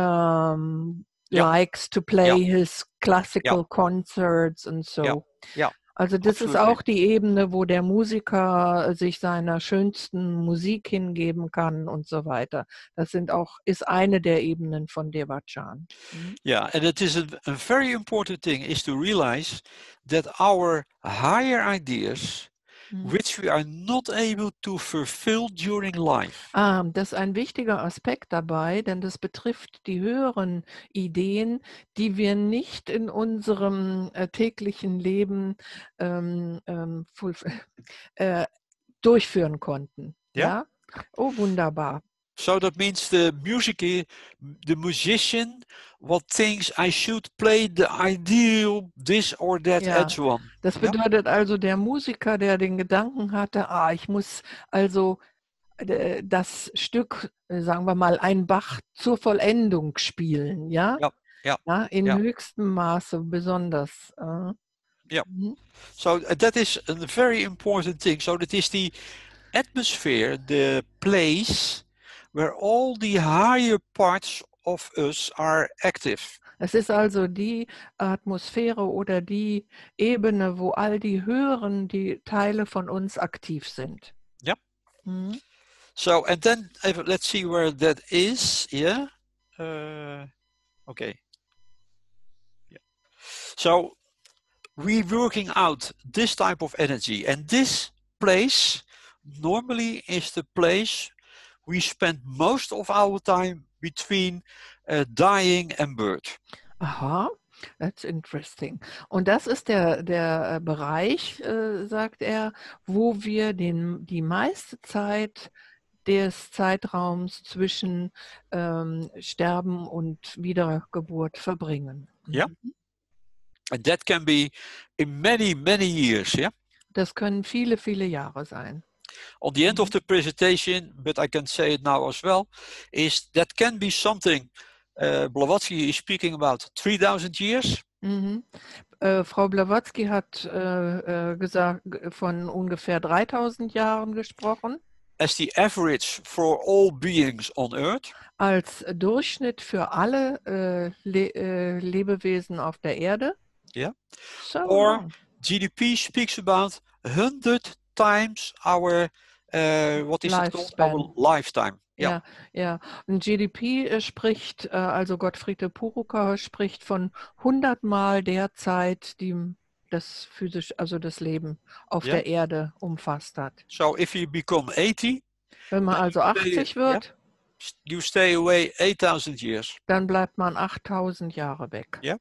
um, Ja. likes to play his classical concerts and so? Ja. Ja. Also das ist Absolutely. auch die Ebene, wo der Musiker sich seiner schönsten Musik hingeben kann und so weiter. Das sind auch, ist eine der Ebenen von Devachan. Mhm. Yeah, and it is a, a very important thing is to realize that our higher ideas, Mhm. which we are not able to fulfill during life, Ah, das ist ein wichtiger Aspekt dabei, denn das betrifft die höheren Ideen, die wir nicht in unserem äh, täglichen Leben ähm, ähm, voll, äh, durchführen konnten. Ja. Ja? Oh, wunderbar. so that means the music, i- the musician, what thinks I should play the ideal this or that Ja. and so on. Das Ja. bedeutet also, der Musiker, der den Gedanken hatte, ah, ich muss also äh, das Stück, äh, sagen wir mal, ein Bach zur Vollendung spielen, ja? Ja, ja, in ja. höchstem Maße besonders. Äh. Ja. Mhm. So uh, that is a very important thing. So that is the atmosphere, the place where all the higher parts of us are active. Es ist also die Atmosphäre oder die Ebene, wo all die höheren, die Teile von uns aktiv sind. Ja. Mhm. So, and then uh, let's see where that is. Yeah. Uh, okay. Yeah. So we working out this type of energy, and this place normally is the place we spend most of our time between uh, dying and birth. Aha. That's interesting. Und das ist der, der äh, Bereich, äh, sagt er, wo wir den, die meiste Zeit des Zeitraums zwischen ähm, Sterben und Wiedergeburt verbringen. Ja. And that can be in many, many years, yeah? Das können viele, viele Jahre sein. On the end of the presentation, but I can say it now as well, is that can be something, uh, Blavatsky is speaking about three thousand years. Mhm. Äh, Frau Blavatsky hat äh, äh, gesagt, von ungefähr dreitausend Jahren gesprochen, As the average for all beings on earth. als Durchschnitt für alle äh, Le äh, Lebewesen auf der Erde. Yeah. So Or long. G D P speaks about one hundred times our, uh, what is it called? Lifespan. Our lifetime. Yeah. Ja, ja. Und G D P äh, spricht, äh, also Gottfried de Purucker spricht von hundertmal der Zeit, die das physisch, also das Leben auf Ja. der Erde umfasst hat. So if you become eighty, Wenn man Then also you achtzig stay- wird, you stay away eight thousand years. dann bleibt man achttausend Jahre weg. Ja.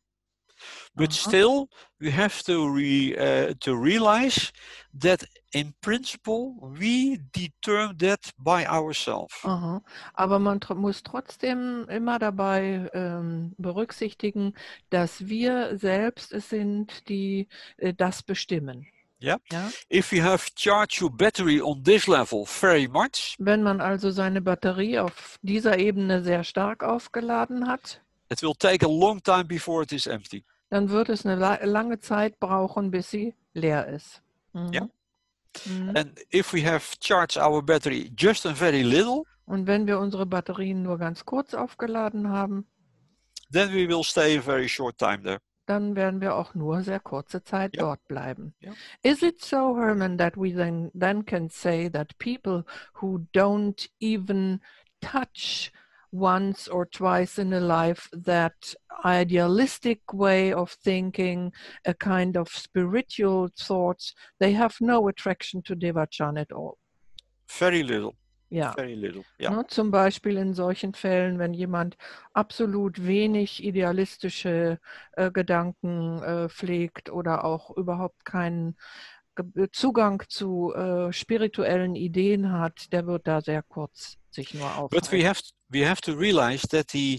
But Aha. still, we have to re, uh, to realize that in principle we determine that by ourselves. Aha. Aber man tr muss trotzdem immer dabei ähm, berücksichtigen, dass wir selbst es sind, die äh, das bestimmen. Ja. Ja? If you have charged your battery on this level very much, Wenn man also seine Batterie auf dieser Ebene sehr stark aufgeladen hat, it will take a long time before it is empty. dann wird es eine la lange Zeit brauchen, bis sie leer ist. Mhm. Ja. Mhm. And if we have charged our battery just a very little, Und wenn wir unsere Batterien nur ganz kurz aufgeladen haben, then we will stay a very short time there. dann werden wir auch nur sehr kurze Zeit Ja. dort bleiben. Ja. Is it so, Herman, that we then, then can say that people who don't even touch once or twice in a life that idealistic way of thinking, a kind of spiritual thoughts, they have no attraction to Devachan at all? Very little, Ja. very little. Ja. Ne, zum Beispiel in solchen Fällen, wenn jemand absolut wenig idealistische äh, Gedanken äh, pflegt oder auch überhaupt keinen Ge Zugang zu äh, spirituellen Ideen hat, der wird da sehr kurz sich nur But we aufhalten. have we have to realize that the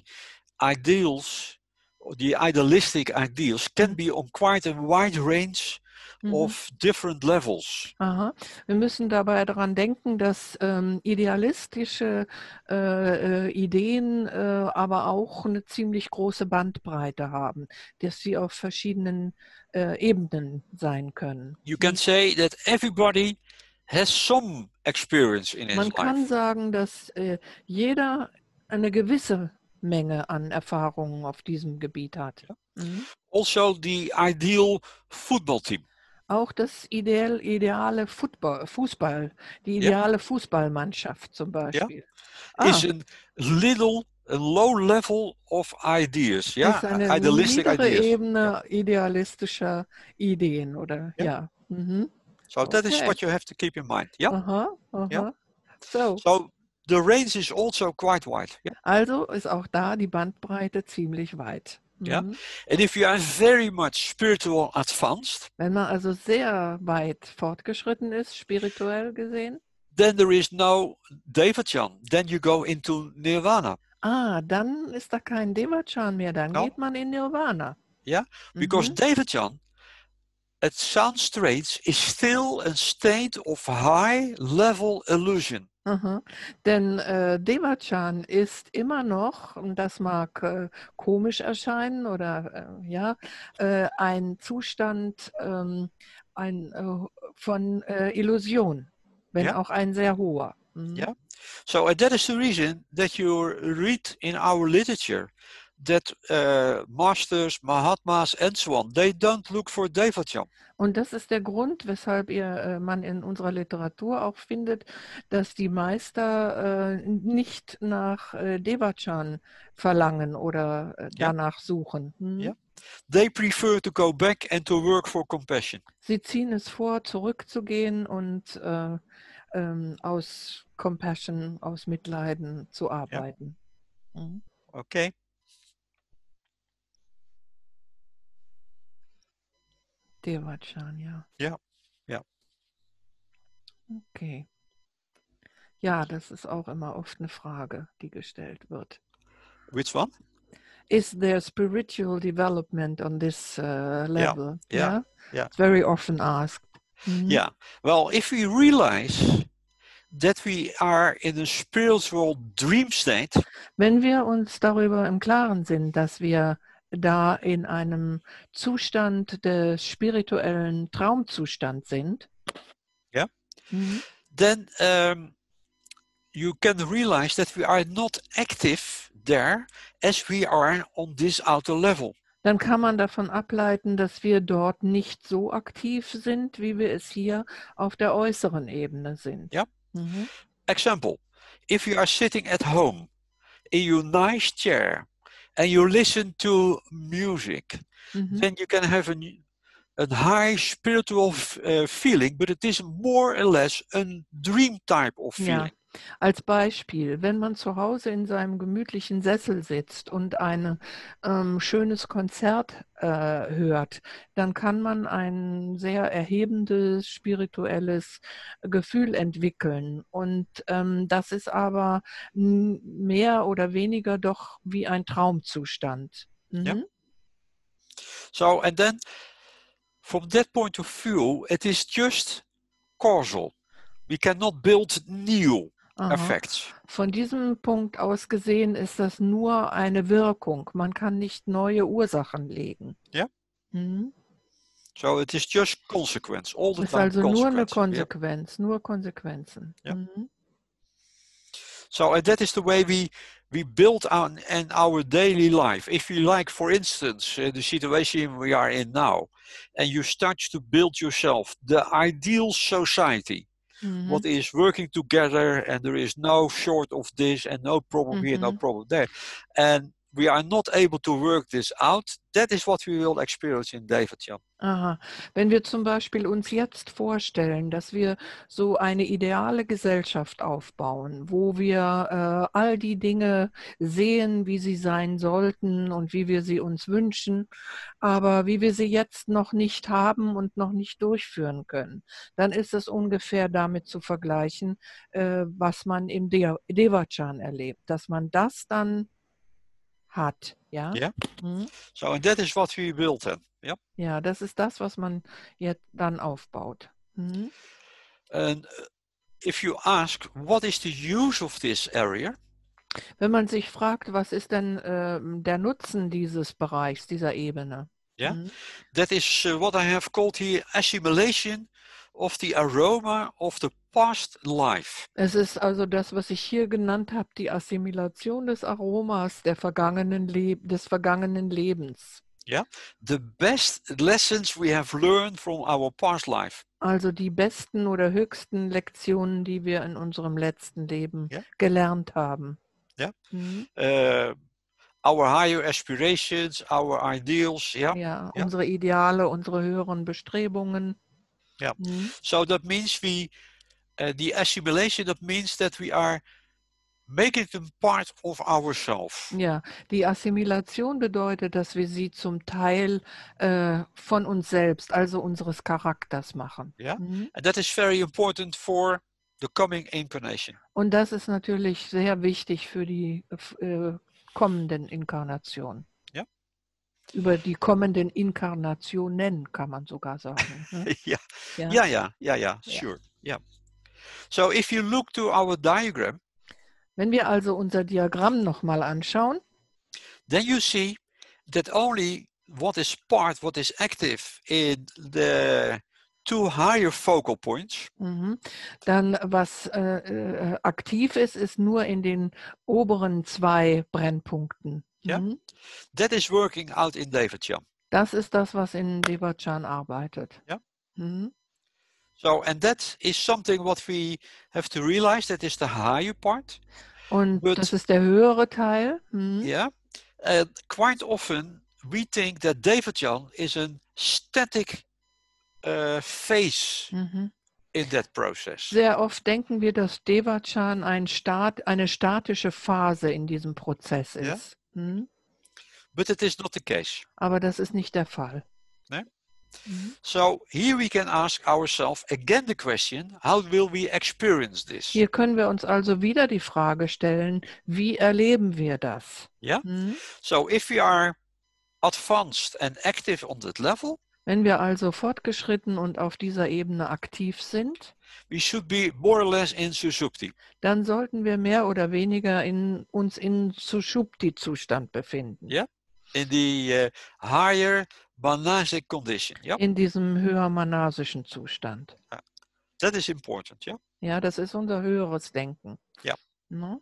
ideals, or the idealistic ideals, can be on quite a wide range Mhm. of different levels. Aha. Wir müssen dabei daran denken, dass ähm, idealistische äh, äh, Ideen äh, aber auch eine ziemlich große Bandbreite haben, dass sie auf verschiedenen äh, Ebenen sein können. You can say that everybody has some experience in his Man kann life. sagen, dass äh, jeder eine gewisse Menge an Erfahrungen auf diesem Gebiet hat. Mhm. Also the ideal football team. Auch das ideal, ideale Football, Fußball, die Ja. ideale Fußballmannschaft zum Beispiel. Is Ah, a little, a low level of ideas. Yeah, ist eine idealistic niedere ideas. Ebene idealistischer Ideen, oder? Ja. Ja. Mhm. So that is Okay. what you have to keep in mind. Yeah. Aha, aha. Ja. So, So the range is also quite wide. Yeah. also ist auch da die Bandbreite ziemlich weit. Ja. Mhm. And if you are very much spiritual advanced, Wenn man also sehr weit fortgeschritten ist, spirituell gesehen, then there is no Devachan. Then you go into Nirvana. ah, dann ist da kein Devachan mehr, dann Ja. geht man in Nirvana. Yeah. Because Mhm. Devachan, it sounds strange, is still a state of high level illusion. Aha. Denn äh, Devachan ist immer noch, und das mag äh, komisch erscheinen oder äh, ja, äh, ein Zustand ähm, ein, äh, von äh, Illusion, wenn Ja. auch ein sehr hoher. Mhm. Ja. So uh, that is the reason that you read in our literature that uh, masters, Mahatmas, and so on, they don't look for Devachan. Und das ist der Grund, weshalb ihr, äh, man in unserer Literatur auch findet, dass die Meister äh, nicht nach äh, Devachan verlangen oder äh, Ja. danach suchen. Mhm. Ja. They prefer to go back and to work for compassion. Sie ziehen es vor, zurückzugehen und äh, ähm, aus Compassion, aus Mitleiden zu arbeiten. Mhm. Okay. Devachan, ja. Ja, ja. Okay. Ja, das ist auch immer oft eine Frage, die gestellt wird. Which one? Is there spiritual development on this uh, level? yeah, yeah. It's very often asked. Mhm. Yeah. Well, if we realize that we are in a spiritual dream state, Wenn wir uns darüber im Klaren sind, dass wir da in einem Zustand des spirituellen Traumzustand sind, Ja. Mhm. then um, you can realize that we are not active there as we are on this outer level. dann kann man davon ableiten, dass wir dort nicht so aktiv sind, wie wir es hier auf der äußeren Ebene sind. Ja. Mhm. Example, if you are sitting at home in your nice chair and you listen to music, Mhm. then you can have a, a high spiritual uh, feeling, but it is more or less a dream type of feeling. Ja. Als Beispiel, wenn man zu Hause in seinem gemütlichen Sessel sitzt und ein ähm, schönes Konzert äh, hört, dann kann man ein sehr erhebendes spirituelles Gefühl entwickeln. Und ähm, das ist aber n- mehr oder weniger doch wie ein Traumzustand. Mhm. Ja. So, and then from that point of view, it is just causal. We cannot build new Aha. effects. Von diesem Punkt aus gesehen ist das nur eine Wirkung. Man kann nicht neue Ursachen legen. Ja. Mhm. So it is just consequence, all the Ist time also nur eine consequence. Yep. Konsequenz, nur Konsequenzen. Ja. Mhm. So and that is the way we we build on in our daily life. If you like, for instance, uh, the situation we are in now, and you start to build yourself the ideal society, Mhm. what is working together, and there is no short of this, and no problem here, no Mhm. problem there, and we are not able to work this out. That is what we will experience in Devachan. Aha. Wenn wir zum Beispiel uns jetzt vorstellen, dass wir so eine ideale Gesellschaft aufbauen, wo wir äh, all die Dinge sehen, wie sie sein sollten und wie wir sie uns wünschen, aber wie wir sie jetzt noch nicht haben und noch nicht durchführen können, dann ist es ungefähr damit zu vergleichen, äh, was man im De Devachan erlebt, dass man das dann hat. Ja? Ja. Mhm. So and that is what we built then. Yeah. Ja, das ist das, was man jetzt dann aufbaut. Mhm. And uh, if you ask, what is the use of this area? Wenn man sich fragt, was ist denn ähm, der Nutzen dieses Bereichs, dieser Ebene? Yeah. Mhm. That is uh, what I have called here assimilation of the aroma of the past life. Es ist also das, was ich hier genannt habe, die Assimilation des Aromas der vergangenen Leb des vergangenen Lebens. The best lessons we have learned from our past life. Also die besten oder höchsten Lektionen, die wir in unserem letzten Leben Ja. gelernt haben. Ja. Mhm. Uh, our higher aspirations, our ideals. Yeah. Ja, Ja. unsere Ideale, unsere höheren Bestrebungen. Ja. Mhm. So that means we, uh, the assimilation, that means that we are making them part of ourselves. Ja, die Assimilation bedeutet, dass wir sie zum Teil äh, von uns selbst, also unseres Charakters machen. Ja. Mhm. And that is very important for the coming incarnation. Und das ist natürlich sehr wichtig für die äh, kommenden Inkarnationen. Ja. Über die kommenden Inkarnationen kann man sogar sagen. Ne? yeah. Ja. Yeah, yeah, yeah, yeah, Ja. sure. Yeah. So if you look to our diagram, Wenn wir also unser Diagramm nochmal anschauen, then you see that only what is part, what is active in the two higher focal points, mhm, dann was äh, äh, aktiv ist, ist nur in den oberen zwei Brennpunkten. Ja. Mhm. that is working out in Devachan. Das ist das, was in Devachan arbeitet. Ja. Mhm. So, and that is something what we have to realize, that is the higher part. Und But- das ist der höhere Teil. Mhm. Yeah. And quite often we think that Devachan is a static uh, phase Mhm. in that process. Sehr oft denken wir, dass Devachan ein Stat, eine statische Phase in diesem Prozess ist. Ja. Mhm. But it is not the case. Aber das ist nicht der Fall. Mhm. So here we can ask ourselves again the question, how will we experience this? Hier können wir uns also wieder die Frage stellen, wie erleben wir das? Yeah? Mhm. So if we are advanced and active on that level, Wenn wir also fortgeschritten und auf dieser Ebene aktiv sind, we should be more or less in Sushupti. dann sollten wir mehr oder weniger in, uns in Sushupti-Zustand befinden, Yeah? In the uh, higher manasic condition. Yeah? in diesem höher-manasischen Zustand. That is important. Yeah? Ja, das ist unser höheres Denken. Ja. Ne?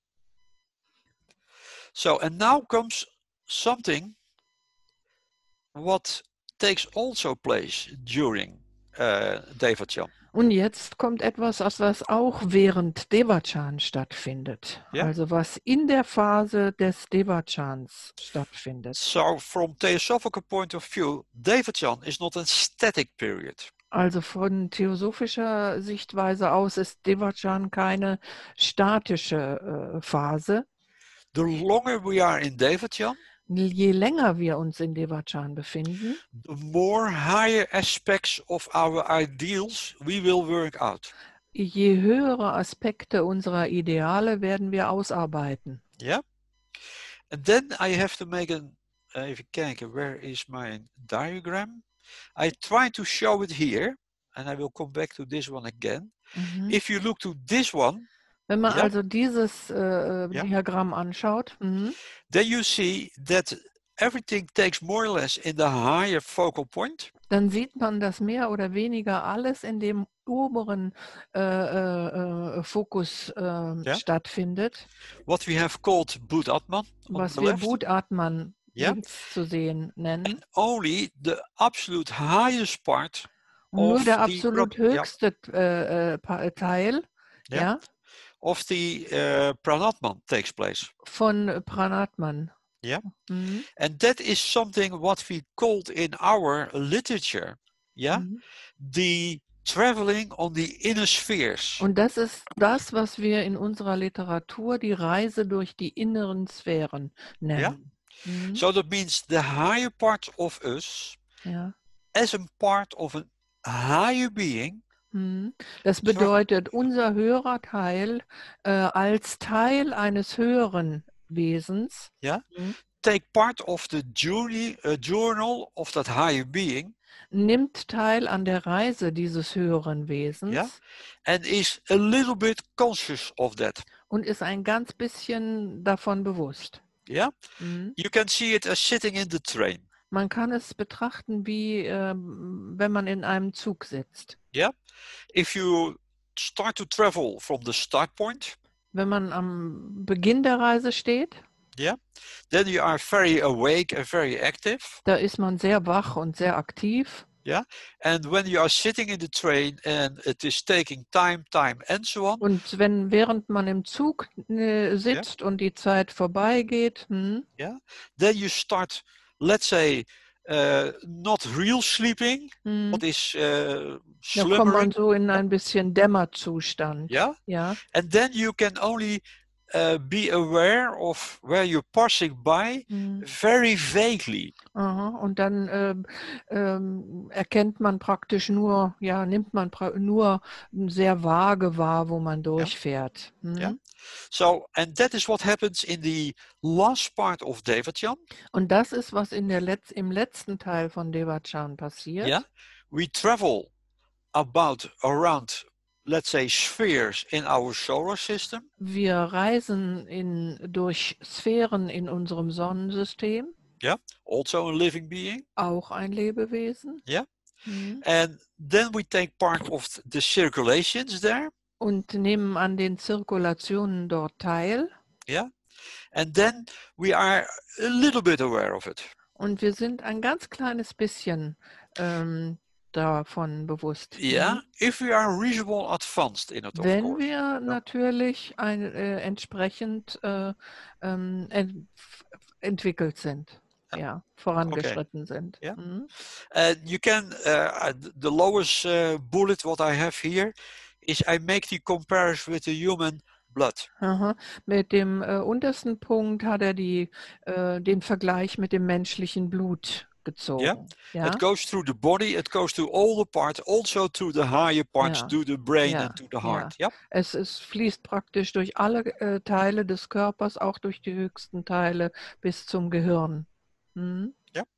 So, and now comes something what takes also place during uh, Devachan. Und jetzt kommt etwas, was was auch während Devachan stattfindet. Ja. Also was in der Phase des Devachans stattfindet. So, from Theosophical point of view, Devachan is not a static period. Also von theosophischer Sichtweise aus ist Devachan keine statische äh, Phase. The longer we are in Devachan, Je länger wir uns in Devachan befinden, the more higher aspects of our ideals we will work out. je höhere Aspekte unserer Ideale werden wir ausarbeiten. Yeah? And then I have to make an, uh, even kijken, where is my diagram? I try to show it here, and I will come back to this one again. Mhm. If you look to this one, Wenn man Ja. also dieses äh, Ja. Diagramm anschaut, mhm, then you see that everything takes more or less in the higher focal point. dann sieht man, dass mehr oder weniger alles in dem oberen äh, äh, äh, Fokus äh, stattfindet, What we have called Buddhatman on was the wir left. Budatman Ja. links zu sehen nennen. And only the absolute highest part Und nur of der the absolut pra- ja. höchste äh, äh, Pa- Teil Ja. ja, of the uh, Pranatman takes place. von Pranatman. Ja. Mhm. And that is something what we called in our literature, yeah, Mhm. the traveling on the inner spheres. Und das ist das, was wir in unserer Literatur die Reise durch die inneren Sphären nennen. Mhm. So that means the higher part of us Ja. as a part of a higher being Mhm. Das bedeutet, unser höherer Teil äh, als Teil eines höheren Wesens yeah, Mhm. take part of the journey, uh, journal of that higher being, nimmt teil an der Reise dieses höheren Wesens Ja. and is a little bit conscious of that. und ist ein ganz bisschen davon bewusst. Yeah, Mhm. you can see it as sitting in the train. Man kann es betrachten, wie ähm, wenn man in einem Zug sitzt. Yeah, if you start to travel from the start point, Wenn man am Beginn der Reise steht, yeah, then you are very awake and very active. da ist man sehr wach und sehr aktiv. And when you are sitting in the train and it is taking time, time, and so on, Und wenn während man im Zug äh, sitzt und die Zeit vorbeigeht, hm, then you start, let's say, uh, not real sleeping, hm, but is uh, da kommt man slumbering. so in ein bisschen Dämmerzustand. Yeah, Ja, and then you can only uh, be aware of where you're passing by hm, very vaguely. aha. Und dann ähm, ähm, erkennt man praktisch nur, ja, nimmt man pra nur sehr vage wahr, wo man durchfährt. Hm. Ja. So, and that is what happens in the last part of Devachan. Und das ist, was in der Letz im letzten Teil von Devachan passiert. Yeah, we travel about around, let's say, spheres in our solar system. Wir reisen in, durch Sphären in unserem Sonnensystem, Also a living being. auch ein Lebewesen. Ja. Mhm. And then we take part of the circulations there. Und nehmen an den Zirkulationen dort teil. And then we are a little bit aware of it. Und wir sind ein ganz kleines bisschen ähm, davon bewusst. Yeah, Mhm. if we are reasonable advanced in it, of Wenn course. wir natürlich ein, äh, entsprechend äh, ähm, ent entwickelt sind. Ja. Ja, vorangeschritten sind. Ja. Mhm. And you can, uh, the lowest uh, bullet what I have here is I make the comparison with the human blood. Aha. Mit dem äh, untersten Punkt hat er die, äh, den Vergleich mit dem menschlichen Blut gezogen. Ja? It goes through the body, it goes through all the parts, also through the higher parts, Ja. to the brain Ja. and to the heart. Yeah. Es, es fließt praktisch durch alle äh, Teile des Körpers, auch durch die höchsten Teile bis zum Gehirn. Mhm.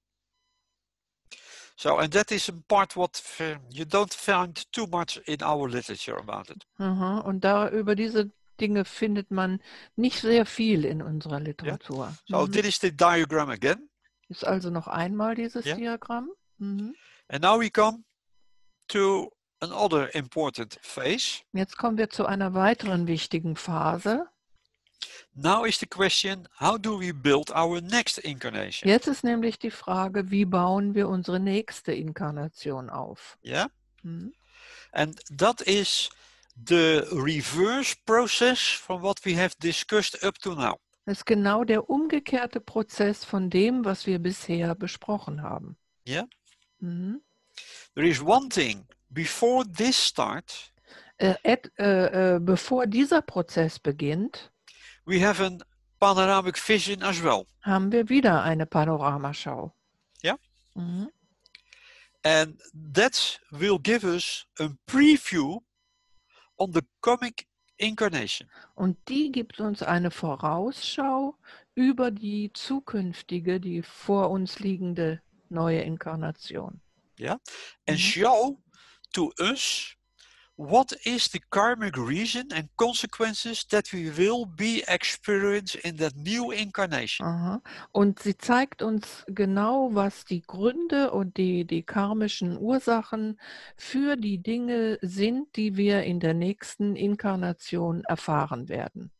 So, and that is a part what uh, you don't find too much in our literature about it. Aha. Und da über diese Dinge findet man nicht sehr viel in unserer Literatur. So Mhm. this is the diagram again. Ist also noch einmal dieses Ja. Diagramm. Mhm. And now we come to another important phase. Jetzt kommen wir zu einer weiteren wichtigen Phase. Now is the question, how do we build our next incarnation? Jetzt ist nämlich die Frage, wie bauen wir unsere nächste Inkarnation auf? Yeah. Mhm. And that is the reverse process from what we have discussed up to now. Das ist genau der umgekehrte Prozess von dem, was wir bisher besprochen haben. Yeah. Mhm. There is one thing before this starts. Äh, et, äh, äh, bevor dieser Prozess beginnt, We have a panoramic vision as well. haben wir wieder eine Panoramaschau. Ja. Mhm. And that will give us a preview on the coming incarnation. Und die gibt uns eine Vorausschau über die zukünftige, die vor uns liegende neue Inkarnation. Yeah. And Mhm. show to us what is the karmic reason and consequences that we will be experiencing in that new incarnation. Aha. Und sie zeigt uns genau, was die Gründe und die, die karmischen Ursachen für die Dinge sind, die wir in der nächsten Inkarnation erfahren werden.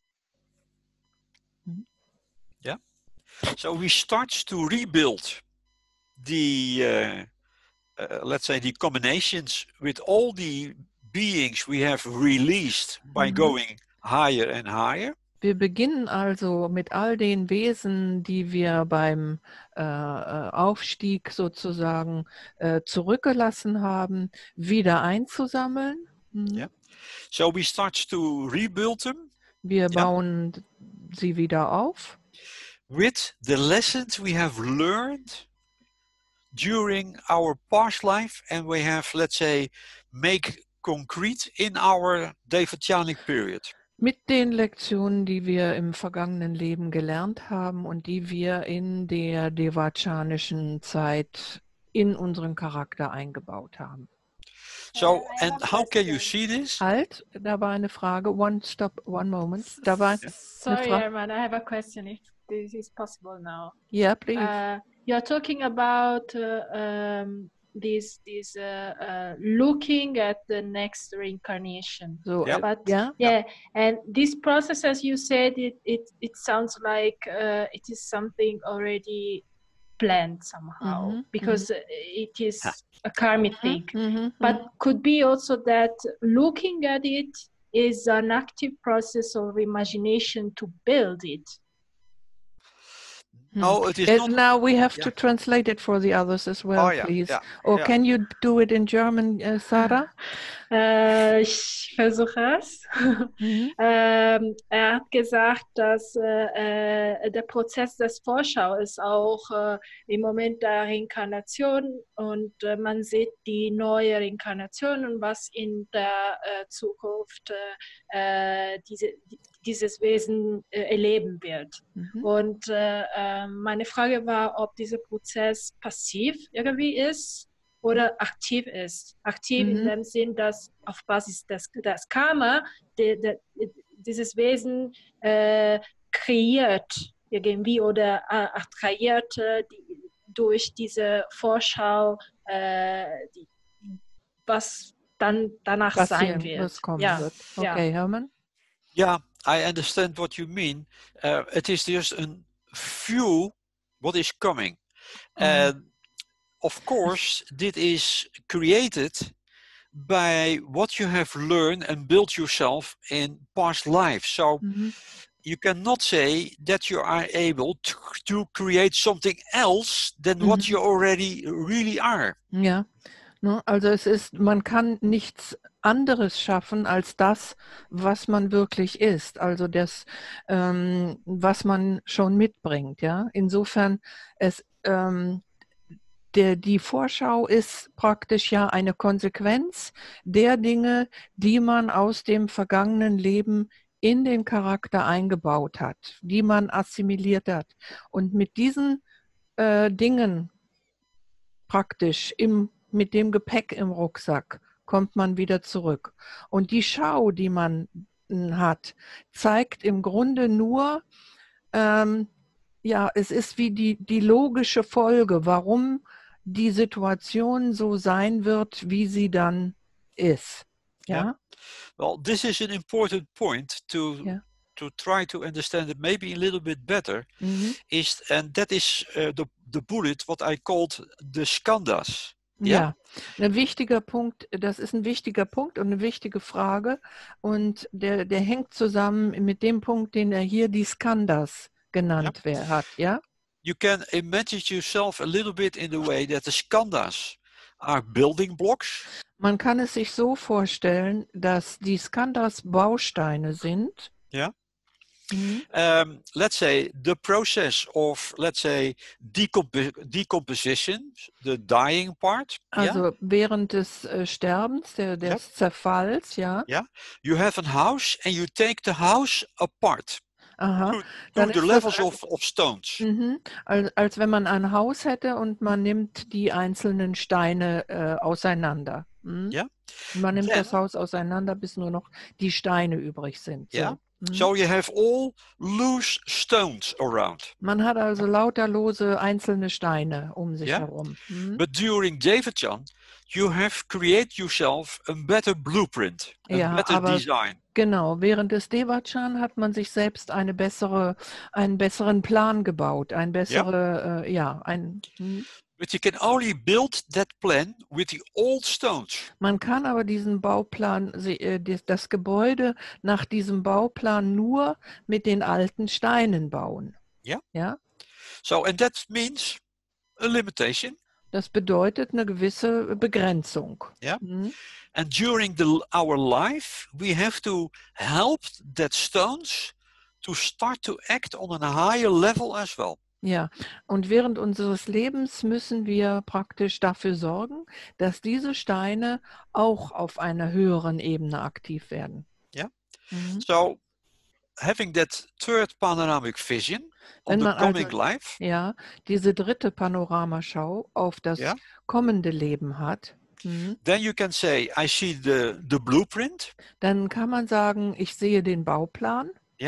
So we start to rebuild the, uh, uh, let's say, the combinations with all the beings we have released by Mhm. going higher and higher. Wir beginnen also mit all den Wesen, die wir beim äh, äh, Aufstieg sozusagen äh, zurückgelassen haben, wieder einzusammeln. Mhm. Ja. So we start to rebuild them Wir Ja. bauen sie wieder auf with the lessons we have learned during our past life, and we have, let's say, make concrete in our Devachyanic period. mit den Lektionen, die wir im vergangenen Leben gelernt haben und die wir in der devachanischen Zeit in unseren Charakter eingebaut haben. So, and how can you see this? Halt, da war eine Frage. One stop, one moment. Da war, Sorry, Fra- Herman, I have a question if this is possible now. yeah, please. Uh, you're talking about uh, um, this, this uh, uh, looking at the next reincarnation. so, Ja. äh, But ja, yeah, and this process, as you said, it it, it sounds like uh, it is something already planned somehow Mhm, because uh, it is a karmic thing. mhm, But could be also that looking at it is an active process of imagination to build it. No, it is Uh, not. now we have Yeah. to translate it for the others as well, Oh, yeah, please. yeah, Or yeah. can you do it in German, uh, Sarah? Äh, ich versuche es. Mhm. Ähm, er hat gesagt, dass äh, äh, der Prozess des Vorschau ist auch äh, im Moment der Reinkarnation und äh, man sieht die neue Reinkarnation und was in der äh, Zukunft äh, diese, dieses Wesen äh, erleben wird. Mhm. Und äh, äh, meine Frage war, ob dieser Prozess passiv irgendwie ist oder aktiv ist. Aktiv Mhm. in dem Sinn, dass auf Basis des, des Karma de, de, dieses Wesen äh, kreiert irgendwie oder äh, attrahiert äh, die, durch diese Vorschau, äh, die, was dann danach Was, sein hier, wird. was kommen ja. wird. ja. Okay, Herman? Yeah, I understand what you mean. Uh, it is just a view what is coming. Mhm. And of course, this is created by what you have learned and built yourself in past life. So Mhm. you cannot say that you are able to, to create something else than what Mhm. you already really are. Ja, ne, also es ist, man kann nichts anderes schaffen als das, was man wirklich ist, also das, ähm, was man schon mitbringt, ja. Insofern, es, ähm, der, die Vorschau ist praktisch ja eine Konsequenz der Dinge, die man aus dem vergangenen Leben in den Charakter eingebaut hat, die man assimiliert hat. Und mit diesen äh, Dingen praktisch im, mit dem Gepäck im Rucksack kommt man wieder zurück. Und die Schau, die man m, hat, zeigt im Grunde nur, ähm, ja, es ist wie die, die logische Folge, warum die Situation so sein wird, wie sie dann ist. Ja? Yeah. Well, this is an important point to Ja. to try to understand it maybe a little bit better. Mhm. Is and that is uh, the the bullet what I called the skandhas. Ja, ein wichtiger Punkt, das ist ein wichtiger Punkt und eine wichtige Frage und der, der hängt zusammen mit dem Punkt, den er hier die Skandhas genannt wer- hat, ja? You can imagine yourself a little bit in the way that the skandhas are building blocks. Man kann es sich so vorstellen, dass die Skandhas Bausteine sind. Ja. Mhm. Um, let's say the process of, let's say, decomp- decomposition, the dying part. yeah? Also während des äh, Sterbens, der, des Ja. Zerfalls, ja. You have a house and you take the house apart Aha. through, Dann through the ist das levels of, of stones. Mhm. Als, als wenn man ein Haus hätte und man nimmt die einzelnen Steine äh, auseinander. Mhm. Ja. Man nimmt Then- das Haus auseinander, bis nur noch die Steine übrig sind. So. Ja. Mhm. So you have all loose stones around. Man hat also lauter lose einzelne Steine um sich Ja. herum. Mhm. But during Devachan, you have create yourself a better blueprint, a Ja, better aber- design. Genau, während des Devachan hat man sich selbst eine bessere, einen besseren Plan gebaut, ein bessere, äh, ja, ein, mhm. But you can only build that plan with the old stones. Man kann aber diesen Bauplan, sie- äh, das das Gebäude nach diesem Bauplan nur mit den alten Steinen bauen. Ja. Ja? So, and that means a limitation. Das bedeutet eine gewisse Begrenzung. Ja. Mhm. And during the, our life, we have to help that stones to start to act on a higher level as well. Ja, und während unseres Lebens müssen wir praktisch dafür sorgen, dass diese Steine auch auf einer höheren Ebene aktiv werden. Ja. Mhm. So, having that third panoramic vision on Wenn the man also- coming life, Ja, diese dritte Panoramaschau auf das Ja. kommende Leben hat, mhm. then you can say, I see the, the blueprint, dann kann man sagen, ich sehe den Bauplan,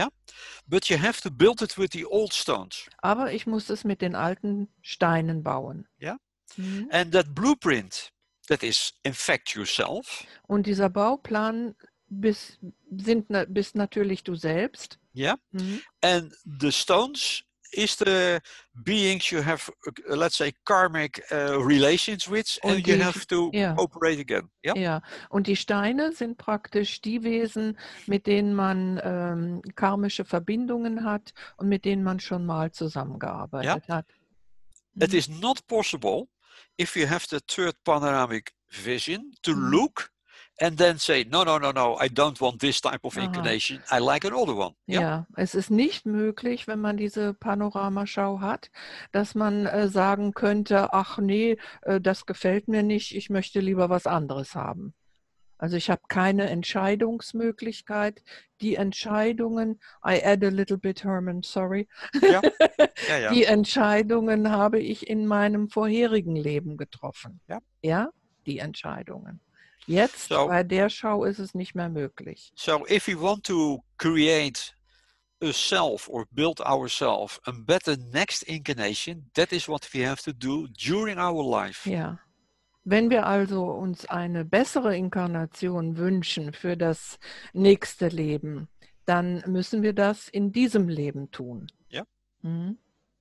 but you have to build it with the old stones. aber ich muss es mit den alten Steinen bauen. Ja. Mhm. And that blueprint, that is in fact yourself, Und dieser Bauplan bist, sind, na- bist natürlich du selbst. yeah, Mhm. and the stones is the beings you have, uh, let's say, karmic uh, relations with, Und and you die- have to ja. cooperate again. Yeah. Ja, und die Steine sind praktisch die Wesen, mit denen man ähm, karmische Verbindungen hat und mit denen man schon mal zusammengearbeitet hat. It Mhm. is not possible if you have the third panoramic vision to Mhm. look and then say, no, no, no, no, I don't want this type of Aha. inclination. I like another one. Ja, Yeah. es ist nicht möglich, wenn man diese Panoramaschau hat, dass man äh, sagen könnte, ach nee, äh, das gefällt mir nicht, ich möchte lieber was anderes haben. Also ich habe keine Entscheidungsmöglichkeit. Die Entscheidungen, I add a little bit, Herman, sorry. Ja. Yeah, yeah. Die Entscheidungen habe ich in meinem vorherigen Leben getroffen. Ja. Ja, die Entscheidungen. Jetzt So- bei der Schau ist es nicht mehr möglich. So if we want to create a self or build ourselves a better next incarnation, that is what we have to do during our life. Ja. Wenn wir also uns eine bessere Inkarnation wünschen für das nächste Leben, dann müssen wir das in diesem Leben tun. Ja. Mhm.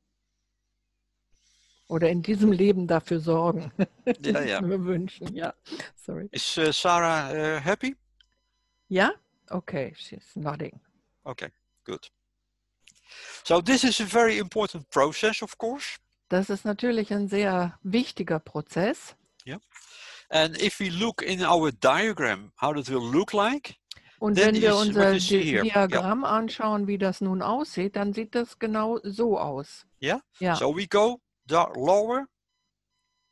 Oder in diesem Leben dafür sorgen. Ja, ja. Wir wünschen, ja. Sorry. Is uh, Sarah uh, happy? Ja? Okay, she's nodding. Okay, good. So this is a very important process, of course. Das ist natürlich ein sehr wichtiger Prozess. And if we look in our diagram, how that will look like, Und Then wenn wir is what unser you see Di here. Diagramm anschauen, wie das nun aussieht, dann sieht das genau so aus. Yeah? Ja. so we go da- lower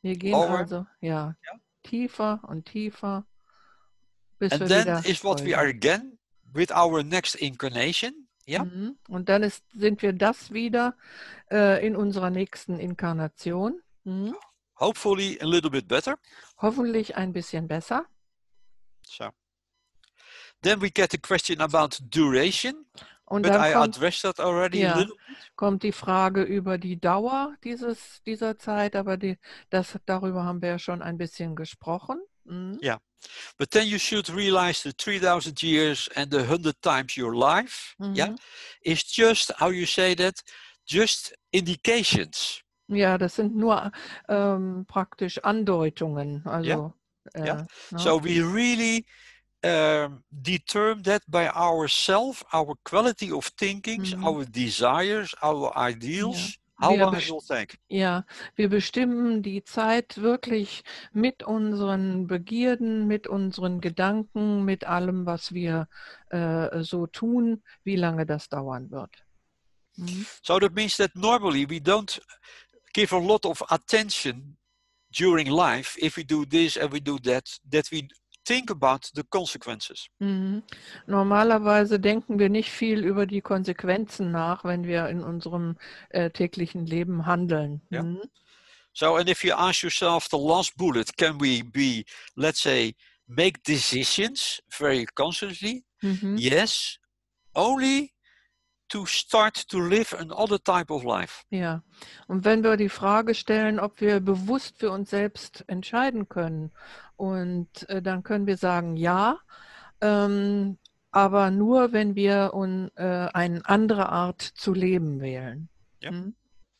Wir gehen lower, also ja yeah. tiefer und tiefer, bis And wir then wieder is what voll we are sind. again with our next incarnation. Yeah. Mhm. Und dann ist, sind wir das wieder äh, in unserer nächsten Inkarnation. Mhm. Hopefully a little bit better. Hoffentlich ein bisschen besser. So then we get the question about duration, Und but dann I kommt, addressed that already a ja, little bit. kommt die Frage über die Dauer dieses, dieser Zeit, aber die, das, darüber haben wir ja schon ein bisschen gesprochen. Mhm. Yeah. But then you should realize the three thousand years and the one hundred times your life, Mhm. yeah, is just, how you say that, just indications. Ja, das sind nur ähm, praktisch Andeutungen. Yeah. Also, Yeah. äh, ne? So we really um, determine that by ourselves, our quality of thinkings, Mhm. our desires, our ideals, Ja. how Wir long it best- will take. Ja, wir bestimmen die Zeit wirklich mit unseren Begierden, mit unseren Gedanken, mit allem, was wir äh, so tun, wie lange das dauern wird. Mhm. So that means that normally we don't give a lot of attention during life if we do this and we do that, that we think about the consequences. Mhm. Normalerweise denken wir nicht viel über die Konsequenzen nach, wenn wir in unserem äh, täglichen Leben handeln. Ja. Mhm. So, and if you ask yourself the last bullet, can we be, let's say, make decisions very consciously? Mhm. Yes, only to start to live another type of life. Ja, und wenn wir die Frage stellen, ob wir bewusst für uns selbst entscheiden können, und äh, dann können wir sagen, ja, ähm, aber nur, wenn wir un, äh, eine andere Art zu leben wählen. Ja. Hm?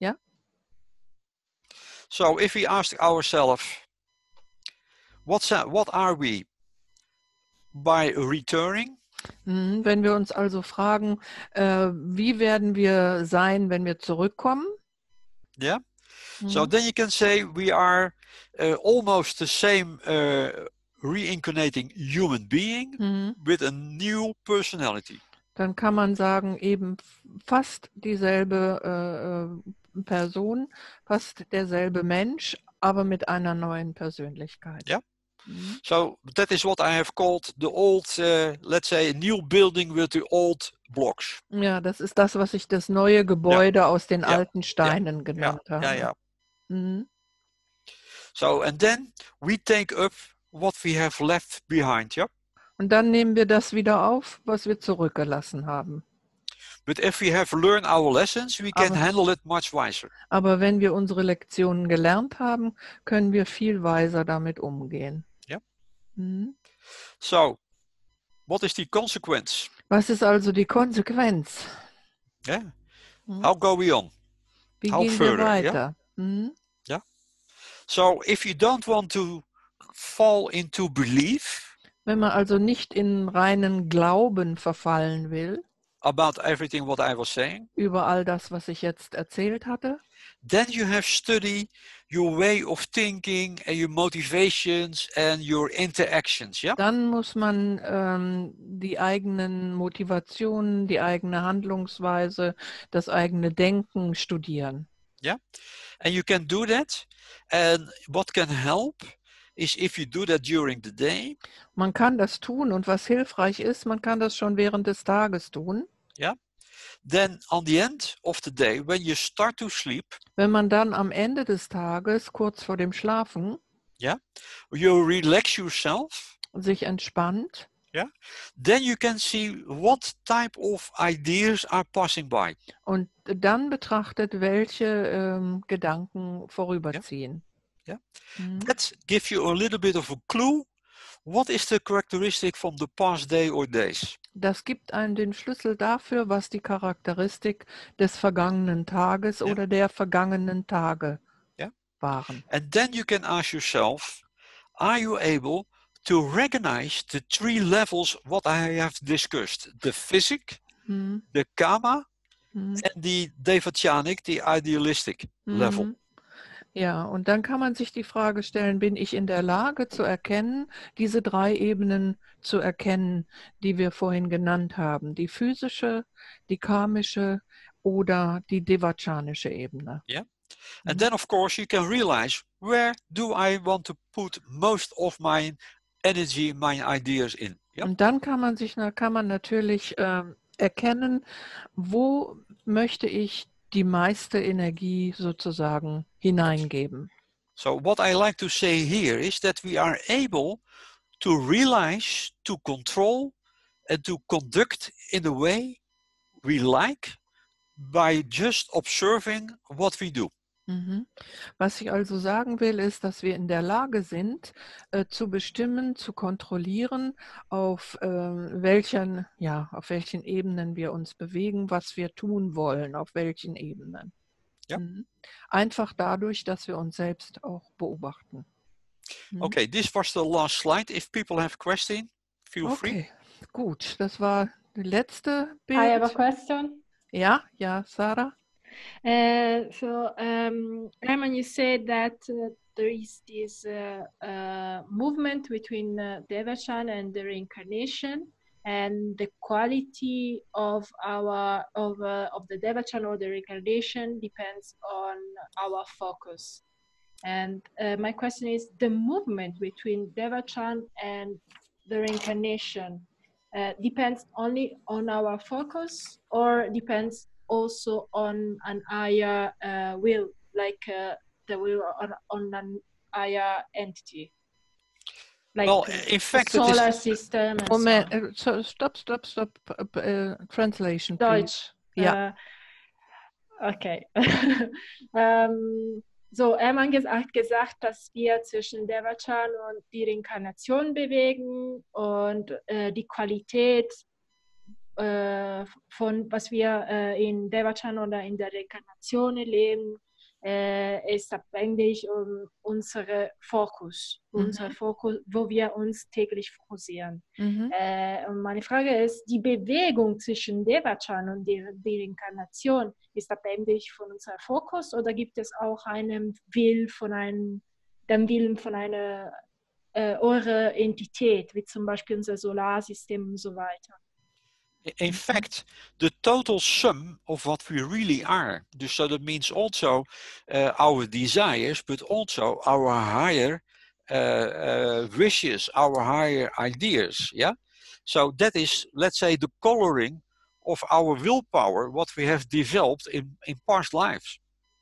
So, if we ask ourselves, what's that, what are we by returning? Mhm. Wenn wir uns also fragen, äh, wie werden wir sein, wenn wir zurückkommen? Yeah. Mhm. So then you can say we are uh, almost the same uh, reincarnating human being Mhm. with a new personality. Dann kann man sagen, eben fast dieselbe äh, äh, Person, fast derselbe Mensch, aber mit einer neuen Persönlichkeit. Ja. Mhm. So that is what I have called the old, uh, let's say, a new building with the old blocks. Ja, das ist das, was ich das neue Gebäude aus den Ja. alten Steinen genannt Ja, habe. ja, ja. Mhm. So and then we take up what we have left behind. Yeah. Und dann nehmen wir das wieder auf, was wir zurückgelassen haben. But if we have learned our lessons, we can Aber- handle it much wiser. Aber wenn wir unsere Lektionen gelernt haben, können wir viel weiser damit umgehen. Ja. Mhm. So, what is the consequence? Was ist also die Konsequenz? Yeah. Mhm. How go we on? Wie How gehen wir further, ja? weiter? Mhm. So, if you don't want to fall into belief Wenn man also nicht in reinen Glauben verfallen will, about everything what I was saying, über all das, was ich jetzt erzählt hatte, then you have study your way of thinking and your motivations and your interactions. Yeah. dann muss man ähm, die eigenen Motivationen, die eigene Handlungsweise, das eigene Denken studieren. And you can do that. And what can help is if you do that during the day, Man kann das tun, und was hilfreich ist, man kann das schon während des Tages tun. then on the end of the day, when you start to sleep, Wenn man dann am Ende des Tages, kurz vor dem Schlafen, you relax yourself, sich entspannt, then you can see what type of ideas are passing by. und dann betrachtet, welche ähm, Gedanken vorüberziehen. Ja. Mhm. That gives you a little bit of a clue. What is the characteristic from the past day or days? Das gibt einem den Schlüssel dafür, was die Charakteristik des vergangenen Tages Ja. oder der vergangenen Tage Ja. waren. And then you can ask yourself, are you able to recognize the three levels what I have discussed? The physic, Mhm. the karma, Mhm. and the devachanic, the idealistic level. Mhm. Ja, und dann kann man sich die Frage stellen, bin ich in der Lage zu erkennen, diese drei Ebenen zu erkennen, die wir vorhin genannt haben, die physische, die karmische oder die devachanische Ebene. And Mhm. then, of course, you can realize, where do I want to put most of my energy, my ideas in? Yeah? Und dann kann man sich, na- kann man natürlich ähm, erkennen, wo möchte ich die meiste Energie sozusagen hineingeben. So what I like to say here is that we are able to realize, to control, and to conduct in the way we like by just observing what we do. Mhm. Was ich also sagen will, ist, dass wir in der Lage sind, äh, zu bestimmen, zu kontrollieren, auf ähm, welchen, ja, auf welchen Ebenen wir uns bewegen, was wir tun wollen, auf welchen Ebenen. Ja. Mhm. Einfach dadurch, dass wir uns selbst auch beobachten. Mhm. Okay, this was the last slide. If people have questions, feel free. Okay, gut. Das war die letzte I have a Bild. question. Ja, ja, Sarah. Uh, so, um, Herman, you said that uh, there is this uh, uh, movement between uh, Devachan and the reincarnation, and the quality of our of uh, of the Devachan or the reincarnation depends on our focus. And uh, my question is, the movement between Devachan and the reincarnation uh, depends only on our focus, or depends also on an higher uh, will, like uh, the will on, on an higher entity, like Well, uh, in the fact, it solar is. system and Moment, so on. äh, so, stop, stop, stop. äh, translation, please. Deutsch. Ja. Äh, okay. ähm, so, Erman ges hat gesagt, dass wir zwischen Devachan und die Reinkarnation bewegen und äh, die Qualität äh, von was wir äh, in Devachan oder in der Reinkarnation erleben, äh, ist abhängig um unsere Fokus, Mhm. unser Fokus, wo wir uns täglich fokussieren. Mhm. Äh, und meine Frage ist, die Bewegung zwischen Devachan und der Reinkarnation, ist abhängig von unserem Fokus, oder gibt es auch einen Will von einem, den Willen von einer äh, eurer Entität, wie zum Beispiel unser Solarsystem und so weiter? In fact, the total sum of what we really are. So that means also uh, our desires, but also our higher uh, uh, wishes, our higher ideas. Yeah. So that is, let's say, the coloring of our willpower, what we have developed in, in past lives.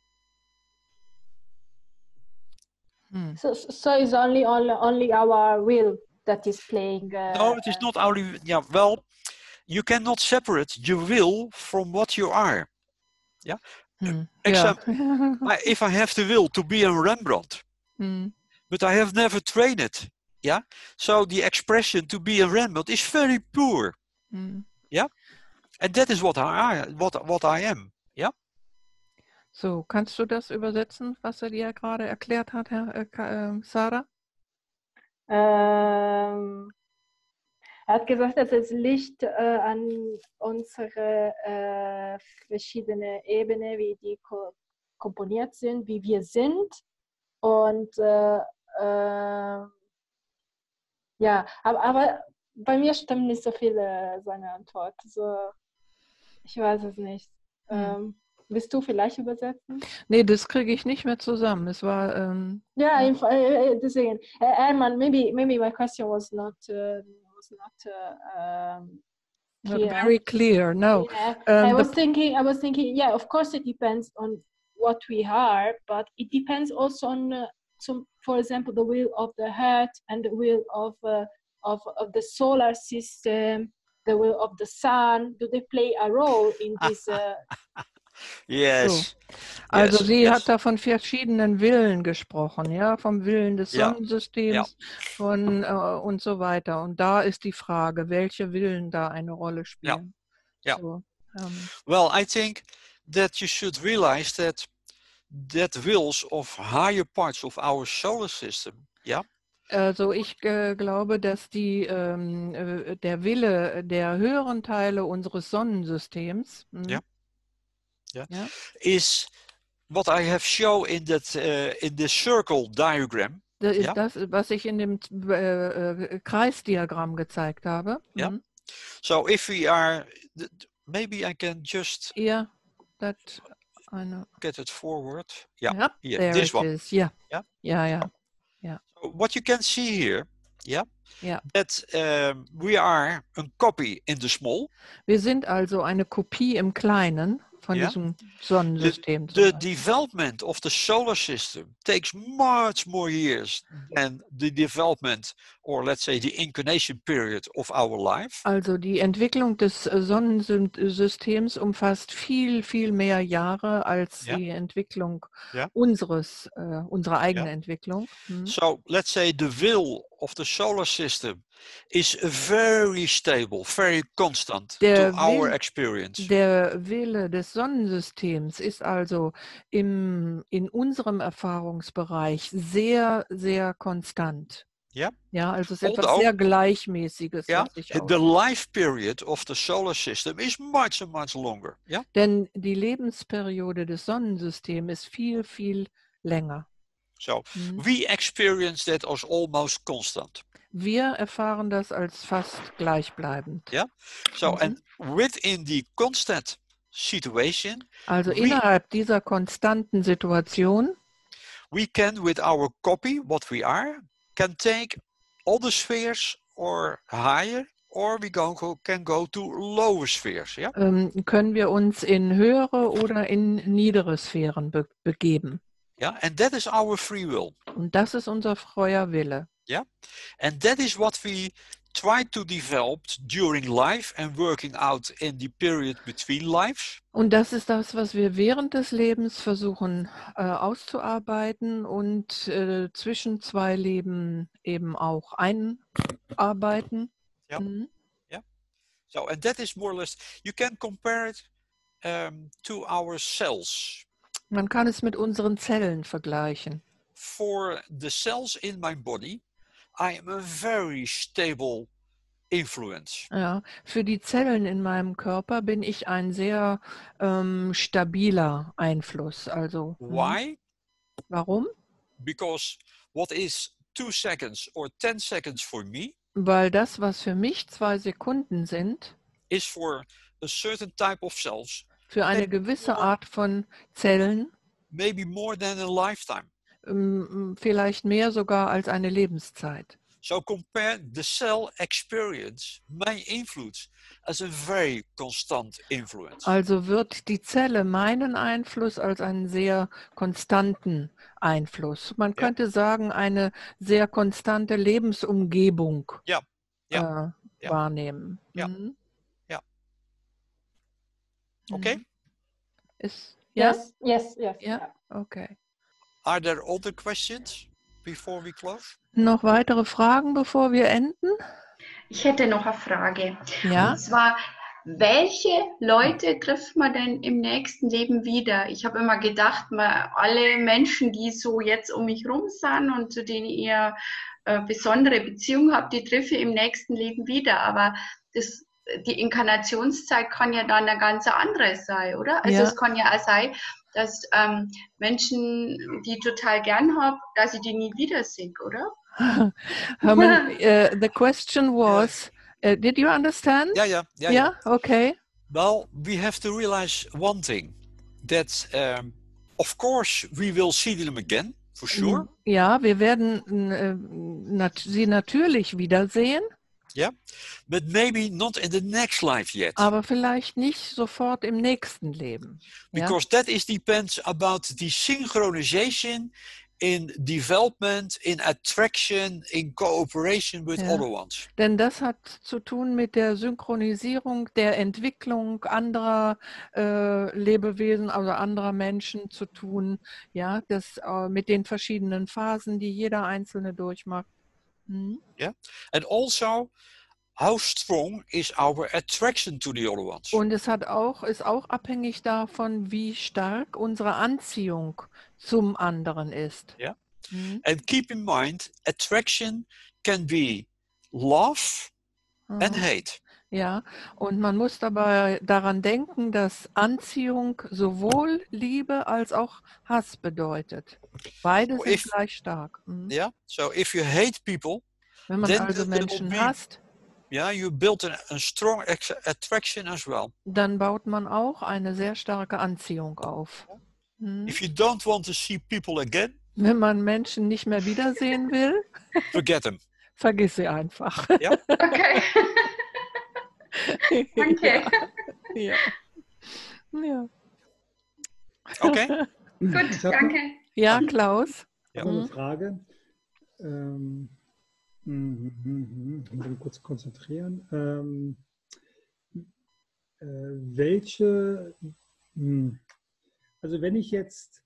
Hm. So, so it's only, only, only our will that is playing. Uh, No, it is not only. Yeah. Well, you cannot separate your will from what you are. Yeah. Hm. Example. Ja. I, if I have the will to be a Rembrandt, Hm. but I have never trained it, yeah. So the expression to be a Rembrandt is very poor, Hm. yeah. And that is what I what what I am, yeah. So, kannst du das übersetzen, was er dir gerade erklärt hat, Herr äh, Ka- äh, Sarah? Ähm, er hat gesagt, dass es liegt äh, an unsere äh, verschiedenen Ebenen, wie die ko komponiert sind, wie wir sind. Und äh, äh, ja, aber, aber bei mir stimmt nicht so viel äh, seine Antwort. So, ich weiß es nicht. Hm. Ähm, willst du vielleicht übersetzen? Nee, das kriege ich nicht mehr zusammen. Es war, ähm, Yeah, Ja. if, uh, deswegen. Uh, Herman, maybe maybe my question was not uh, was not uh, um, not clear. very clear. No. Yeah, Um, I the- was thinking. I was thinking. Yeah, of course it depends on what we are, but it depends also on uh, some, for example, the will of the heart and the will of uh, of of the solar system, the will of the sun. Do they play a role in this? Uh, Yes. Also yes, sie yes. hat da von verschiedenen Willen gesprochen, ja, vom Willen des Ja, Sonnensystems von äh, und so weiter. Und da ist die Frage, welche Willen da eine Rolle spielen. Ja. So, ähm, Well, I think that you should realize that that wills of higher parts of our solar system, yeah, also ich äh, glaube, dass die, ähm, äh, der Wille der höheren Teile unseres Sonnensystems, hm, Ja. Ja. ja, is what I have shown in that uh, in this circle diagram. das ist Ja. das, was ich in dem äh, äh, Kreisdiagramm gezeigt habe. Ja. Mhm. So if we are, maybe I can just Ja, that Eine, get it forward. Yeah, ja, here, there this it one. is. Ja, Ja. ja, ja. So what you can see here, yeah, Ja. that um, we are a copy in the small. Wir sind also eine Kopie im Kleinen von Ja. diesem The, Sonnensystem. zum the Beispiel. development of the solar system takes much more years than the development, or let's say the incarnation period of our life. Also die Entwicklung des äh, Sonnensystems umfasst viel, viel mehr Jahre als Ja. die Entwicklung Ja. unseres, äh, unserer eigenen Ja. Entwicklung. Hm. So let's say the will of the solar system is very stable, very constant Der to our Will- experience. Der Wille des Sonnensystems ist also im, in unserem Erfahrungsbereich sehr, sehr konstant. Ja. Ja, also es ist etwas Although- sehr Gleichmäßiges, Yeah, was sich the auswirkt. life period of the solar system is much and much longer. Yeah. Denn die Lebensperiode des Sonnensystems ist viel, viel länger. So Hm. we experience that as almost constant. Wir erfahren das als fast gleichbleibend. Ja. So Mhm. and within the constant situation, Also We- innerhalb dieser konstanten Situation we can, with our copy, what we are, can take all the spheres or higher, or we go, go- can go to lower spheres. Yeah. ähm, können wir uns in höhere oder in niedere Sphären be begeben. Yeah. And that is our free will. Und das ist unser freier Wille. And that is what we try to develop during life and working out in the period between lives. Und das ist das, was wir während des Lebens versuchen äh, auszuarbeiten und äh, zwischen zwei Leben eben auch einarbeiten. Ja. Mhm. So, and that is more or less, you can compare it um, to our cells. Man kann es mit unseren Zellen vergleichen. For the cells in my body, I am a very stable influence. Ja, für die Zellen in meinem Körper bin ich ein sehr ähm, stabiler Einfluss. Also, mhm. Why? Warum? Because what is two seconds or ten seconds for me Weil das, was für mich zwei Sekunden sind, is for a certain type of cells, für eine gewisse Art von Zellen maybe more than a lifetime. ähm, vielleicht mehr sogar als eine Lebenszeit. So compare the cell experience, my influence, as a very constant influence. Also wird die Zelle meinen Einfluss als einen sehr konstanten Einfluss. Man Ja. könnte sagen, eine sehr konstante Lebensumgebung Ja. Äh, Ja. wahrnehmen. Ja. Mhm. Ja. Mhm. Okay. Ist, ja? Yes, yes, yes. Ja. Okay. Are there other questions before we close? Noch weitere Fragen, bevor wir enden? Ich hätte noch eine Frage. Ja. Und zwar, welche Leute trifft man denn im nächsten Leben wieder? Ich habe immer gedacht, man, alle Menschen, die so jetzt um mich rum sind und zu denen ihr äh, besondere Beziehung habt, die treffe ich im nächsten Leben wieder. Aber das, die Inkarnationszeit kann ja dann eine ganz andere sein, oder? Also Ja. es kann ja auch sein, dass ähm, Menschen, die ich total gern habe, dass ich die nie wiedersehe, oder? Herman, uh, the question was, uh, did you understand? Yeah, yeah, yeah. Yeah, okay. Well, we have to realize one thing, that um, of course we will see them again, for sure. Ja, wir werden äh, nat sie natürlich wiedersehen, But maybe not in the next life yet. aber vielleicht nicht sofort im nächsten Leben. Ja? Because that is depends about the synchronization in development, in attraction, in cooperation with Ja. other ones. Denn das hat zu tun mit der Synchronisierung der Entwicklung anderer äh, Lebewesen, also anderer Menschen zu tun, ja, das äh, mit den verschiedenen Phasen, die jeder Einzelne durchmacht. Mhm. And also, how strong is our attraction to the other ones? Und es hat auch, ist auch abhängig davon, wie stark unsere Anziehung zum anderen ist. Ja. Mhm. And keep in mind, attraction can be love and Mhm. hate. Ja, und man muss dabei daran denken, dass Anziehung sowohl Liebe als auch Hass bedeutet. Beide So sind if- gleich stark. Mhm. Yeah. So if you hate people, Wenn man then also there will Menschen be- hasst, yeah, you build a, a strong ex- attraction as well. Dann baut man auch eine sehr starke Anziehung auf. Mhm. If you don't want to see people again, Wenn man Menschen nicht mehr wiedersehen will, forget them. vergiss sie einfach. Ja. Okay. Danke. Ja. Ja. Okay. Gut, Ich hab danke. Ja, Klaus. Ja. noch eine Mhm. Frage. Ähm, mhm, mhm, mhm. Ich muss mich kurz konzentrieren. Ähm, äh, welche, hm, also wenn ich jetzt,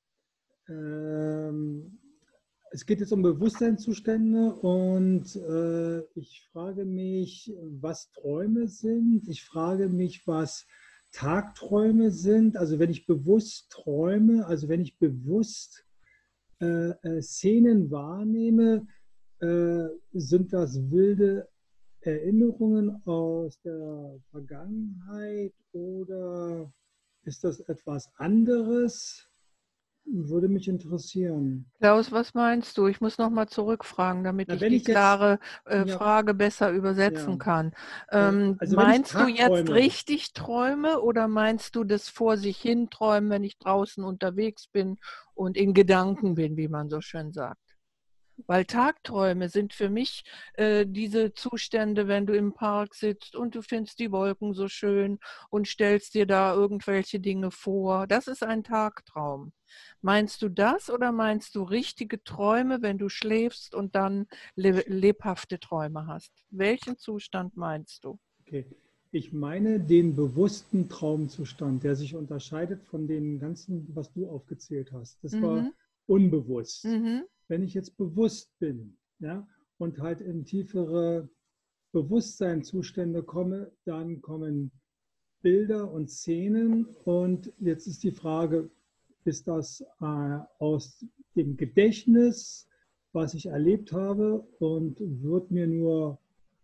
ähm, es geht jetzt um Bewusstseinszustände und äh, ich frage mich, was Träume sind. Ich frage mich, was Tagträume sind. Also wenn ich bewusst träume, also wenn ich bewusst äh, äh, Szenen wahrnehme, äh, sind das wilde Erinnerungen aus der Vergangenheit oder ist das etwas anderes? Würde mich interessieren. Klaus, was meinst du? Ich muss noch mal zurückfragen, damit Na, ich wenn die ich jetzt- klare äh, ja. Frage besser übersetzen Ja. kann. Äh, Ähm, also wenn ich meinst du jetzt Tagträume- richtig Träume oder meinst du das vor sich hin träumen, wenn ich draußen unterwegs bin und in Gedanken bin, wie man so schön sagt? Weil Tagträume sind für mich äh, diese Zustände, wenn du im Park sitzt und du findest die Wolken so schön und stellst dir da irgendwelche Dinge vor. Das ist ein Tagtraum. Meinst du das oder meinst du richtige Träume, wenn du schläfst und dann le lebhafte Träume hast? Welchen Zustand meinst du? Okay. Ich meine den bewussten Traumzustand, der sich unterscheidet von dem ganzen, was du aufgezählt hast. Das war Mhm. unbewusst. Mhm. Wenn ich jetzt bewusst bin, ja, und halt in tiefere Bewusstseinszustände komme, dann kommen Bilder und Szenen. Und jetzt ist die Frage, ist das äh, aus dem Gedächtnis, was ich erlebt habe, und wird mir nur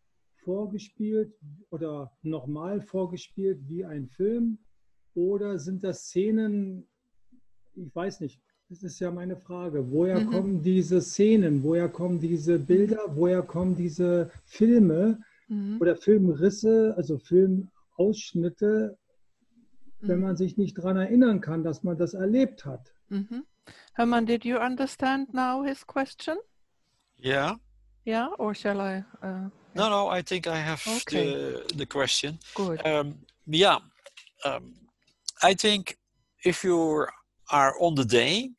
vorgespielt oder nochmal vorgespielt wie ein Film? Oder sind das Szenen, ich weiß nicht, das ist ja meine Frage, woher Mhm. kommen diese Szenen, woher kommen diese Bilder, woher kommen diese Filme Mhm. oder Filmrisse, also Filmausschnitte, wenn Mhm. man sich nicht daran erinnern kann, dass man das erlebt hat? Mhm. Hermann, did you understand now his question? Yeah. Yeah, or shall I? Uh, No, no, I think I have Okay. the, the question. good. Um, yeah. Um, I think if you are on the day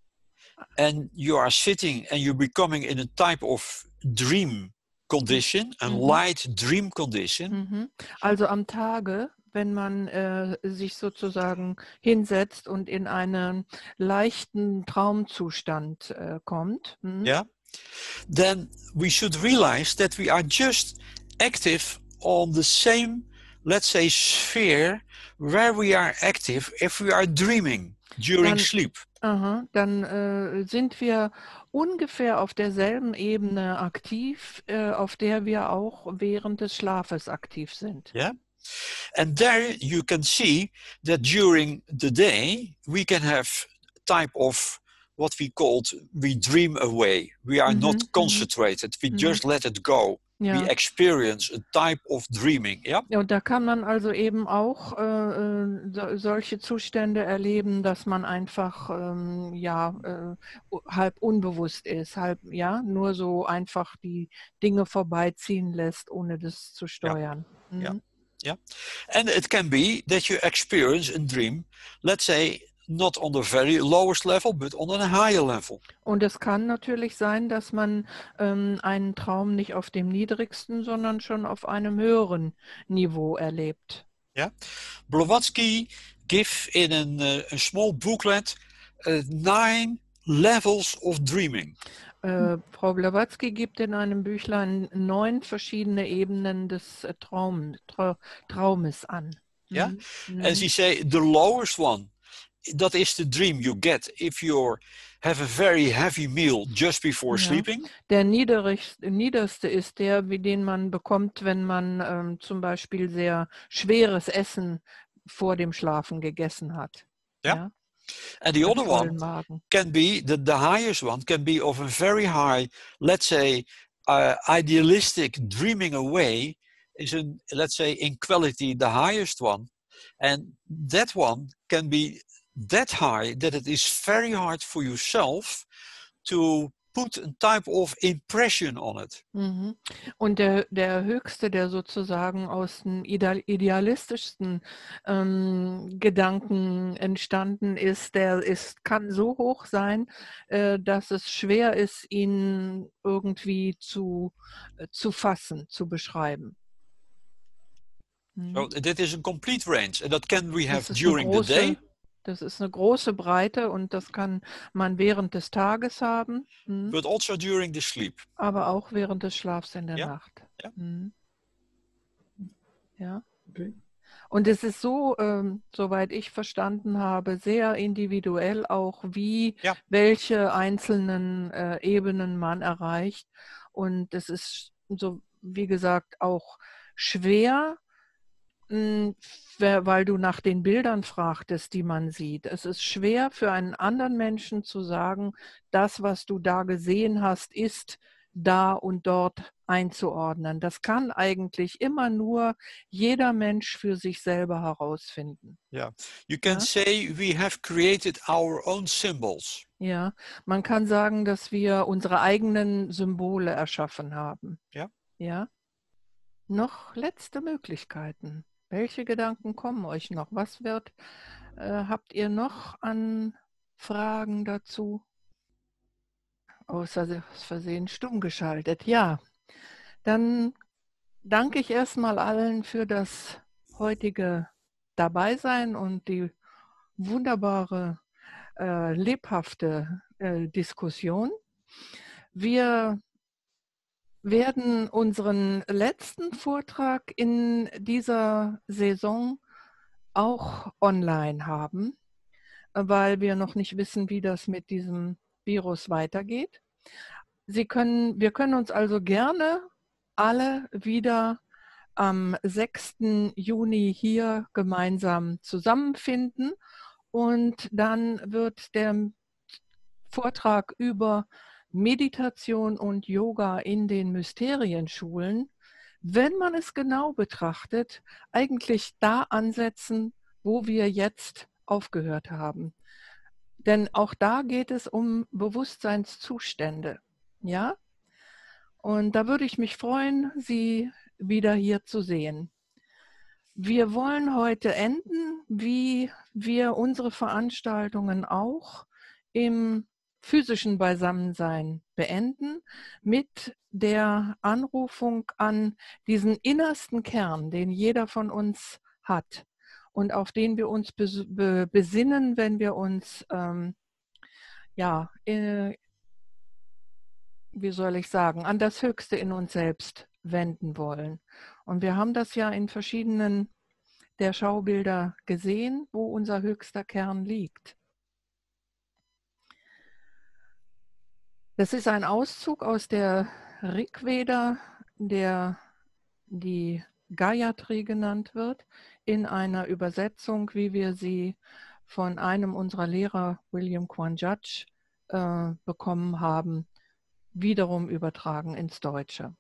and you are sitting and you're becoming in a type of dream condition, a Mhm. light dream condition, Mhm. Also am Tage, wenn man äh, sich sozusagen hinsetzt und in einen leichten Traumzustand äh, kommt, mhm. yeah, then we should realize that we are just active on the same, let's say, sphere where we are active if we are dreaming during Dann- sleep. Aha, dann äh, sind wir ungefähr auf derselben Ebene aktiv, äh, auf der wir auch während des Schlafes aktiv sind. Yeah. And there you can see that during the day we can have type of what we called we dream away. We are Mhm, not mhm. concentrated. We Mhm. just let it go. Ja. We experience a type of dreaming. Yeah. Ja, und da kann man also eben auch äh, äh, so, solche Zustände erleben, dass man einfach ähm, ja äh, u- halb unbewusst ist, halb ja nur so einfach die Dinge vorbeiziehen lässt, ohne das zu steuern. Ja. Mhm. And it can be that you experience a dream, let's say, not on the very lowest level, but on a higher level. Und es kann natürlich sein, dass man ähm, einen Traum nicht auf dem niedrigsten, sondern schon auf einem höheren Niveau erlebt. Blavatsky give in an, uh, a small booklet uh, nine levels of dreaming. Äh, Frau Blavatsky gibt in einem Büchlein neun verschiedene Ebenen des äh, Traum, Trau, Traumes an. Ja? Mhm. And she say the lowest one, that is the dream you get if you have a very heavy meal just before Ja. sleeping. Der niederigste, niederste ist der, wie den man bekommt, wenn man ähm, zum Beispiel sehr schweres Essen vor dem Schlafen gegessen hat. Ja. And the Mit other vollen one Magen. can be, the, the highest one can be of a very high, let's say, uh, idealistic dreaming away is in, let's say, in quality the highest one, and that one can be that high that it is very hard for yourself to put a type of impression on it. Mhm. Und der, der höchste, der sozusagen aus den ideal, idealistischsten ähm, Gedanken entstanden ist, der ist, kann so hoch sein, äh, dass es schwer ist, ihn irgendwie zu, äh, zu fassen, zu beschreiben. Mhm. So that is a complete range, and that can we have Das ist eine during the day. große, das ist eine große Breite und das kann man während des Tages haben, mhm, But also during the sleep. aber auch während des Schlafs in der Ja, Nacht. ja. Mhm. Ja. Okay. Und es ist so, ähm, soweit ich verstanden habe, sehr individuell auch, wie, Ja. welche einzelnen äh, Ebenen man erreicht. Und es ist so, wie gesagt, auch schwer, mh, wer- weil du nach den Bildern fragtest, die man sieht. Es ist schwer für einen anderen Menschen zu sagen, das, was du da gesehen hast, ist da und dort einzuordnen. Das kann eigentlich immer nur jeder Mensch für sich selber herausfinden. Yeah, you can Ja. say we have created our own symbols. Ja, man kann sagen, dass wir unsere eigenen Symbole erschaffen haben. Ja. Ja. Noch letzte Möglichkeiten. Welche Gedanken kommen euch noch? Was wird, äh, habt ihr noch an Fragen dazu? Außer aus Versehen stumm geschaltet. Ja, dann danke ich erstmal allen für das heutige Dabeisein und die wunderbare, äh, lebhafte äh, Diskussion. Wir werden unseren letzten Vortrag in dieser Saison auch online haben, weil wir noch nicht wissen, wie das mit diesem Virus weitergeht. Sie können, wir können uns also gerne alle wieder am sechsten Juni hier gemeinsam zusammenfinden und dann wird der Vortrag über Meditation und Yoga in den Mysterienschulen, wenn man es genau betrachtet, eigentlich da ansetzen, wo wir jetzt aufgehört haben. Denn auch da geht es um Bewusstseinszustände. Ja? Und da würde ich mich freuen, Sie wieder hier zu sehen. Wir wollen heute enden, wie wir unsere Veranstaltungen auch im physischen Beisammensein beenden, mit der Anrufung an diesen innersten Kern, den jeder von uns hat und auf den wir uns bes- be- besinnen, wenn wir uns, ähm, ja, äh, wie soll ich sagen, an das Höchste in uns selbst wenden wollen. Und wir haben das ja in verschiedenen der Schaubilder gesehen, wo unser höchster Kern liegt. Das ist ein Auszug aus der Rig Veda, der die Gayatri genannt wird, in einer Übersetzung, wie wir sie von einem unserer Lehrer, William Kwanjaj, äh, bekommen haben, wiederum übertragen ins Deutsche.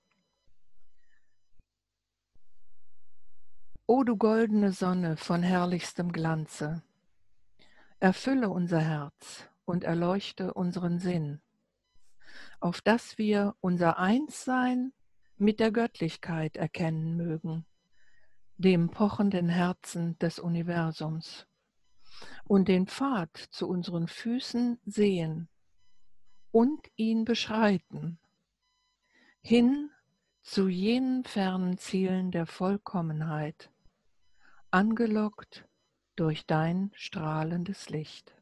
O du goldene Sonne von herrlichstem Glanze, erfülle unser Herz und erleuchte unseren Sinn, auf dass wir unser Einssein mit der Göttlichkeit erkennen mögen, dem pochenden Herzen des Universums, und den Pfad zu unseren Füßen sehen und ihn beschreiten, hin zu jenen fernen Zielen der Vollkommenheit, angelockt durch dein strahlendes Licht.